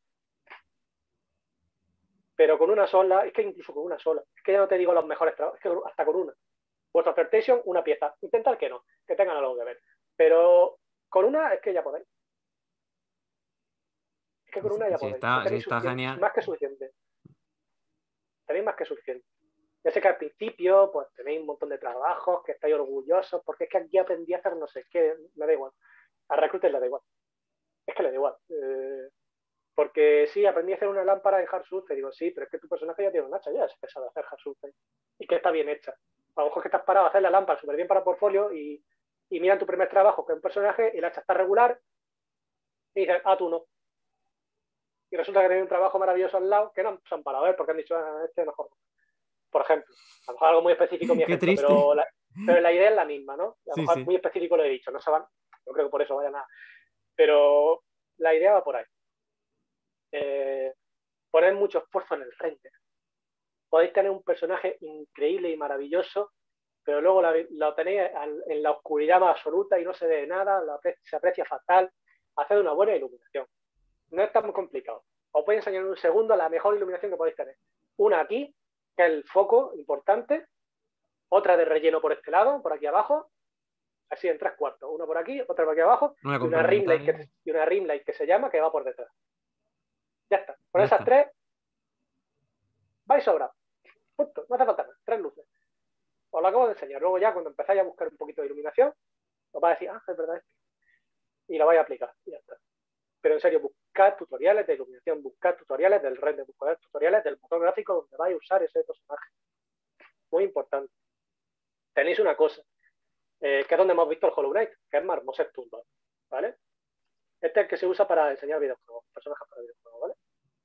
Pero con una sola, es que incluso con una sola, es que ya no te digo los mejores trabajos, es que hasta con una. Vuestra PlayStation, una pieza. Intentad que no, que tengan algo que ver. Pero con una es que ya podéis. Es que con una ya podéis. Está genial. Más que suficiente. Tenéis más que suficiente. Ya sé que al principio pues tenéis un montón de trabajos, que estáis orgullosos, porque es que aquí aprendí a hacer no sé qué, me da igual. A recruiter le da igual. Es que le da igual. Porque sí, aprendí a hacer una lámpara en Hard Surface. Digo, sí, pero es que tu personaje ya tiene un hacha, ya es pesado hacer Hard Surface. Y que está bien hecha. A lo mejor que estás parado a hacer la lámpara súper bien para portfolio y miran tu primer trabajo que es un personaje y el hacha está regular y dices, ah, tú no. Y resulta que tenéis un trabajo maravilloso al lado que no se han parado a ver porque han dicho, ah, este mejor. Por ejemplo, a lo mejor algo muy específico mi Qué ejemplo, triste. pero la idea es la misma, ¿no? A lo Sí, mejor sí. muy específico lo he dicho, no se van, no creo que por eso vayan a. Pero la idea va por ahí. Eh, Poner mucho esfuerzo en el frente. Podéis tener un personaje increíble y maravilloso, pero luego lo tenéis en la oscuridad más absoluta y no se ve nada, se aprecia fatal. Haced una buena iluminación. No es tan complicado. Os voy a enseñar en un segundo la mejor iluminación que podéis tener. Una aquí, que es el foco importante, otra de relleno por este lado, por aquí abajo, así en tres cuartos, una por aquí, otra por aquí abajo, Una y una ring light complementaria. y una ring light que se llama que va por detrás. Ya está. Con Ya esas está. tres vais sobrado. Punto. No hace falta nada. Tres luces. Os lo acabo de enseñar. Luego ya cuando empezáis a buscar un poquito de iluminación, os va a decir, ah, es verdad esto. Y la vais a aplicar. Y ya está. Pero en serio, buscad tutoriales de iluminación, buscad tutoriales del render, buscad tutoriales del motor gráfico donde vais a usar ese personaje. Muy importante. Tenéis una cosa, que es donde hemos visto el Hollow Knight, que es Marmoset Toolbar, ¿vale? Este es el que se usa para enseñar videojuegos, personajes para videojuegos, ¿vale?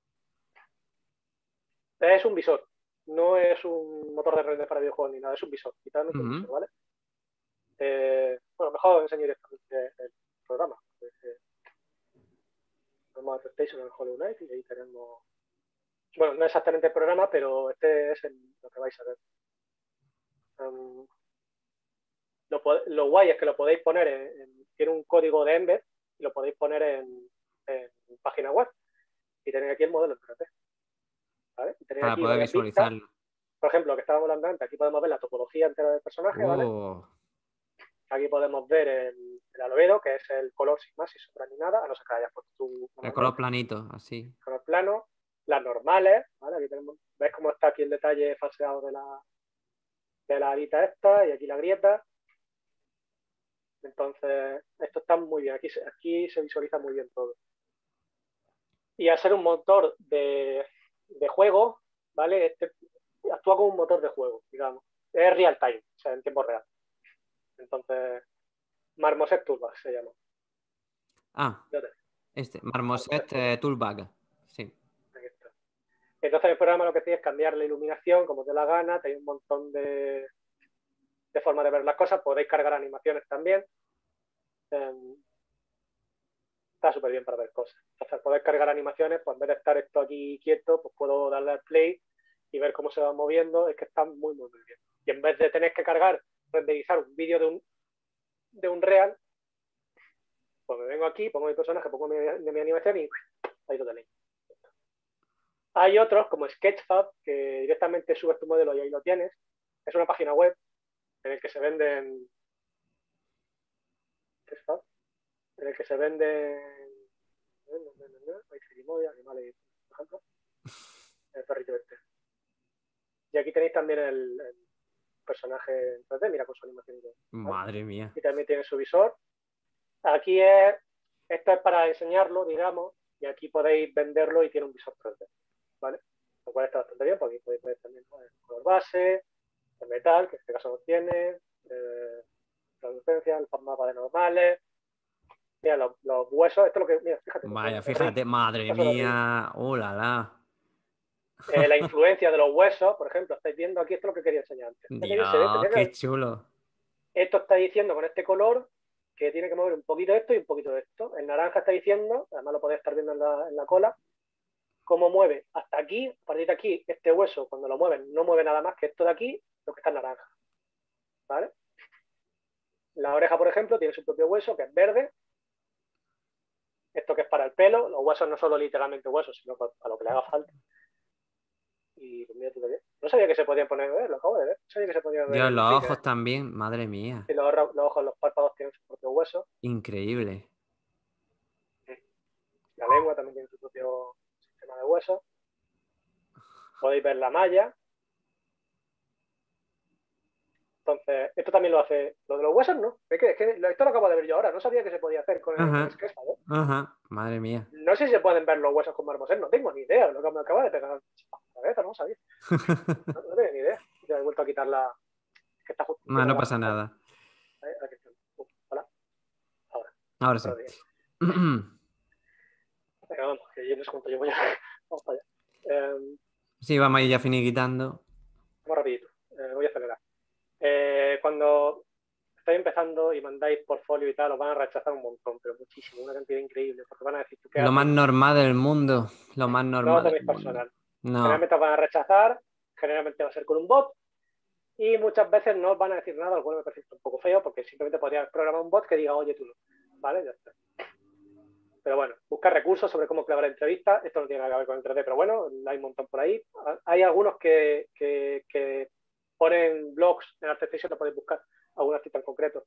Es un visor, no es un motor de render para videojuegos ni nada, es un visor, literalmente un Ujú. visor, ¿vale? Mejor os enseño directamente el programa. Vamos a PlayStation en Hollow Knight y ahí tenemos. Bueno, no exactamente el programa, pero este es lo que vais a ver. Um, lo guay es que lo podéis poner tiene un código de embed y lo podéis poner en página web. Y tenéis aquí el modelo en 3D, ¿vale? Y tenéis Para aquí poder varias vistas. visualizarlo. Por ejemplo, lo que estábamos hablando antes, aquí podemos ver la topología entera del personaje, ¿vale? Oh, Aquí podemos ver el albedo, que es el color sin más, sin sombra ni nada, a no ser que hayas puesto tú el color manualmente. planito, así. Color plano, las normales, ¿vale? Aquí tenemos, ¿ves cómo está aquí el detalle falseado de la arita esta y aquí la grieta? Entonces, esto está muy bien, aquí se visualiza muy bien todo. Y al ser un motor de juego, ¿vale? Este actúa como un motor de juego, digamos. Es real time, o sea, en tiempo real. Entonces, Marmoset Toolbar se llama. Ah, Ya te- este, Marmoset Marmoset Toolbar, Toolbag. Sí. aquí está. Entonces, el programa lo que tienes es cambiar la iluminación como te da la gana, tenéis un montón de formas de ver las cosas, podéis cargar animaciones también. Eh, Está súper bien para ver cosas. Entonces, poder cargar animaciones, pues en vez de estar esto aquí quieto, pues puedo darle al play y ver cómo se va moviendo. Es que está muy, muy, muy bien. Y en vez de tener que cargar, renderizar un vídeo de un real, pues me vengo aquí, pongo mi personaje, pongo mi animación y ahí lo tenéis. Hay otros como Sketchfab, que directamente subes tu modelo y ahí lo tienes. Es una página web en el que se venden Sketchfab, en el que se venden animales, por ejemplo, el perrito este. Y aquí tenéis también el personaje en 3D, mira con su animación, ¿vale? Madre mía. Y también tiene su visor. Aquí esto es para enseñarlo, digamos, y aquí podéis venderlo y tiene un visor 3D, ¿vale? Lo cual está bastante bien, porque aquí podéis ver también el color base, el metal, que en este caso no tiene, la lucencia, el mapa de normales, mira, los huesos, esto es lo que, mira, fíjate, Vaya, el ring, fíjate, madre paso del ring. mía. Oh, la, la. La influencia de los huesos, por ejemplo, estáis viendo aquí, esto es lo que quería enseñar antes. Mira qué bien se ve, Dios, qué que chulo. esto está diciendo con este color que tiene que mover un poquito esto y un poquito de esto. El naranja está diciendo, además lo podéis estar viendo en la cola, cómo mueve hasta aquí, a partir de aquí, este hueso, cuando lo mueven, no mueve nada más que esto de aquí, lo que está en naranja. ¿Vale? La oreja, por ejemplo, tiene su propio hueso, que es verde. Esto que es para el pelo. Los huesos no solo literalmente huesos, sino para lo que le haga falta. Y pues mira tú qué bien. No sabía que se podían poner, lo acabo de ver. No sabía que se podían ver Dios, el los ring. ojos también, madre mía. Y los ojos, los párpados tienen su propio hueso. Increíble. La lengua también tiene su propio sistema de huesos. Podéis ver la malla. Entonces, esto también lo hace. Lo de los huesos, no. Es que esto lo acabo de ver yo ahora. No sabía que se podía hacer con el Sketch, ¿sabes? Ajá, madre mía. No sé si se pueden ver los huesos con Marmoset, no tengo ni idea. Lo que me acaba de pegar en la cabeza, no sabía. No tengo ni idea. Ya he vuelto a quitar la. Que está justo. No, no pasa nada. Aquí está. Hola. Ahora. Ahora sí. Venga, vamos, que yo no sé cuánto llevo ya. Vamos para allá. Sí, vamos a ir ya finiquitando. Vamos rapidito. Voy a acelerar. Cuando estáis empezando y mandáis portfolio y tal, os van a rechazar un montón, pero muchísimo, una cantidad increíble, porque van a decir, ¿tú qué Lo haces? más normal del mundo. Lo más No normal lo del toméis mundo. personal. No. Generalmente os van a rechazar, generalmente va a ser con un bot, y muchas veces no os van a decir nada, lo cual me parece un poco feo, porque simplemente podría programar un bot que diga, oye, tú no. ¿Vale? Ya está. Pero bueno, buscar recursos sobre cómo clavar entrevistas. Esto no tiene nada que ver con el 3D, pero bueno, hay un montón por ahí. Hay algunos que ponen blogs en ArtStation, lo podéis buscar, algún artista en concreto.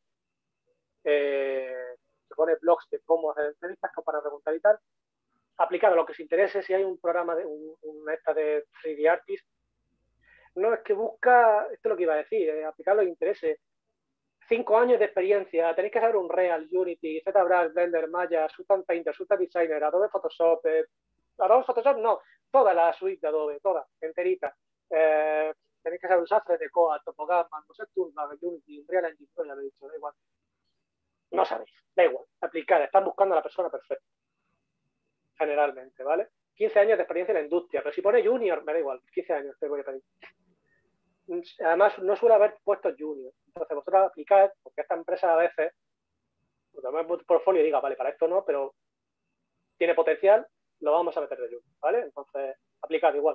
Se pone blogs de cómo hacer entrevistas para preguntar y tal. Aplicado a lo que os interese, si hay un programa de una esta de 3D Artist, no es que busca, esto es lo que iba a decir, aplicar lo que interese. 5 años de experiencia, tenéis que saber un Real, Unity, ZBrush, Blender, Maya, Sultan Painter, Sultan Designer, Adobe Photoshop, Adobe Photoshop no, toda la suite de Adobe, toda, enterita. Tenéis que saber usar 3D Coat, Topogama, no sé, Toolbag, Unity, Unreal Engine, ya lo he dicho, da igual. No sabéis, da igual, aplicar, están buscando a la persona perfecta, generalmente, ¿vale? 15 años de experiencia en la industria, pero si pone junior, me da igual, 15 años te voy a pedir. Además, no suele haber puestos junior. Entonces, vosotros aplicáis, porque esta empresa a veces, cuando me tu portfolio y diga, vale, para esto no, pero tiene potencial, lo vamos a meter de junior, ¿vale? Entonces, aplicad igual.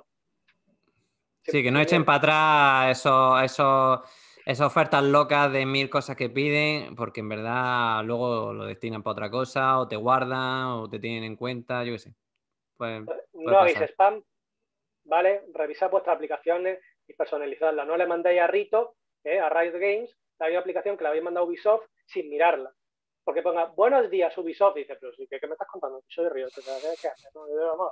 Sí, que no echen para atrás esas ofertas locas de 1000 cosas que piden, porque en verdad luego lo destinan para otra cosa, o te guardan, o te tienen en cuenta, yo qué sé. Puede No hagáis pasar. spam, ¿vale? Revisad vuestras aplicaciones y personalizadlas. No le mandéis a Rito, a Riot Games, la misma aplicación que le habéis mandado a Ubisoft sin mirarla. Porque ponga, buenos días Ubisoft, y dice, pero ¿qué me estás contando? Soy Riot, ¿qué haces? No,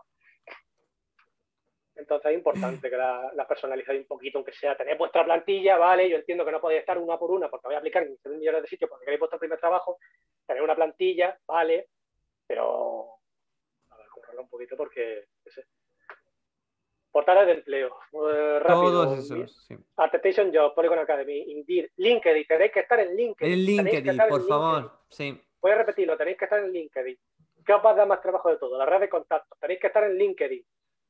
entonces es importante que la personalizáis un poquito, aunque sea tener vuestra plantilla, ¿vale? Yo entiendo que no podéis estar una por una porque voy a aplicar en 100 millones de sitios porque queréis vuestro primer trabajo, tener una plantilla, ¿vale? Pero a ver, currarlo un poquito porque, qué sé. Portales de empleo, rápido. Todos esos, sí. ArtStation Job, Polygon Academy, Indeed, LinkedIn, tenéis que estar en LinkedIn. El Tenéis que LinkedIn, estar por en favor, LinkedIn. sí. Voy a repetirlo, tenéis que estar en LinkedIn. ¿Qué os va a dar más trabajo de todo? La red de contactos, tenéis que estar en LinkedIn.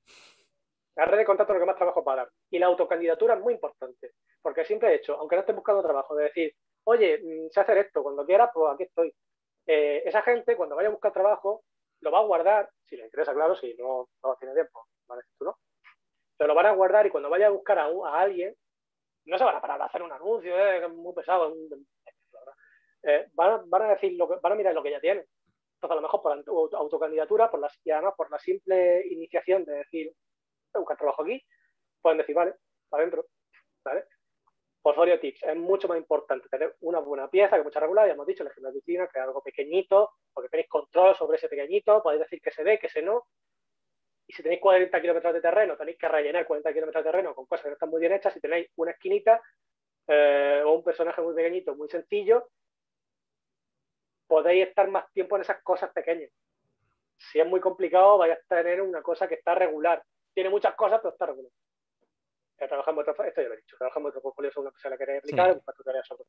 La red de contactos es lo que más trabajo va a dar. Y la autocandidatura es muy importante. Porque el simple hecho, aunque no estés buscando trabajo, de decir, oye, sé hacer esto, cuando quieras, pues aquí estoy. Esa gente, cuando vaya a buscar trabajo, lo va a guardar, si le interesa, claro, si no tiene tiempo, ¿vale? Tú no. Pero lo van a guardar y cuando vaya a buscar a alguien, no se van a parar a hacer un anuncio, que es muy pesado. Van a decir van a mirar lo que ya tienen. Entonces, a lo mejor por autocandidatura, y además por la simple iniciación de decir, buscar trabajo aquí, pueden decir, vale, para adentro, ¿vale? Portfolio tips, es mucho más importante tener una buena pieza que mucha regular, ya hemos dicho, la piscina, que es algo pequeñito, porque tenéis control sobre ese pequeñito, podéis decir que se ve, que se no, y si tenéis 40 kilómetros de terreno, tenéis que rellenar 40 kilómetros de terreno con cosas que no están muy bien hechas, si tenéis una esquinita o un personaje muy pequeñito, muy sencillo, podéis estar más tiempo en esas cosas pequeñas. Si es muy complicado, vais a tener una cosa que está regular. Tiene muchas cosas, pero está regular. Trabajamos esto ya lo he dicho, trabajamos otro portfolio sobre una cosa que la queréis aplicar, Sí. buscar tutoriales sobre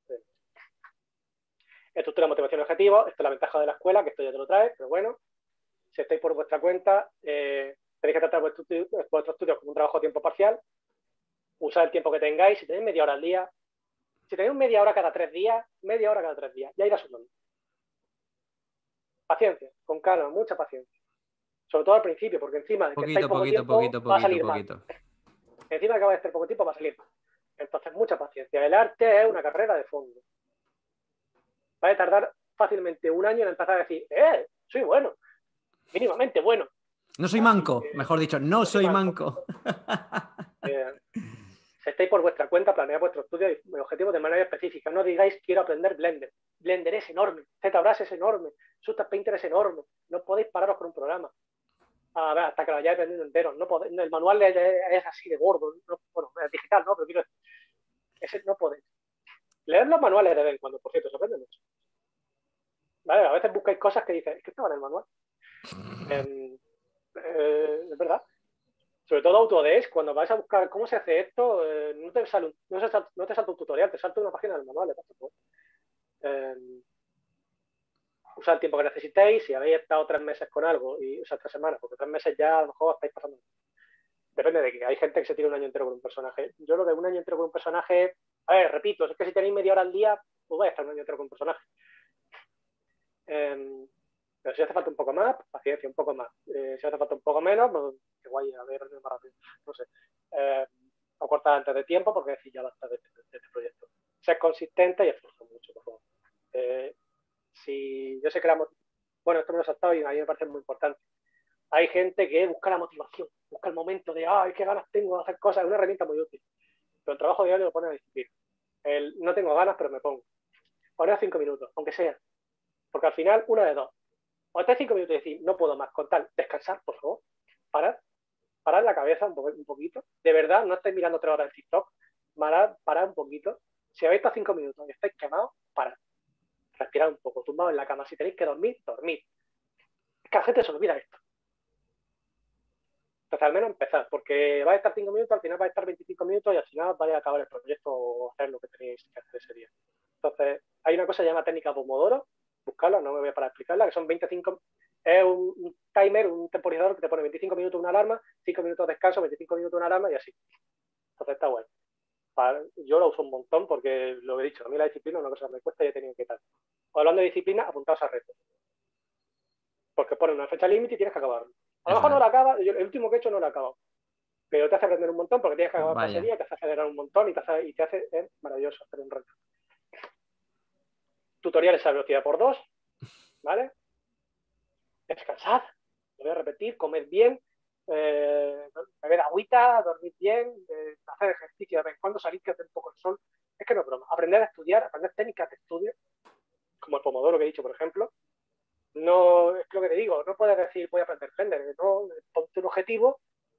estructura, motivación y objetivos. Esto es la ventaja de la escuela, que esto ya te lo trae, pero bueno, si estáis por vuestra cuenta, tenéis que tratar vuestro estudio como un trabajo a tiempo parcial, usar el tiempo que tengáis, si tenéis media hora al día, si tenéis media hora cada 3 días, ya irá sumando. Paciencia, con calma, mucha paciencia. Sobre todo al principio, porque encima de que estáis poco tiempo, va a salir mal. Encima de que vais a estar poco tiempo, va a salir mal. Entonces, mucha paciencia. El arte es una carrera de fondo. Va a tardar fácilmente un año en empezar a decir, soy bueno, mínimamente bueno. No soy manco, mejor dicho, no soy manco. Si estáis por vuestra cuenta, planead vuestro estudio y objetivos de manera específica. No digáis, quiero aprender Blender. Blender es enorme, ZBrush es enorme, Sultan Painter es enorme. No podéis pararos con un programa. A ver, hasta que lo hayáis aprendido entero. No el manual es así de gordo. No, bueno, es digital, ¿no? Pero quiero decir, no podéis. Leer los manuales de vez en cuando, por cierto, sorprende mucho. ¿Vale? A veces buscáis cosas que dices, es que estaba en el manual. Es verdad. Sobre todo Autodesk, cuando vais a buscar cómo se hace esto, no te salta un tutorial, te salta una página del manual. Eh, Usad el tiempo que necesitéis. Si habéis estado 3 meses con algo, o sea, 3 semanas, porque 3 meses ya a lo mejor estáis pasando. Depende de que hay gente que se tira un año entero con un personaje. Yo lo de un año entero con un personaje, a ver, repito, es que si tenéis media hora al día, pues vais a estar un año entero con un personaje. Pero si hace falta un poco más, paciencia, un poco más. Si hace falta un poco menos, pues que guay, a ver, más rápido. No sé. O cortar antes de tiempo, porque decir ya basta de este proyecto. Ser consistente y esforzar mucho, por favor. Si yo sé que bueno, esto me lo he saltado y a mí me parece muy importante. Hay gente que busca la motivación, busca el momento de, ay, qué ganas tengo de hacer cosas, es una herramienta muy útil. Pero el trabajo diario lo pone a disciplina. No tengo ganas, pero me pongo. Poner 5 minutos, aunque sea. Porque al final, una de dos. O estáis 5 minutos y decir, no puedo más, con tal, descansar, por favor. Parad la cabeza un poquito. De verdad, no estáis mirando 3 horas el TikTok. Parad un poquito. Si habéis estado 5 minutos y estáis quemados, parad. Respirad un poco, tumbados en la cama. Si tenéis que dormir, dormid. Es que a la gente se olvida esto. Entonces, al menos empezar, porque vais a estar 5 minutos, al final vais a estar 25 minutos y al final vais a acabar el proyecto o hacer lo que tenéis que hacer ese día. Entonces, hay una cosa que se llama técnica Pomodoro, buscarla, no me voy a parar a explicarla, que son 25, es un timer, un temporizador que te pone 25 minutos una alarma, 5 minutos de descanso, 25 minutos una alarma y así. Entonces está bueno. Yo lo uso un montón porque lo he dicho, a mí la disciplina es una cosa que me cuesta y he tenido que tal. Hablando de disciplina, apuntaos a retos. Porque pone una fecha límite y tienes que acabarlo. A lo mejor no la acabas, el último que he hecho no lo he acabado. Pero te hace aprender un montón porque tienes que acabar ese día, te hace acelerar un montón y te hace es maravilloso hacer un reto. Tutoriales a velocidad por 2, ¿vale? Descansad, lo voy a repetir, comed bien, beber agüita, dormir bien, hacer ejercicio de vez en cuando, salir que hace un poco el sol. Es que no es broma. Aprender a estudiar, aprender técnicas de estudio, como el Pomodoro que he dicho, por ejemplo. No es lo que te digo, no puedes decir voy a aprender Blender, no, ponte un objetivo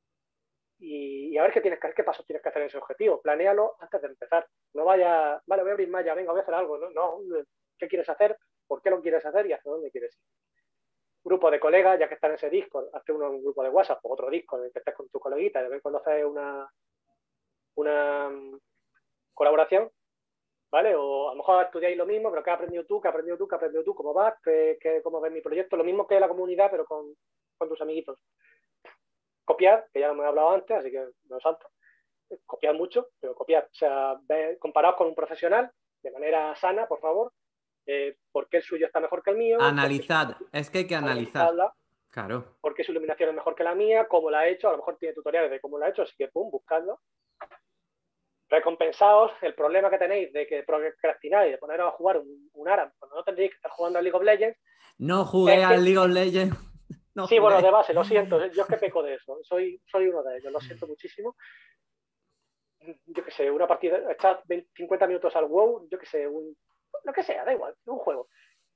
y a ver qué pasos tienes que hacer en ese objetivo. Planéalo antes de empezar. No vaya, vale, voy a abrir Maya, venga, voy a hacer algo. No, ¿qué quieres hacer? ¿Por qué lo quieres hacer? Y hacia dónde quieres ir. Grupo de colegas, ya que están en ese Discord, hazte un grupo de WhatsApp o otro Discord en el que estés con tu coleguita y de vez en cuando haces una colaboración, ¿vale? O a lo mejor estudiáis lo mismo, pero ¿qué has aprendido tú? ¿Qué has aprendido tú? ¿Qué has aprendido tú? ¿Cómo vas? ¿Cómo ves mi proyecto? Lo mismo que la comunidad, pero con tus amiguitos. Copiar, que ya me he hablado antes, así que no salto. Copiar mucho, pero copiar. O sea, comparaos con un profesional de manera sana, por favor. ¿Por qué el suyo está mejor que el mío? Analizad, es que hay que analizar. Claro. ¿Por qué su iluminación es mejor que la mía? ¿Cómo la ha hecho? A lo mejor tiene tutoriales de cómo la ha hecho, así que pum, buscadlo. Recompensaos el problema que tenéis de que procrastináis, de poneros a jugar un ARAM cuando no tendréis que estar jugando al League of Legends. No jugué al League of Legends. No sí, jugué. Bueno, de base, lo siento. Yo es que peco de eso. Soy uno de ellos, lo siento muchísimo. Yo qué sé, una partida, echad 50 minutos al WoW, yo qué sé, lo que sea, da igual, un juego.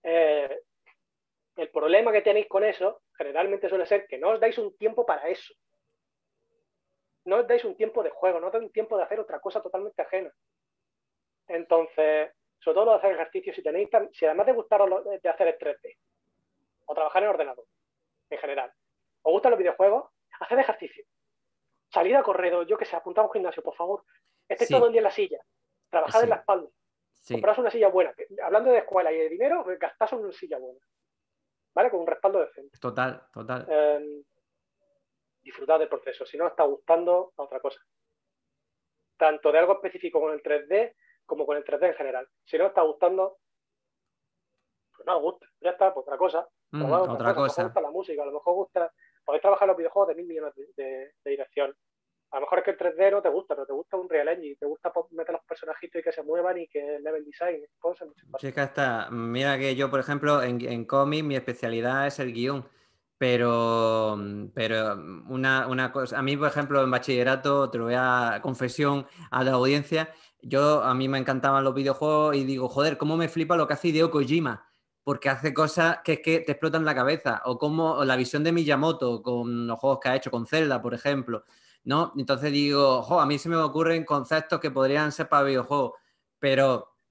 El problema que tenéis con eso generalmente suele ser que no os dais un tiempo para eso. No os dais un tiempo de juego, no os dais un tiempo de hacer otra cosa totalmente ajena. Entonces, sobre todo lo de hacer ejercicio, si además de gustaros de hacer el 3D o trabajar en ordenador, en general, os gustan los videojuegos, haced ejercicio. Salid a correr, yo que sé, apuntad a un gimnasio, por favor. Estéis todo el día en la silla. Trabajad en la espalda. Compraos una silla buena. Hablando de escuela y de dinero, gastaos en una silla buena. ¿Vale? Con un respaldo decente. Total. Disfrutad del proceso. Si no os está gustando, a otra cosa. Tanto de algo específico con el 3D como con el 3D en general. Si no os está gustando, pues no os gusta. Ya está, pues otra cosa. Otra cosa. A lo mejor os gusta la música, a lo mejor os gusta. Podéis trabajar en los videojuegos de 1000 millones de dirección. A lo mejor es que el 3D no te gusta, pero te gusta un Real Engine, te gusta meter los personajitos y que se muevan y que el level design, cosas. Sí, es que hasta, mira que yo, por ejemplo, en cómic mi especialidad es el guión, pero una cosa, a mí, por ejemplo, en bachillerato, te lo voy a confesión a la audiencia, a mí me encantaban los videojuegos y digo, joder, cómo me flipa lo que hace Hideo Kojima, porque hace cosas que es que te explotan la cabeza, o la visión de Miyamoto con los juegos que ha hecho con Zelda, por ejemplo, ¿no? Entonces digo, a mí se me ocurren conceptos que podrían ser para videojuegos, pero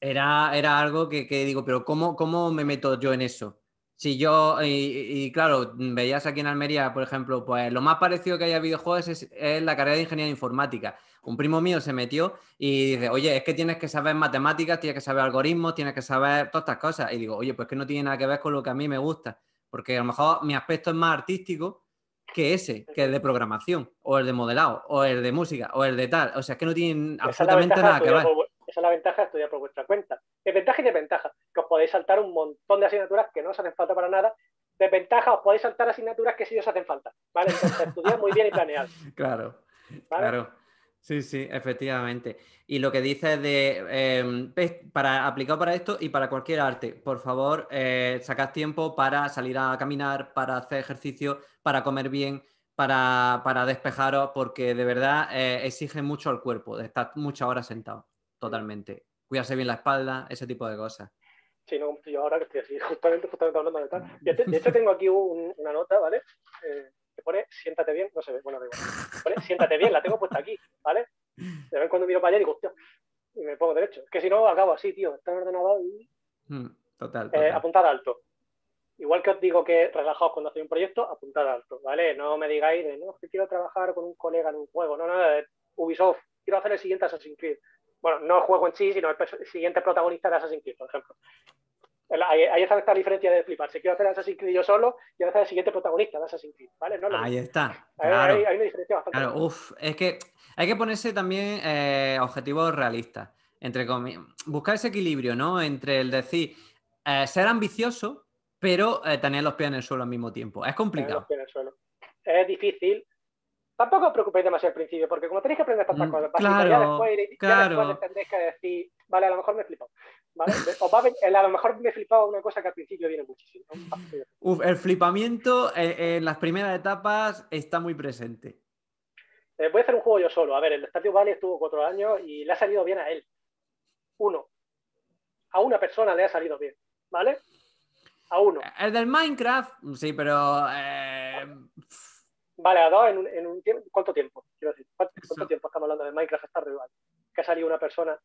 Era algo que digo, pero ¿cómo me meto yo en eso? Si yo, y claro, veías aquí en Almería, por ejemplo, pues lo más parecido que hay a videojuegos es la carrera de ingeniería informática. Un primo mío se metió y dice, oye, es que tienes que saber matemáticas, tienes que saber algoritmos, tienes que saber todas estas cosas. Y digo, oye, pues que no tiene nada que ver con lo que a mí me gusta, porque a lo mejor mi aspecto es más artístico que ese, que el de programación, o el de modelado, o el de música, o el de tal. O sea, es que no tienen Esa es la absolutamente ventaja de nada que estudiar ver. por, esa es la ventaja de estudiar por vuestra cuenta. Desventaja y desventaja, que os podéis saltar un montón de asignaturas que no os hacen falta para nada. Desventaja, os podéis saltar asignaturas que sí os hacen falta, ¿vale? Entonces, estudiad muy bien y planead, Claro, ¿vale? claro. Sí, sí, efectivamente. Y lo que dices de, para, aplicado para esto y para cualquier arte, por favor, sacad tiempo para salir a caminar, para hacer ejercicio, para comer bien, para despejaros, porque de verdad exige mucho al cuerpo, de estar muchas horas sentado, totalmente. Cuidarse bien la espalda, ese tipo de cosas. Sí, no como estoy yo ahora que estoy así, justamente hablando de tal. De hecho, tengo aquí una nota, ¿vale? Que pone siéntate bien, no se ve, bueno, da igual. Pone siéntate bien, la tengo puesta aquí, ¿vale? De vez en cuando miro para allá y digo, hostia, y me pongo derecho. Es que si no, acabo así, tío, está en el ordenador y Total, total. apuntad alto. Igual que os digo que relajaos cuando hacéis un proyecto, apuntad alto, ¿vale? No me digáis de, no, que quiero trabajar con un colega en un juego, no, Ubisoft, quiero hacer el siguiente Assassin's Creed. Bueno, no el juego en sí, sino el siguiente protagonista de Assassin's Creed, por ejemplo. Ahí está esta diferencia de flipar. Si quiero hacer Assassin's Creed yo solo, quiero hacer el siguiente protagonista de Assassin's Creed, ¿vale? No es lo Ahí mismo. está, Hay claro. una diferencia bastante Claro, grande. uff, es que hay que ponerse también objetivos realistas. Buscar ese equilibrio, ¿no? Entre el decir, ser ambicioso, pero tener los pies en el suelo al mismo tiempo. Es Tener los complicado. pies en el suelo. Es difícil. Tampoco os preocupéis demasiado al principio, porque como tenéis que aprender tantas cosas básicas, Claro, ya después claro. tendréis que decir, vale, a lo mejor me he flipado. ¿Vale? A lo mejor me he flipado una cosa que al principio viene muchísimo. ¿No? Uf, el flipamiento en las primeras etapas está muy presente. Voy a hacer un juego yo solo. A ver, el Stardew Valley estuvo 4 años y le ha salido bien a él. Uno. A una persona le ha salido bien. ¿Vale? A uno. El del Minecraft, sí, pero Vale, a dos en un tiempo. ¿Cuánto tiempo? Quiero decir, ¿cuánto eso. tiempo estamos hablando de Minecraft Stardew Valley? Que ha salido una persona.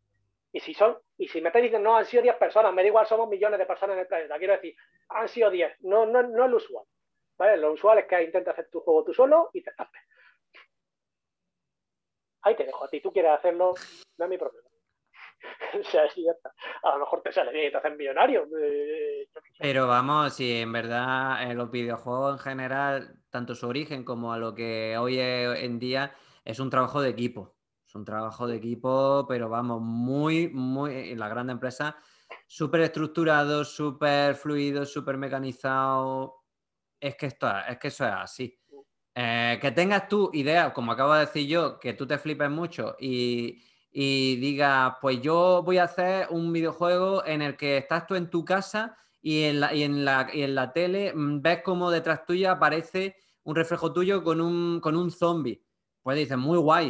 Y si me estáis diciendo, no, han sido 10 personas, me da igual, somos millones de personas en el planeta. Quiero decir, han sido 10. No es lo usual. ¿Vale? Lo usual es que intentes hacer tu juego tú solo y te tapes. Ahí te dejo. A ti tú quieres hacerlo, no es mi problema. O sea, sí, ya está. A lo mejor te sale bien y te haces millonario. Pero vamos, si en verdad los videojuegos en general, tanto su origen como a lo que hoy en día es un trabajo de equipo. Es un trabajo de equipo, pero vamos, en la gran empresa, súper estructurado, súper fluido, súper mecanizado. Es que eso es así. Que tengas tú ideas, como acabo de decir yo, que tú te flipes mucho y digas, pues yo voy a hacer un videojuego en el que estás tú en tu casa y en la tele ves como detrás tuya aparece un reflejo tuyo con un zombie. Pues dices, muy guay.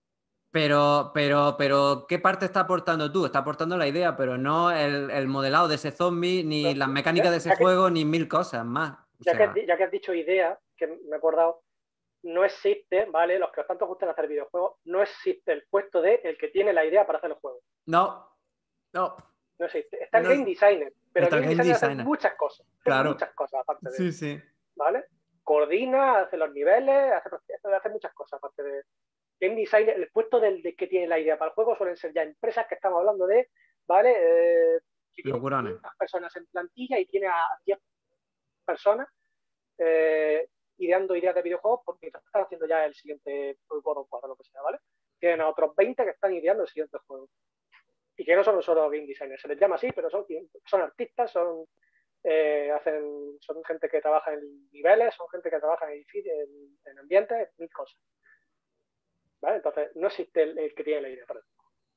Pero, ¿qué parte está aportando tú? Está aportando la idea, pero no el modelado de ese zombie, ni las mecánicas de ese Ya, que, juego, ni mil cosas más. O sea, ya que has dicho idea, que me he acordado, no existe, ¿vale? Los que os tanto gustan hacer videojuegos, no existe el puesto de el que tiene la idea para hacer el juego. no, no. No existe. Está el No, game designer, pero el está el game game designer designer. hace Claro. muchas cosas aparte de Sí, eso, sí. ¿vale? Coordina, hace los niveles, hace muchas cosas aparte de game designer. El puesto de que tiene la idea para el juego suelen ser ya empresas que estamos hablando de, ¿vale? Que tienen Locurones. 500 personas en plantilla y tiene a 10 personas ideando ideas de videojuegos porque están haciendo ya el siguiente God of War o lo que sea, ¿vale? Tienen a otros 20 que están ideando el siguiente juego. Y que no son solo game designers, se les llama así, pero son artistas, son gente que trabaja en niveles, son gente que trabaja en ambientes, mil cosas. ¿Vale? Entonces, no existe el que tiene la idea para eso.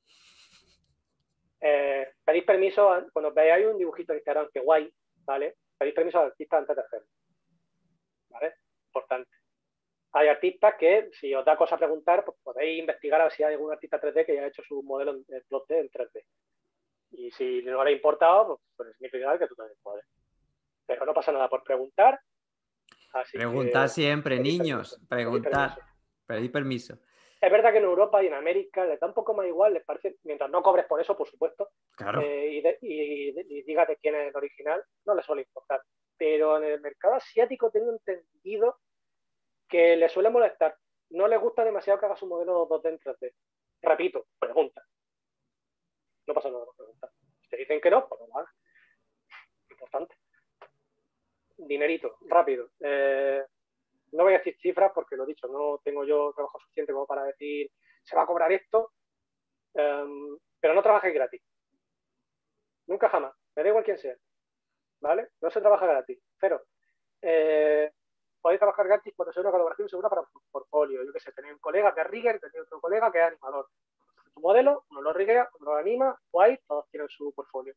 Pedís permiso, cuando veáis un dibujito en Instagram, que guay, ¿vale? Pedís permiso al artista antes de hacerlo, ¿vale? Importante. Hay artistas que, si os da cosa preguntar, pues podéis investigar a ver si hay algún artista 3D que haya hecho su modelo en 2D en 3D. Y si no le ha importado, pues significa que tú también puedes. Pero no pasa nada por preguntar, así Preguntad que siempre, pedid permiso, niños. pedid Preguntad. permiso. Pedid permiso. Es verdad que en Europa y en América les da un poco más igual, les parece, mientras no cobres por eso, por supuesto, Claro. y digas de quién es el original, no les suele importar. Pero en el mercado asiático tengo entendido que les suele molestar. No les gusta demasiado que haga su modelo 2D en 3D. Repito, pregunta. No pasa nada por preguntar. Si te dicen que no, pues no lo hagas. Importante. Dinerito, rápido. No voy a decir cifras porque lo he dicho, no tengo yo trabajo suficiente como para decir se va a cobrar esto, pero no trabajéis gratis. Nunca jamás. Me da igual quién sea. ¿Vale? No se trabaja gratis. Cero. Podéis trabajar gratis cuando sea una colaboración segura para un portfolio. Yo qué sé, tenéis un colega que es rigger, tenéis otro colega que es animador. Tu modelo, uno lo riguea, uno lo anima, guay, todos tienen su portfolio.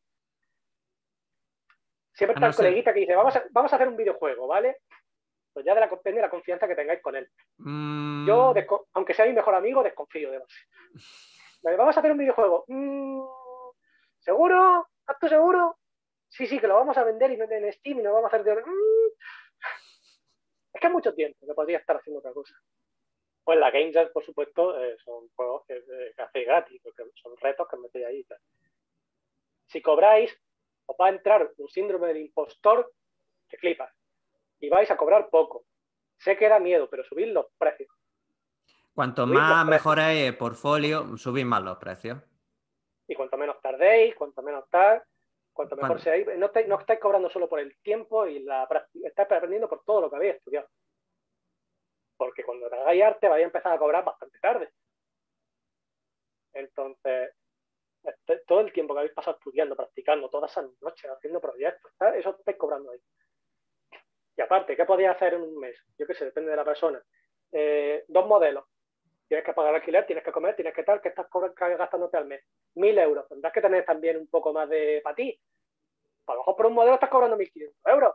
Siempre está el coleguita que dice, vamos a hacer un videojuego, ¿vale? Pues ya depende de la confianza que tengáis con él. Yo, aunque sea mi mejor amigo, desconfío de base. Vale, vamos a hacer un videojuego. ¿Seguro? ¿Estás tú seguro? Sí, que lo vamos a vender y no en Steam y nos vamos a hacer de... Es que es mucho tiempo que podría estar haciendo otra cosa. Pues la Game Jam, por supuesto, son juegos que hacéis gratis, porque son retos que metéis ahí. Si cobráis, os va a entrar un síndrome del impostor que flipas. Y vais a cobrar poco. Sé que da miedo, pero subid los precios. Cuanto más mejoréis el portfolio, subid más los precios. Y cuanto menos tardéis, cuanto mejor seáis, no estáis cobrando solo por el tiempo y la práctica, estáis aprendiendo por todo lo que habéis estudiado. Porque cuando hagáis arte vais a empezar a cobrar bastante tarde. Entonces, todo el tiempo que habéis pasado estudiando, practicando, todas esas noches, haciendo proyectos, ¿sabes? Eso estáis cobrando ahí. Y aparte, ¿qué podéis hacer en un mes? Yo qué sé, depende de la persona. 2 modelos. Tienes que pagar alquiler, tienes que comer, tienes que tal, que estás gastándote al mes. 1.000 euros. Tendrás que tener también un poco más de para ti. A lo mejor por un modelo estás cobrando 1.500 euros.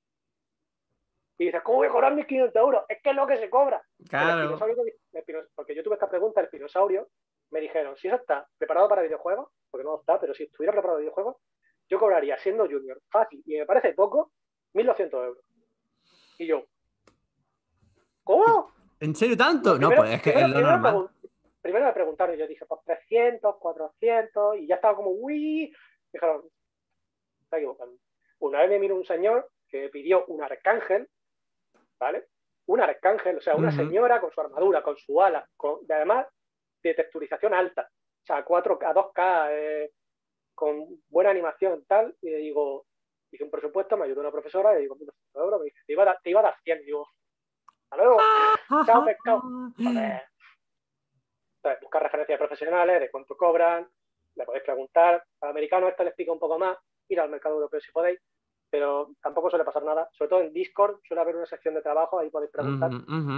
Y dices, ¿cómo voy a cobrar 1.500 euros? Es que es lo que se cobra. Claro. Porque yo tuve esta pregunta, el Pinosaurio, me dijeron, si eso está preparado para videojuegos, porque no está, pero si estuviera preparado para videojuegos, yo cobraría, siendo junior, fácil, y me parece poco, 1.200 euros. Y yo, ¿cómo? ¿En serio tanto? Primero, no, pues es que es lo normal. Primero me preguntaron y yo dije, pues 300, 400, y ya estaba como, uy. Dijeron, está equivocando. Una vez me miró un señor que pidió un arcángel, ¿vale? Un arcángel, o sea, una señora con su armadura, con su ala, y además de texturización alta, o sea, a 2K, con buena animación, tal, y le digo, hice un presupuesto, me ayudó una profesora, y le digo, 1.200 euros, me dice, te iba a dar 100, y digo, hasta luego, chao pescado. Joder. Entonces, buscar referencias profesionales de cuánto cobran, le podéis preguntar. Al americano esto le explica un poco más, ir al mercado europeo si podéis, pero tampoco suele pasar nada. Sobre todo en Discord suele haber una sección de trabajo, ahí podéis preguntar.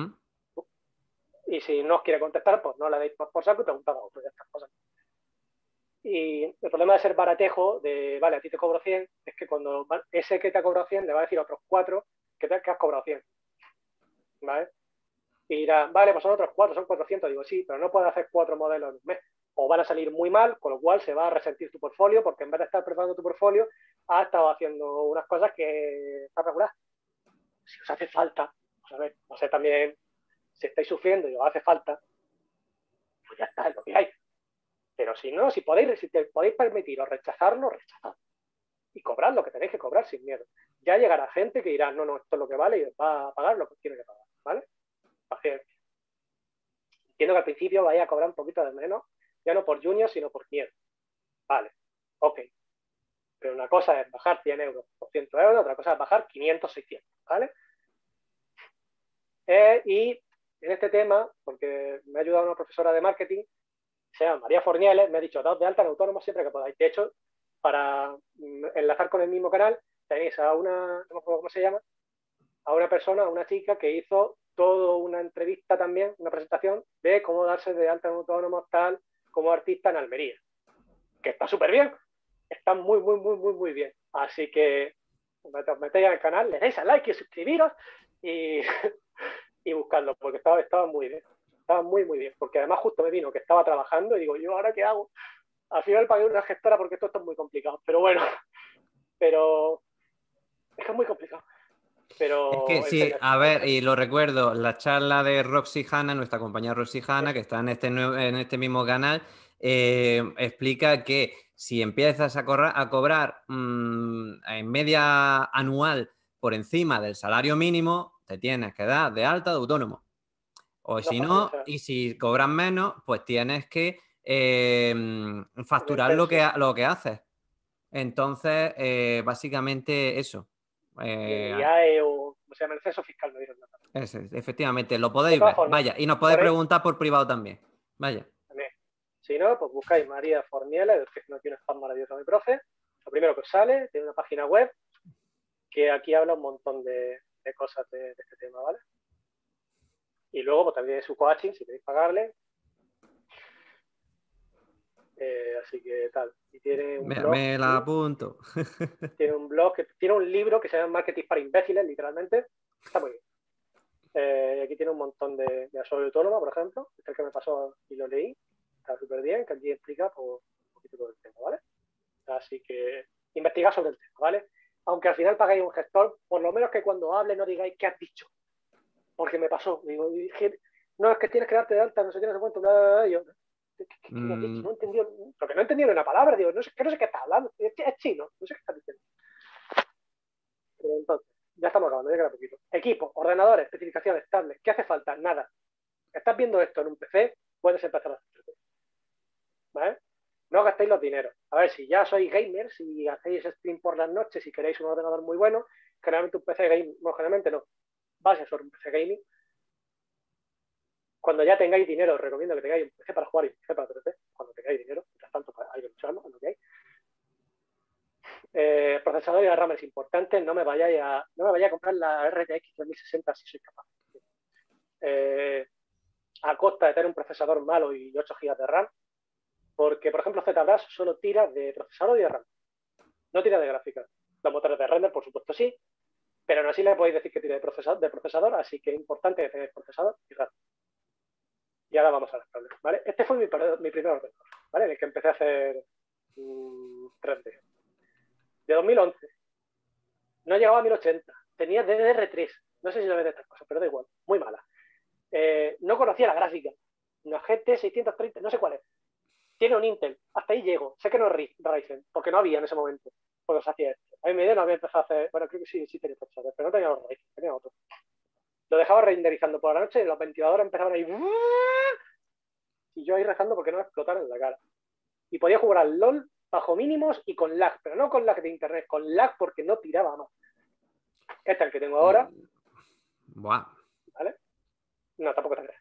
Y si no os quiere contestar, pues no le deis por saco y preguntad a otro, estas cosas. Y el problema de ser baratejo, de vale, a ti te cobro 100, es que cuando ese que te ha cobrado 100 le va a decir a otros 4 que has cobrado 100. ¿Vale? Y dirá, vale, pues son otros 4, son 400. Digo, sí, pero no puedes hacer 4 modelos en un mes. O van a salir muy mal, con lo cual se va a resentir tu portfolio, porque en vez de estar preparando tu portfolio, has estado haciendo unas cosas que están regular. Si os hace falta, pues a ver, no sé también si estáis sufriendo y os hace falta, pues ya está, es lo que hay. Pero si no, si te podéis permitiros rechazarlo, rechazad. Y cobrad lo que tenéis que cobrar sin miedo. Ya llegará gente que dirá, no, esto es lo que vale y va a pagar lo que tiene que pagar, ¿vale? Paciencia. Entiendo que al principio vaya a cobrar un poquito de menos, ya no por junior, sino por miedo. Vale, ok. Pero una cosa es bajar 100 euros por 100 euros, otra cosa es bajar 500, 600, ¿vale? Y en este tema, porque me ha ayudado una profesora de marketing, se llama María Fornieles, me ha dicho, daos de alta en autónomo siempre que podáis. De hecho, para enlazar con el mismo canal, tenéis a una, no me acuerdo cómo se llama, a una persona, a una chica que hizo toda una entrevista también, una presentación de cómo darse de alta en autónomo tal como artista en Almería. Que está súper bien. Está muy bien. Así que os metéis al canal, le dais a like y suscribiros y, y buscadlo, porque estaba muy bien. Estaba muy bien. Porque además justo me vino que estaba trabajando y digo, ¿yo ahora qué hago? Al final pagué una gestora porque esto es muy complicado. Pero bueno, pero es que es muy complicado. Es que pero sí, a ver, y lo recuerdo, la charla de Roxy Hanna, nuestra compañera Roxy Hanna, que está en en este mismo canal, explica que si empiezas a cobrar en media anual por encima del salario mínimo, te tienes que dar de alta de autónomo. O no si fácil, o no, sea, y si cobras menos, pues tienes que en el facturar censo. lo que haces. Entonces, básicamente eso. Y en el Eh, IAE o, como se llama, el censo fiscal, me dieron la tarde. efectivamente, lo De podéis todas ver. formas, Vaya, y nos podéis por ahí, preguntar por privado también. Vaya. también. Si no, pues buscáis María Forniela, que no tiene spam maravilloso mi profe. Lo primero que os sale, tiene una página web que aquí habla un montón de cosas de este tema, ¿vale? Y luego, pues también su coaching, si queréis pagarle. Así que tal. Y tiene un blog, Me la apunto. tiene un libro que se llama Marketing para imbéciles, literalmente. Está muy bien. Aquí tiene un montón de asesoría autónoma, por ejemplo. Este es el que me pasó y lo leí. Está súper bien, que aquí explica pues, un poquito todo el tema, ¿vale? Así que investigad sobre el tema, ¿vale? Aunque al final pagáis un gestor, por lo menos que cuando hable no digáis qué has dicho. Porque me pasó. Digo, dije, no, es que tienes que darte de alta, no sé qué, no sé cuánto, bla, bla, bla. Y yo, ¿qué me has dicho? Mm, No he entendido, lo que no he entendido ni una palabra, digo, no sé qué estás hablando, es chino, no sé qué estás diciendo. Pero entonces, ya estamos acabando, ya queda poquito. Equipo, ordenadores, especificaciones, tablets, ¿qué hace falta? Nada. Estás viendo esto en un PC, puedes empezar a hacerlo, ¿vale? No gastéis los dineros. A ver, si ya sois gamers, si hacéis stream por las noches, si queréis un ordenador muy bueno, generalmente un PC gaming, no, generalmente no, base sobre un PC gaming. Cuando ya tengáis dinero, os recomiendo que tengáis un PC para jugar y un PC para 3D, cuando tengáis dinero, mientras tanto hay que lucharlo, es lo que hay. Procesador y la RAM es importante, no me vayáis a comprar la RTX 3060 si sois capaz. A costa de tener un procesador malo y 8 GB de RAM, porque, por ejemplo, ZBrush solo tira de procesador y de RAM, no tira de gráfica. Los motores de render, por supuesto, sí, pero aún así le podéis decir que tira de procesador, así que es importante que tengáis procesador y RAM. Y ahora vamos a las problemas, ¿vale? Este fue mi primer ordenador, ¿vale? En el que empecé a hacer 3D. De 2011. No llegaba a 1080. Tenía DDR3. No sé si sabes de estas cosas, pero da igual. Muy mala. No conocía la gráfica. Una GT 630, no sé cuál es. Tiene un Intel. Hasta ahí llego. Sé que no es Ryzen, porque no había en ese momento. Cuando se hacía esto. A mí me dio, no había empezado a hacer. Bueno, creo que sí tenía procesadores, pero no tenía los Ryzen, tenía otro. Lo dejaba renderizando por la noche y los ventiladores empezaban ahí. Y yo ahí rezando porque no me explotaran en la cara. Y podía jugar al LOL bajo mínimos y con lag, pero no con lag de internet, con lag porque no tiraba más. Este es el que tengo ahora, buah. ¿vale? No, tampoco tendré.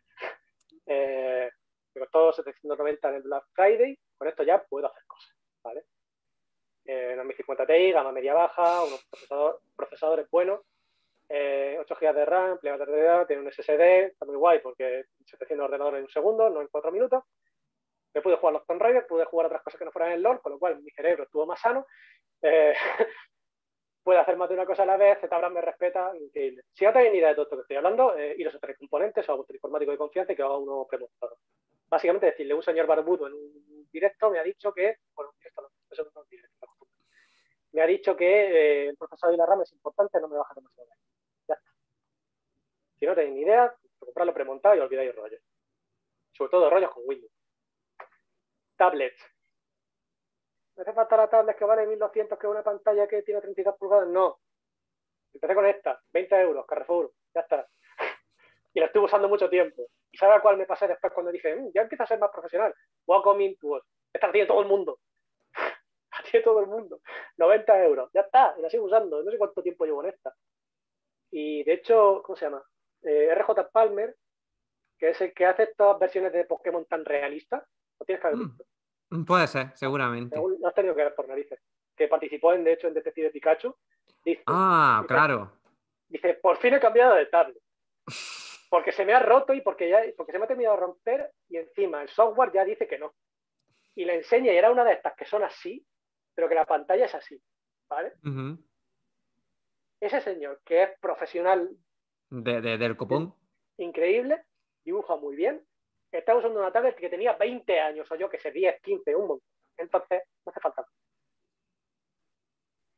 Me costó 790 en el Black Friday, con esto ya puedo hacer cosas, ¿vale? Una 1050 Ti, gama media baja, unos procesadores buenos, 8 GB de RAM, plegabilidad, tiene un SSD, está muy guay porque se te enciende el ordenador en un segundo, no en 4 minutos. Me pude jugar los Tomb Raider, pude jugar otras cosas que no fueran en el LoL, con lo cual mi cerebro estuvo más sano. Eh, puede hacer más de una cosa a la vez, ZBrush me respeta, increíble. Si no tenéis ni idea de todo esto que estoy hablando, iros a tres componentes o a vuestro informático de confianza y que haga uno premontado. Básicamente decirle, un señor barbudo en un directo me ha dicho que, bueno, directo no, eso no es directo, me ha dicho que el procesador y la RAM es importante, no me baja demasiado. Ya está. Si no tenéis ni idea, comprarlo premontado y olvidáis rollos. Sobre todo rollos con Windows. Tablets. ¿Me hace falta la tablet que vale 1200 que es una pantalla que tiene 32 pulgadas? No. Empecé con esta, 20 euros, Carrefour, ya está. Y la estuve usando mucho tiempo. ¿Y sabes a cuál me pasé después cuando dije, ya empieza a ser más profesional? Wacom Intuos. Esta la tiene todo el mundo. La tiene todo el mundo. 90 euros, ya está. Y la sigo usando. No sé cuánto tiempo llevo en esta. Y de hecho, ¿cómo se llama? RJ Palmer, que es el que hace estas versiones de Pokémon tan realistas. Lo tienes que haber visto. Puede ser, seguramente. Lo has tenido que ver por narices. Que participó de hecho, en Detective Pikachu. Dice, Ah, claro. dice, por fin he cambiado de tablet. Porque se me ha roto y porque se me ha terminado de romper y encima el software ya dice que no. Y le enseña y era una de estas que son así, pero que la pantalla es así, ¿vale? Ujú. Ese señor que es profesional Del copón. increíble, dibuja muy bien, está usando una tablet que tenía 20 años o yo que sé, 10, 15, un montón. Entonces, no hace falta.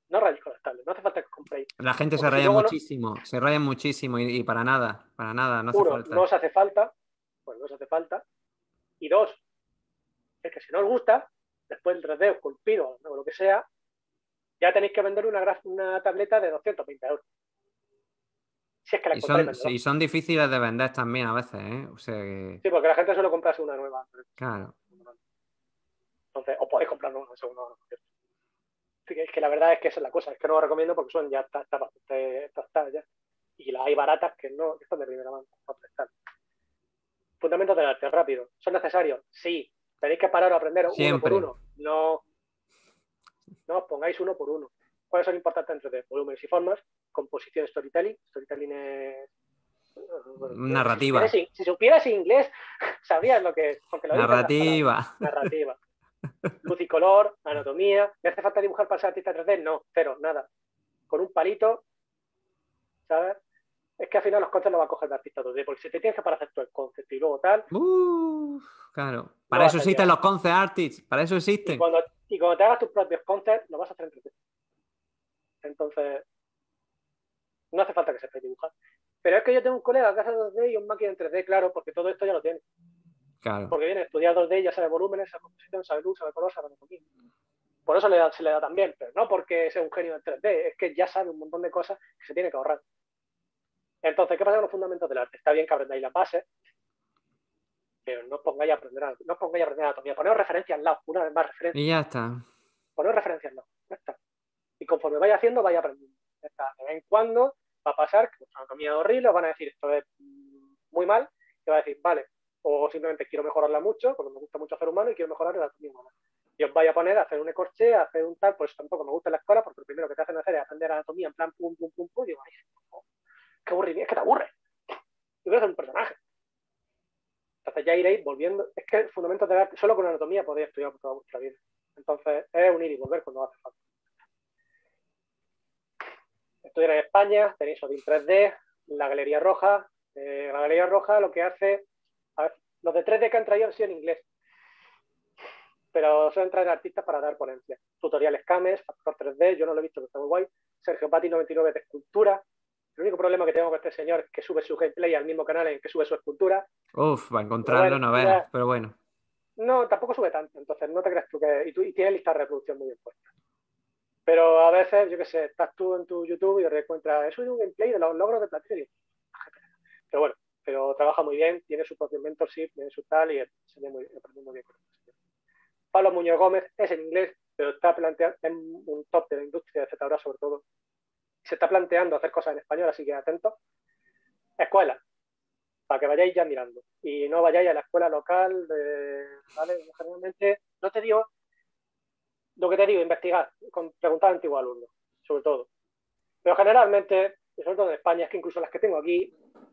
No rayéis con las tablets, no hace falta que compréis. La gente se Porque si raya luego no, muchísimo, y para nada, no hace uno, no falta. os hace falta, pues no os hace falta. Y dos, es que si no os gusta, después del 3D esculpido o lo que sea, ya tenéis que vender una tableta de 220 euros. Si es que la encontráis vendedor. Y son difíciles de vender también a veces, ¿eh? O sea que, Sí, porque la gente suele comprarse una nueva. claro. Entonces, o podéis comprar una segunda. Es que la verdad es que esa es la cosa, es que no lo recomiendo porque son ya está bastante tostadas ya. Y las hay baratas que no están de primera mano. Fundamentos del arte, rápido. ¿Son necesarios? Sí. ¿Tenéis que parar a aprender uno por Siempre. uno? No. No os pongáis uno por uno. ¿Cuáles son importantes entre de volúmenes y formas? Composición, storytelling. Storytelling es... Bueno, Narrativa. si supieras inglés, sabrías lo que es, porque lo dicen las palabras. Narrativa. Narrativa. Luz y color, anatomía. ¿Me hace falta dibujar para ser artista 3D? No, cero, nada. Con un palito, ¿sabes? Es que al final los conceptos los va a coger de artista 2D, porque si te tienes que para hacer todo el concepto y luego tal, Claro. no Para vas eso a existen llegar. los concept artists. Para eso Y existen. cuando, y cuando te hagas tus propios concepts, lo vas a hacer en 3D. Entonces, no hace falta que sepáis dibujar. Pero es que yo tengo un colega que hace 2D y un máquina en 3D, claro, porque todo esto ya lo tiene. Claro. Porque viene a estudiar 2D, ya sabe volúmenes, sabe composición, sabe luz, sabe color, sabe anatomía. Por eso se le da tan bien, pero no porque sea un genio en 3D, es que ya sabe un montón de cosas que se tiene que ahorrar. Entonces, ¿qué pasa con los fundamentos del arte? Está bien que aprendáis las bases, pero no os pongáis a aprender, no os pongáis a aprender anatomía. Poneos referencias al lado, una vez más referencias. Y ya está. Poneos referencias al lado, ya está. Y conforme vaya haciendo, vaya aprendiendo. Ya está. De vez en cuando va a pasar que vuestra anatomía es horrible, os van a decir esto es muy mal, y va a decir, vale, o simplemente quiero mejorarla mucho, porque me gusta mucho hacer humano y quiero mejorar la anatomía humana. Y os vaya a poner a hacer un ecorché, a hacer un tal, pues tampoco me gusta en la escuela, porque lo primero que te hacen hacer es aprender anatomía en plan pum, pum, pum, pum, y digo, ay, qué aburrimiento, es que te aburre. Yo quiero ser un personaje. Entonces ya iréis volviendo. Es que fundamentos del arte, solo con anatomía podéis estudiar por toda vuestra vida. Entonces es un ir y volver cuando hace falta. Estudiar en España, tenéis Odin 3D, la Galería Roja. La Galería Roja lo que hace. A ver, los de 3D que han traído han sido en inglés, pero suelen traer artistas para dar ponencias. Tutoriales Cames, Factor 3D, yo no lo he visto, pero está muy guay. Sergio Pati 99 de escultura. El único problema que tengo con este señor es que sube su gameplay al mismo canal en que sube su escultura. Uf, va a Pero encontrarlo, bueno, no veas. ya, Pero bueno. no, tampoco sube tanto, entonces no te creas tú que. Y tiene lista de reproducción muy bien puesta. Pero a veces, yo qué sé, estás tú en tu YouTube y te encuentras, he subido un gameplay de los logros de platino. Pero bueno, pero trabaja muy bien, tiene su propio mentorship, tiene su tal y aprende muy bien con esto. Pablo Muñoz Gómez es en inglés, pero está planteando, es un top de la industria de Z sobre todo. Se está planteando hacer cosas en español, así que atentos. Escuela, para que vayáis ya mirando. Y no vayáis a la escuela local, ¿vale? Generalmente, no te digo, lo que te digo, investigar, preguntar a antiguos alumnos, sobre todo. Pero generalmente, y sobre todo en España, es que incluso las que tengo aquí,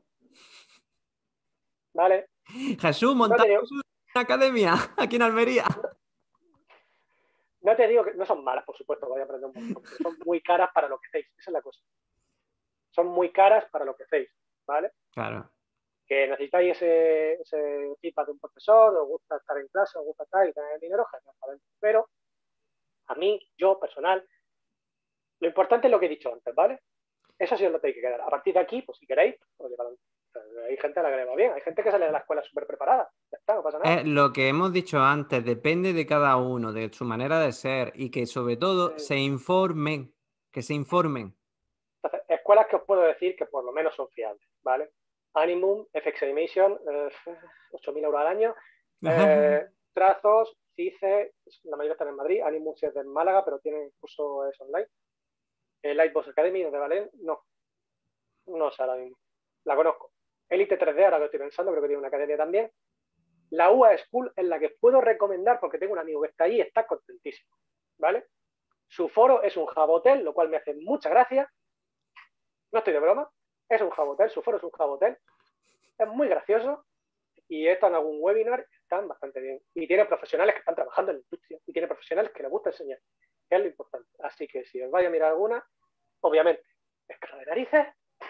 ¿vale? Jesús, No te digo, montamos una academia aquí en Almería. no te digo que no son malas, por supuesto, voy a aprender un montón, pero son muy caras para lo que hacéis, esa es la cosa. Son muy caras para lo que hacéis, ¿vale? Claro. Que necesitáis ese feedback de un profesor, os gusta estar en clase, os gusta estar y tener dinero, genial, pero a mí, yo personal, lo importante es lo que he dicho antes, ¿vale? Eso sí os lo tenéis que quedar. A partir de aquí, pues si queréis, pues hay gente a la que le va bien, hay gente que sale de la escuela súper preparada, ya está, no pasa nada. Es lo que hemos dicho antes, depende de cada uno, de su manera de ser y que sobre todo se informen, que se informen. Entonces, escuelas que os puedo decir que por lo menos son fiables, ¿vale? Animum, FX Animation, 8.000 euros al año. Trazos, CICE, la mayoría están en Madrid. Animum sí es de Málaga, pero tienen curso es online. Lightbox Academy, de Valencia, no sé ahora mismo. La conozco. Elite 3D, ahora que estoy pensando, creo que tiene una academia también. La UA School es la que puedo recomendar porque tengo un amigo que está allí y está contentísimo, ¿vale? Su foro es un Jabotel, lo cual me hace mucha gracia. No estoy de broma. Es un Jabotel, su foro es un Jabotel. Es muy gracioso y está en algún webinar, están bastante bien. Y tiene profesionales que están trabajando en la industria y tiene profesionales que les gusta enseñar, que es lo importante. Así que si os vais a mirar alguna, obviamente, es cara de narices,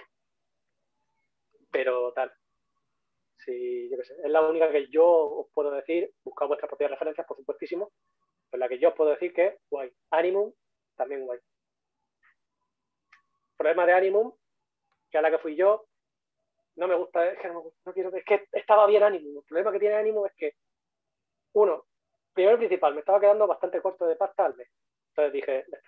pero tal. Si, yo qué sé, es la única que yo os puedo decir, buscad vuestras propias referencias, por supuestísimo, pero la que yo os puedo decir que es guay. Animum, también guay. problema de Animum, que a la que fui yo, no me gusta, es que no quiero, es que estaba bien Animum. El problema que tiene Animum es que, uno, primero y principal, me estaba quedando bastante corto de pasta al mes. Entonces dije, ya está.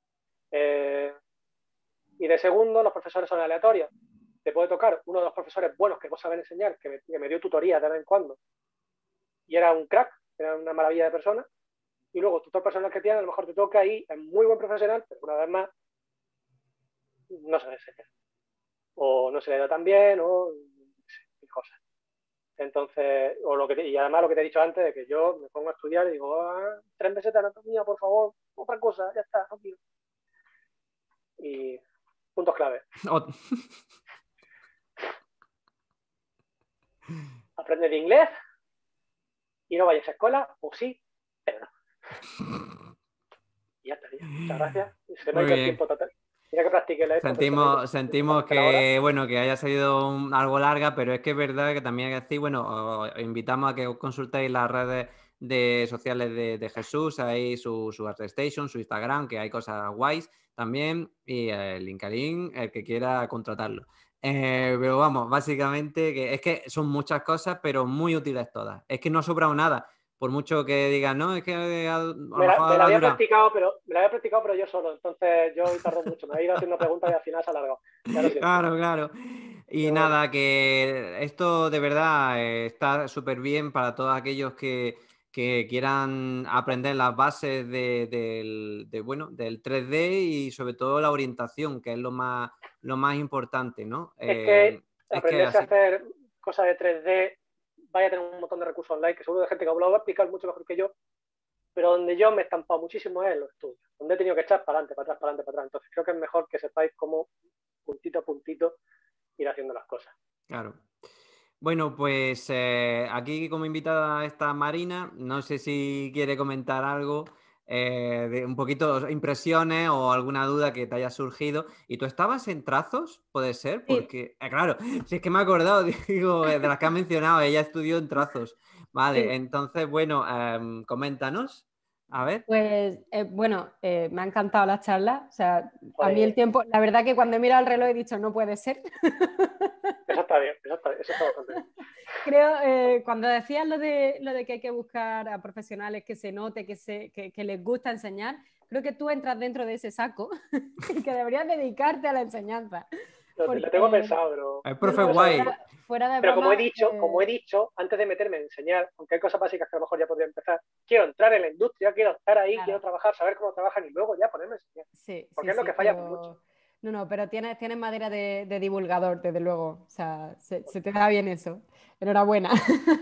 Y de segundo, los profesores son aleatorios. Te puede tocar uno de los profesores buenos que vos sabés enseñar, que me dio tutoría de vez en cuando, y era un crack, era una maravilla de persona. Y luego, tutor personal que tiene, a lo mejor te toca ahí, es muy buen profesional, pero una vez más, no sabe enseñar. O no se le da tan bien, o cosas. Entonces, y además lo que te he dicho antes, de que yo me pongo a estudiar y digo, 3 meses de anatomía, por favor, otra cosa, ya está, no quiero. Y puntos clave. Aprende de inglés y no vayas a escuela, o sí, pero no. Y ya está, ya. Muchas gracias. Se me ha ido el tiempo total. Mira que practiqué esto, Sentimos que, bueno, que haya salido algo larga, pero es que es verdad que también hay que decir, bueno, os invitamos a que os consultéis las redes sociales de Jesús, ahí su ArtStation, su Instagram, que hay cosas guays también, y el LinkedIn, el que quiera contratarlo. Pero vamos, básicamente, que es que son muchas cosas, pero muy útiles todas. Es que no ha sobrado nada. Por mucho que digan, no, es que a lo mejor me la había dura. practicado, pero yo solo. Entonces yo tardo mucho. Me he ido haciendo preguntas y al final se ha alargado. Claro, claro. Y pero nada, bueno. que esto de verdad está súper bien para todos aquellos que quieran aprender las bases bueno, del 3D y sobre todo la orientación, que es lo más importante, ¿no? Es que Es que aprenderse a así. hacer cosas de 3D, vaya a tener un montón de recursos online, que seguro de gente que lo va a explicar mucho mejor que yo, pero donde yo me he estampado muchísimo es en los estudios, donde he tenido que echar para adelante, para atrás, para adelante, para atrás. Entonces creo que es mejor que sepáis cómo, puntito a puntito, ir haciendo las cosas. Claro. Bueno, pues aquí como invitada está Marina. No sé si quiere comentar algo, de un poquito impresiones o alguna duda que te haya surgido. ¿Y tú estabas en trazos? ¿Puede ser? Sí. Porque, claro, si es que me he acordado, digo, de las que has mencionado, ella estudió en trazos. Vale, Sí. entonces, bueno, coméntanos. A ver. Pues bueno, me ha encantado la charla. O sea, a mí el Pues, tiempo, la verdad que cuando he mirado el reloj he dicho, no puede ser. eso está bien, eso está bastante bien. Creo, cuando decías lo de que hay que buscar a profesionales que se note, que les gusta enseñar, creo que tú entras dentro de ese saco y que deberías dedicarte a la enseñanza. Lo Porque, tengo pensado, pero... El no, profe no, guay. fuera de Pero broma, como he dicho, antes de meterme a enseñar, aunque hay cosas básicas que a lo mejor ya podría empezar, quiero entrar en la industria, quiero estar ahí, claro. quiero trabajar, saber cómo trabajan y luego ya ponerme a enseñar. Sí, Porque sí, es lo sí, que falla mucho. No, pero tienes madera de divulgador, desde luego. O sea, se te da bien eso. Enhorabuena.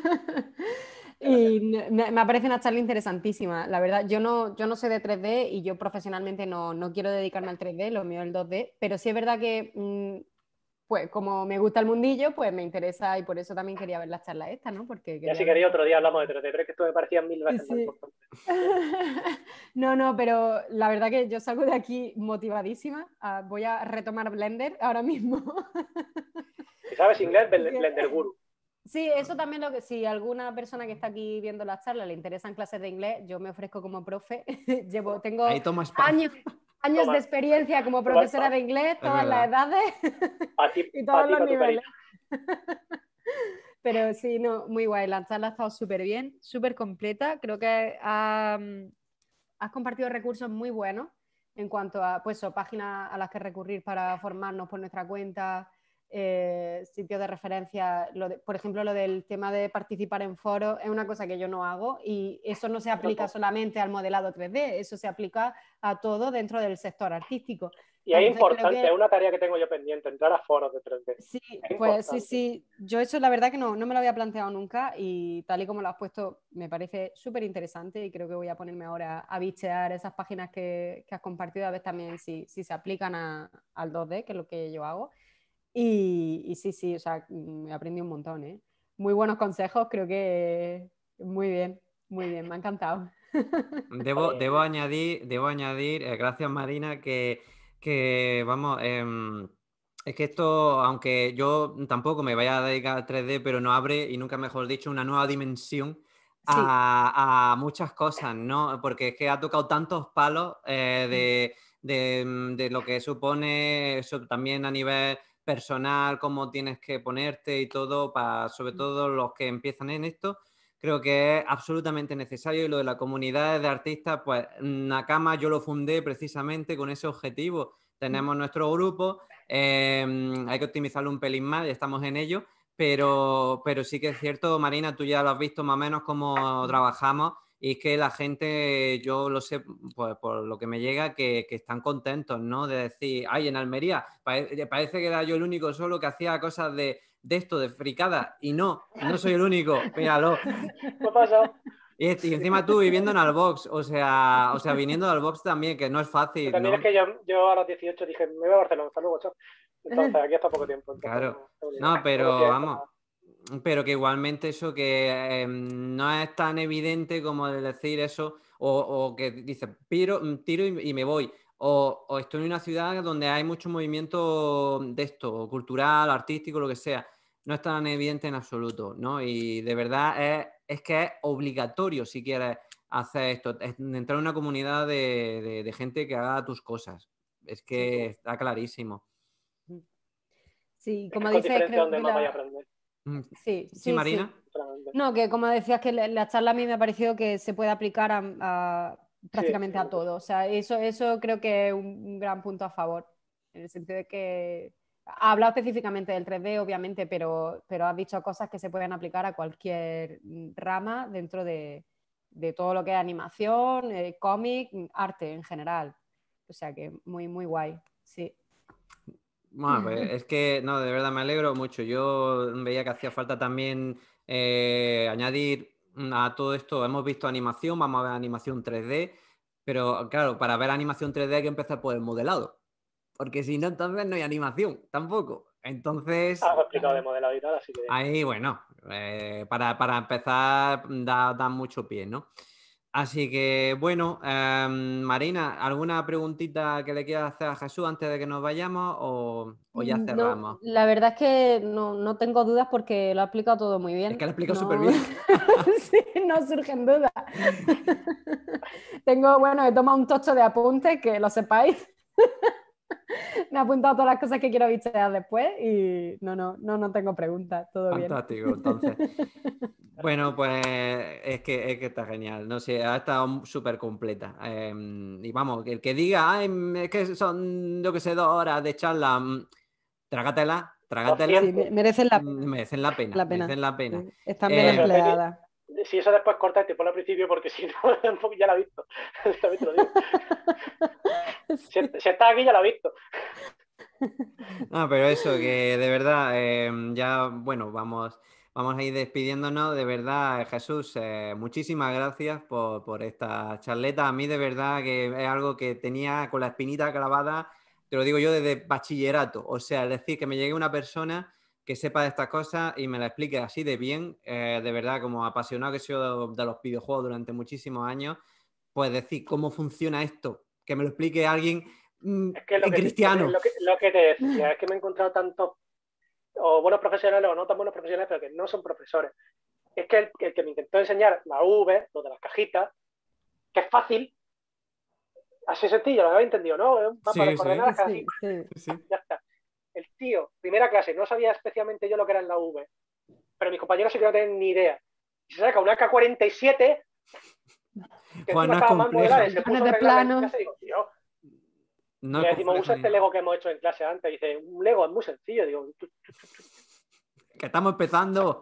Y me parece una charla interesantísima. La verdad, yo no sé de 3D y yo profesionalmente no quiero dedicarme al 3D, lo mío es el 2D, pero sí es verdad que, pues como me gusta el mundillo, pues me interesa y por eso también quería ver la charla esta, ¿no? Porque Ya quería si ver un queréis otro día poco... hablamos de 3D, pero es que esto me parecía 1000 Sí, veces más sí. importante. No, pero la verdad que yo salgo de aquí motivadísima. Voy a retomar Blender ahora mismo. Si sabes inglés, Porque- Blender Guru. Sí, eso también lo que si alguna persona que está aquí viendo la charla le interesan clases de inglés, yo me ofrezco como profe. Ahí Tengo toma spam. años de Toma, experiencia como toma, profesora de inglés, Es todas las verdad. edades y para todos ti, los para tu niveles. perito. Pero sí, no, muy guay. La charla ha estado súper bien, súper completa. Creo que has compartido recursos muy buenos en cuanto a pues, páginas a las que recurrir para formarnos por nuestra cuenta, sitios de referencia. Por ejemplo, lo del tema de participar en foros es una cosa que yo no hago y eso no se aplica solamente al modelado 3D, eso se aplica a todo dentro del sector artístico. Y es Entonces, creo importante, que es una tarea que tengo yo pendiente, entrar a foros de 3D. sí, Es pues sí, importante. sí. Yo eso la verdad que no me lo había planteado nunca y tal y como lo has puesto me parece súper interesante y creo que voy a ponerme ahora a bichear esas páginas que has compartido a ver también si se aplican al 2D, que es lo que yo hago. Y sí, o sea, me aprendí un montón, ¿eh? Muy buenos consejos, creo que muy bien, me ha encantado. Debo añadir, gracias Marina, que vamos, es que esto, aunque yo tampoco me vaya a dedicar al 3D, pero no abre, y nunca mejor dicho, una nueva dimensión Sí, a muchas cosas, ¿no? Porque es que ha tocado tantos palos de lo que supone eso también a nivel personal, cómo tienes que ponerte y todo, sobre todo los que empiezan en esto, creo que es absolutamente necesario. Y lo de la comunidad de artistas, pues Nakama yo lo fundé precisamente con ese objetivo. Tenemos nuestro grupo, hay que optimizarlo un pelín más y estamos en ello, pero sí que es cierto, Marina, tú ya lo has visto más o menos cómo trabajamos. Y es que la gente, yo lo sé pues, por lo que me llega, que están contentos, ¿no? De decir, ay, en Almería, parece que era yo el único solo que hacía cosas de esto, de fricada. Y no soy el único, míralo. ¿Qué pasa? Y encima tú viviendo en Albox, o sea, viniendo de Albox también, que no es fácil, También ¿no? es que yo a los 18 dije, me voy a Barcelona, hasta luego, chao. Entonces, aquí hasta poco tiempo. Entonces, Claro. No, pero vamos. Pero que igualmente eso que no es tan evidente como el decir eso, o que dices, tiro y me voy. O estoy en una ciudad donde hay mucho movimiento de esto, cultural, artístico, lo que sea. No es tan evidente en absoluto, ¿no? Y de verdad es que es obligatorio si quieres hacer esto, entrar en una comunidad de gente que haga tus cosas. Es que está clarísimo. Sí, como es con dices, diferencia creo donde que más vaya a aprender. Sí, Marina. No, que como decías que la charla a mí me ha parecido que se puede aplicar prácticamente a todo. O sea, eso creo que es un gran punto a favor. En el sentido de que ha hablado específicamente del 3D, obviamente, pero has dicho cosas que se pueden aplicar a cualquier rama dentro de todo lo que es animación, cómic, arte en general. O sea que muy, muy guay. Sí. Bueno, pues es que, no, de verdad me alegro mucho. Yo veía que hacía falta también añadir a todo esto. Hemos visto animación, vamos a ver animación 3D, pero claro, para ver animación 3D hay que empezar por el modelado, porque si no, entonces no hay animación tampoco. Entonces, Has explicado de modelado y tal, así que... ahí, bueno, para empezar da mucho pie, ¿no? Así que, bueno, Marina, ¿alguna preguntita que le quieras hacer a Jesús antes de que nos vayamos o ya cerramos? No, la verdad es que no tengo dudas porque lo ha explicado todo muy bien. Es que lo ha explicado súper bien. Sí, no surgen dudas. He tomado un tocho de apuntes, que lo sepáis. Me he apuntado todas las cosas que quiero bichear después y no tengo preguntas, todo Fantástico, bien. entonces. Bueno, pues es que está genial, no sé, ha estado súper completa. Y vamos, el que diga, ay, es que son, yo que sé, 2 horas de charla, trágatela. Sí, merecen la pena. Merecen la pena, merecen la pena. Sí, están bien empleadas. Si eso después corta y te pone al principio, porque si no, ya la he visto. También te lo digo. Si estás aquí, ya la he visto. No, pero eso, que de verdad, ya, bueno, vamos a ir despidiéndonos. De verdad, Jesús, muchísimas gracias por esta charleta. A mí, de verdad, que es algo que tenía con la espinita clavada, te lo digo yo, desde bachillerato. O sea, es decir, que me llegue una persona que sepa de estas cosas y me la explique así de bien, de verdad, como apasionado que he sido de los videojuegos durante muchísimos años, pues decir cómo funciona esto, que me lo explique alguien Es que cristiano. lo que te decía, es que me he encontrado tantos o buenos profesionales o no tan buenos profesionales, pero que no son profesores. Es que el que me intentó enseñar la V, lo de las cajitas, que es fácil, así sencillo, lo había entendido, ¿no? Es un mapa de coordenadas casi. Sí. Ya está. El tío, primera clase, no sabía especialmente yo lo que era en la V, pero mis compañeros sí que no tenían ni idea. Y se saca una AK-47, que Juan, encima estaba mal modelada, y se puso a arreglar en clase y digo, tío. No y le decimos, usa este Lego que hemos hecho en clase antes. Y dice, un Lego es muy sencillo. Digo, que estamos empezando,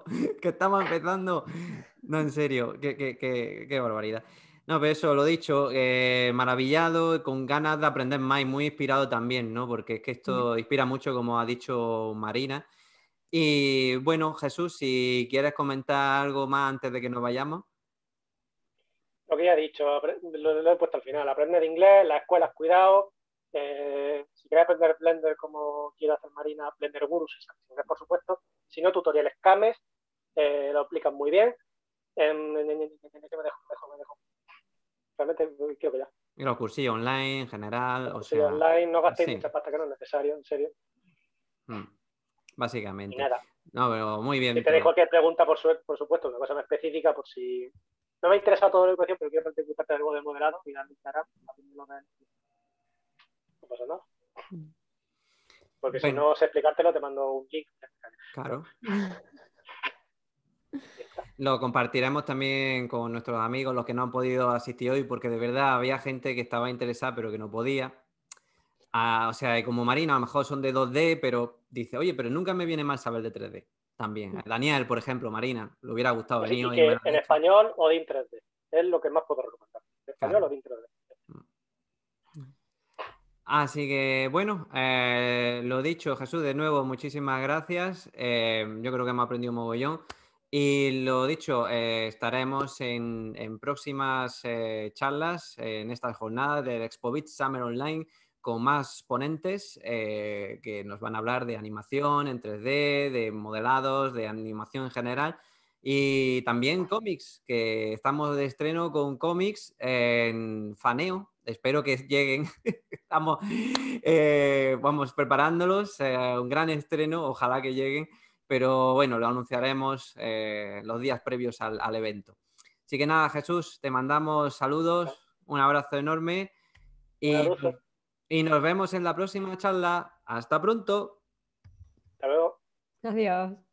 No, en serio, qué barbaridad. No, pero eso, lo dicho, maravillado, con ganas de aprender más y muy inspirado también, ¿no? Porque es que esto inspira mucho, como ha dicho Marina. Y bueno, Jesús, si quieres comentar algo más antes de que nos vayamos. Lo que ya he dicho, lo he puesto al final. Aprender inglés, las escuelas, cuidado. Si quieres aprender Blender como quiere hacer Marina, Blender Gurus, por supuesto. Si no, tutoriales Cames, lo aplican muy bien. ¿Qué me dejo? Realmente creo que ya. Y los cursillos online en general, Los o cursillos sea... online, no gastéis sí. mucha pasta que no es necesario, en serio. Básicamente. Y nada. No, pero muy bien. Si tenéis cualquier pregunta, por supuesto, una cosa más específica, por si... No me interesa toda la educación, pero quiero preguntarte algo de modelado, mirar en Instagram. No pasa nada. Porque si Bueno. no sé explicártelo, te mando un link. Claro. Ya está. Lo compartiremos también con nuestros amigos, los que no han podido asistir hoy, porque de verdad había gente que estaba interesada pero que no podía. O sea, como Marina, a lo mejor son de 2D, pero dice, oye, pero nunca me viene mal saber de 3D. También. Daniel, por ejemplo, Marina, le hubiera gustado Y, sí, venir y hoy y me que lo ha en dicho. español o DIN 3D. Es lo que más puedo recomendar. En español Claro. o DIN 3D. Así que, bueno, lo dicho, Jesús, de nuevo, muchísimas gracias. Yo creo que hemos aprendido un mogollón. Y lo dicho, estaremos en próximas charlas en estas jornadas del ExpoBit Summer Online con más ponentes que nos van a hablar de animación en 3D, de modelados, de animación en general y también cómics, que estamos de estreno con cómics en Faneo. Espero que lleguen. Estamos vamos preparándolos, un gran estreno, ojalá que lleguen. Pero bueno, lo anunciaremos los días previos al evento. Así que nada, Jesús, te mandamos saludos, un abrazo enorme y nos vemos en la próxima charla. Hasta pronto. Hasta luego. Adiós.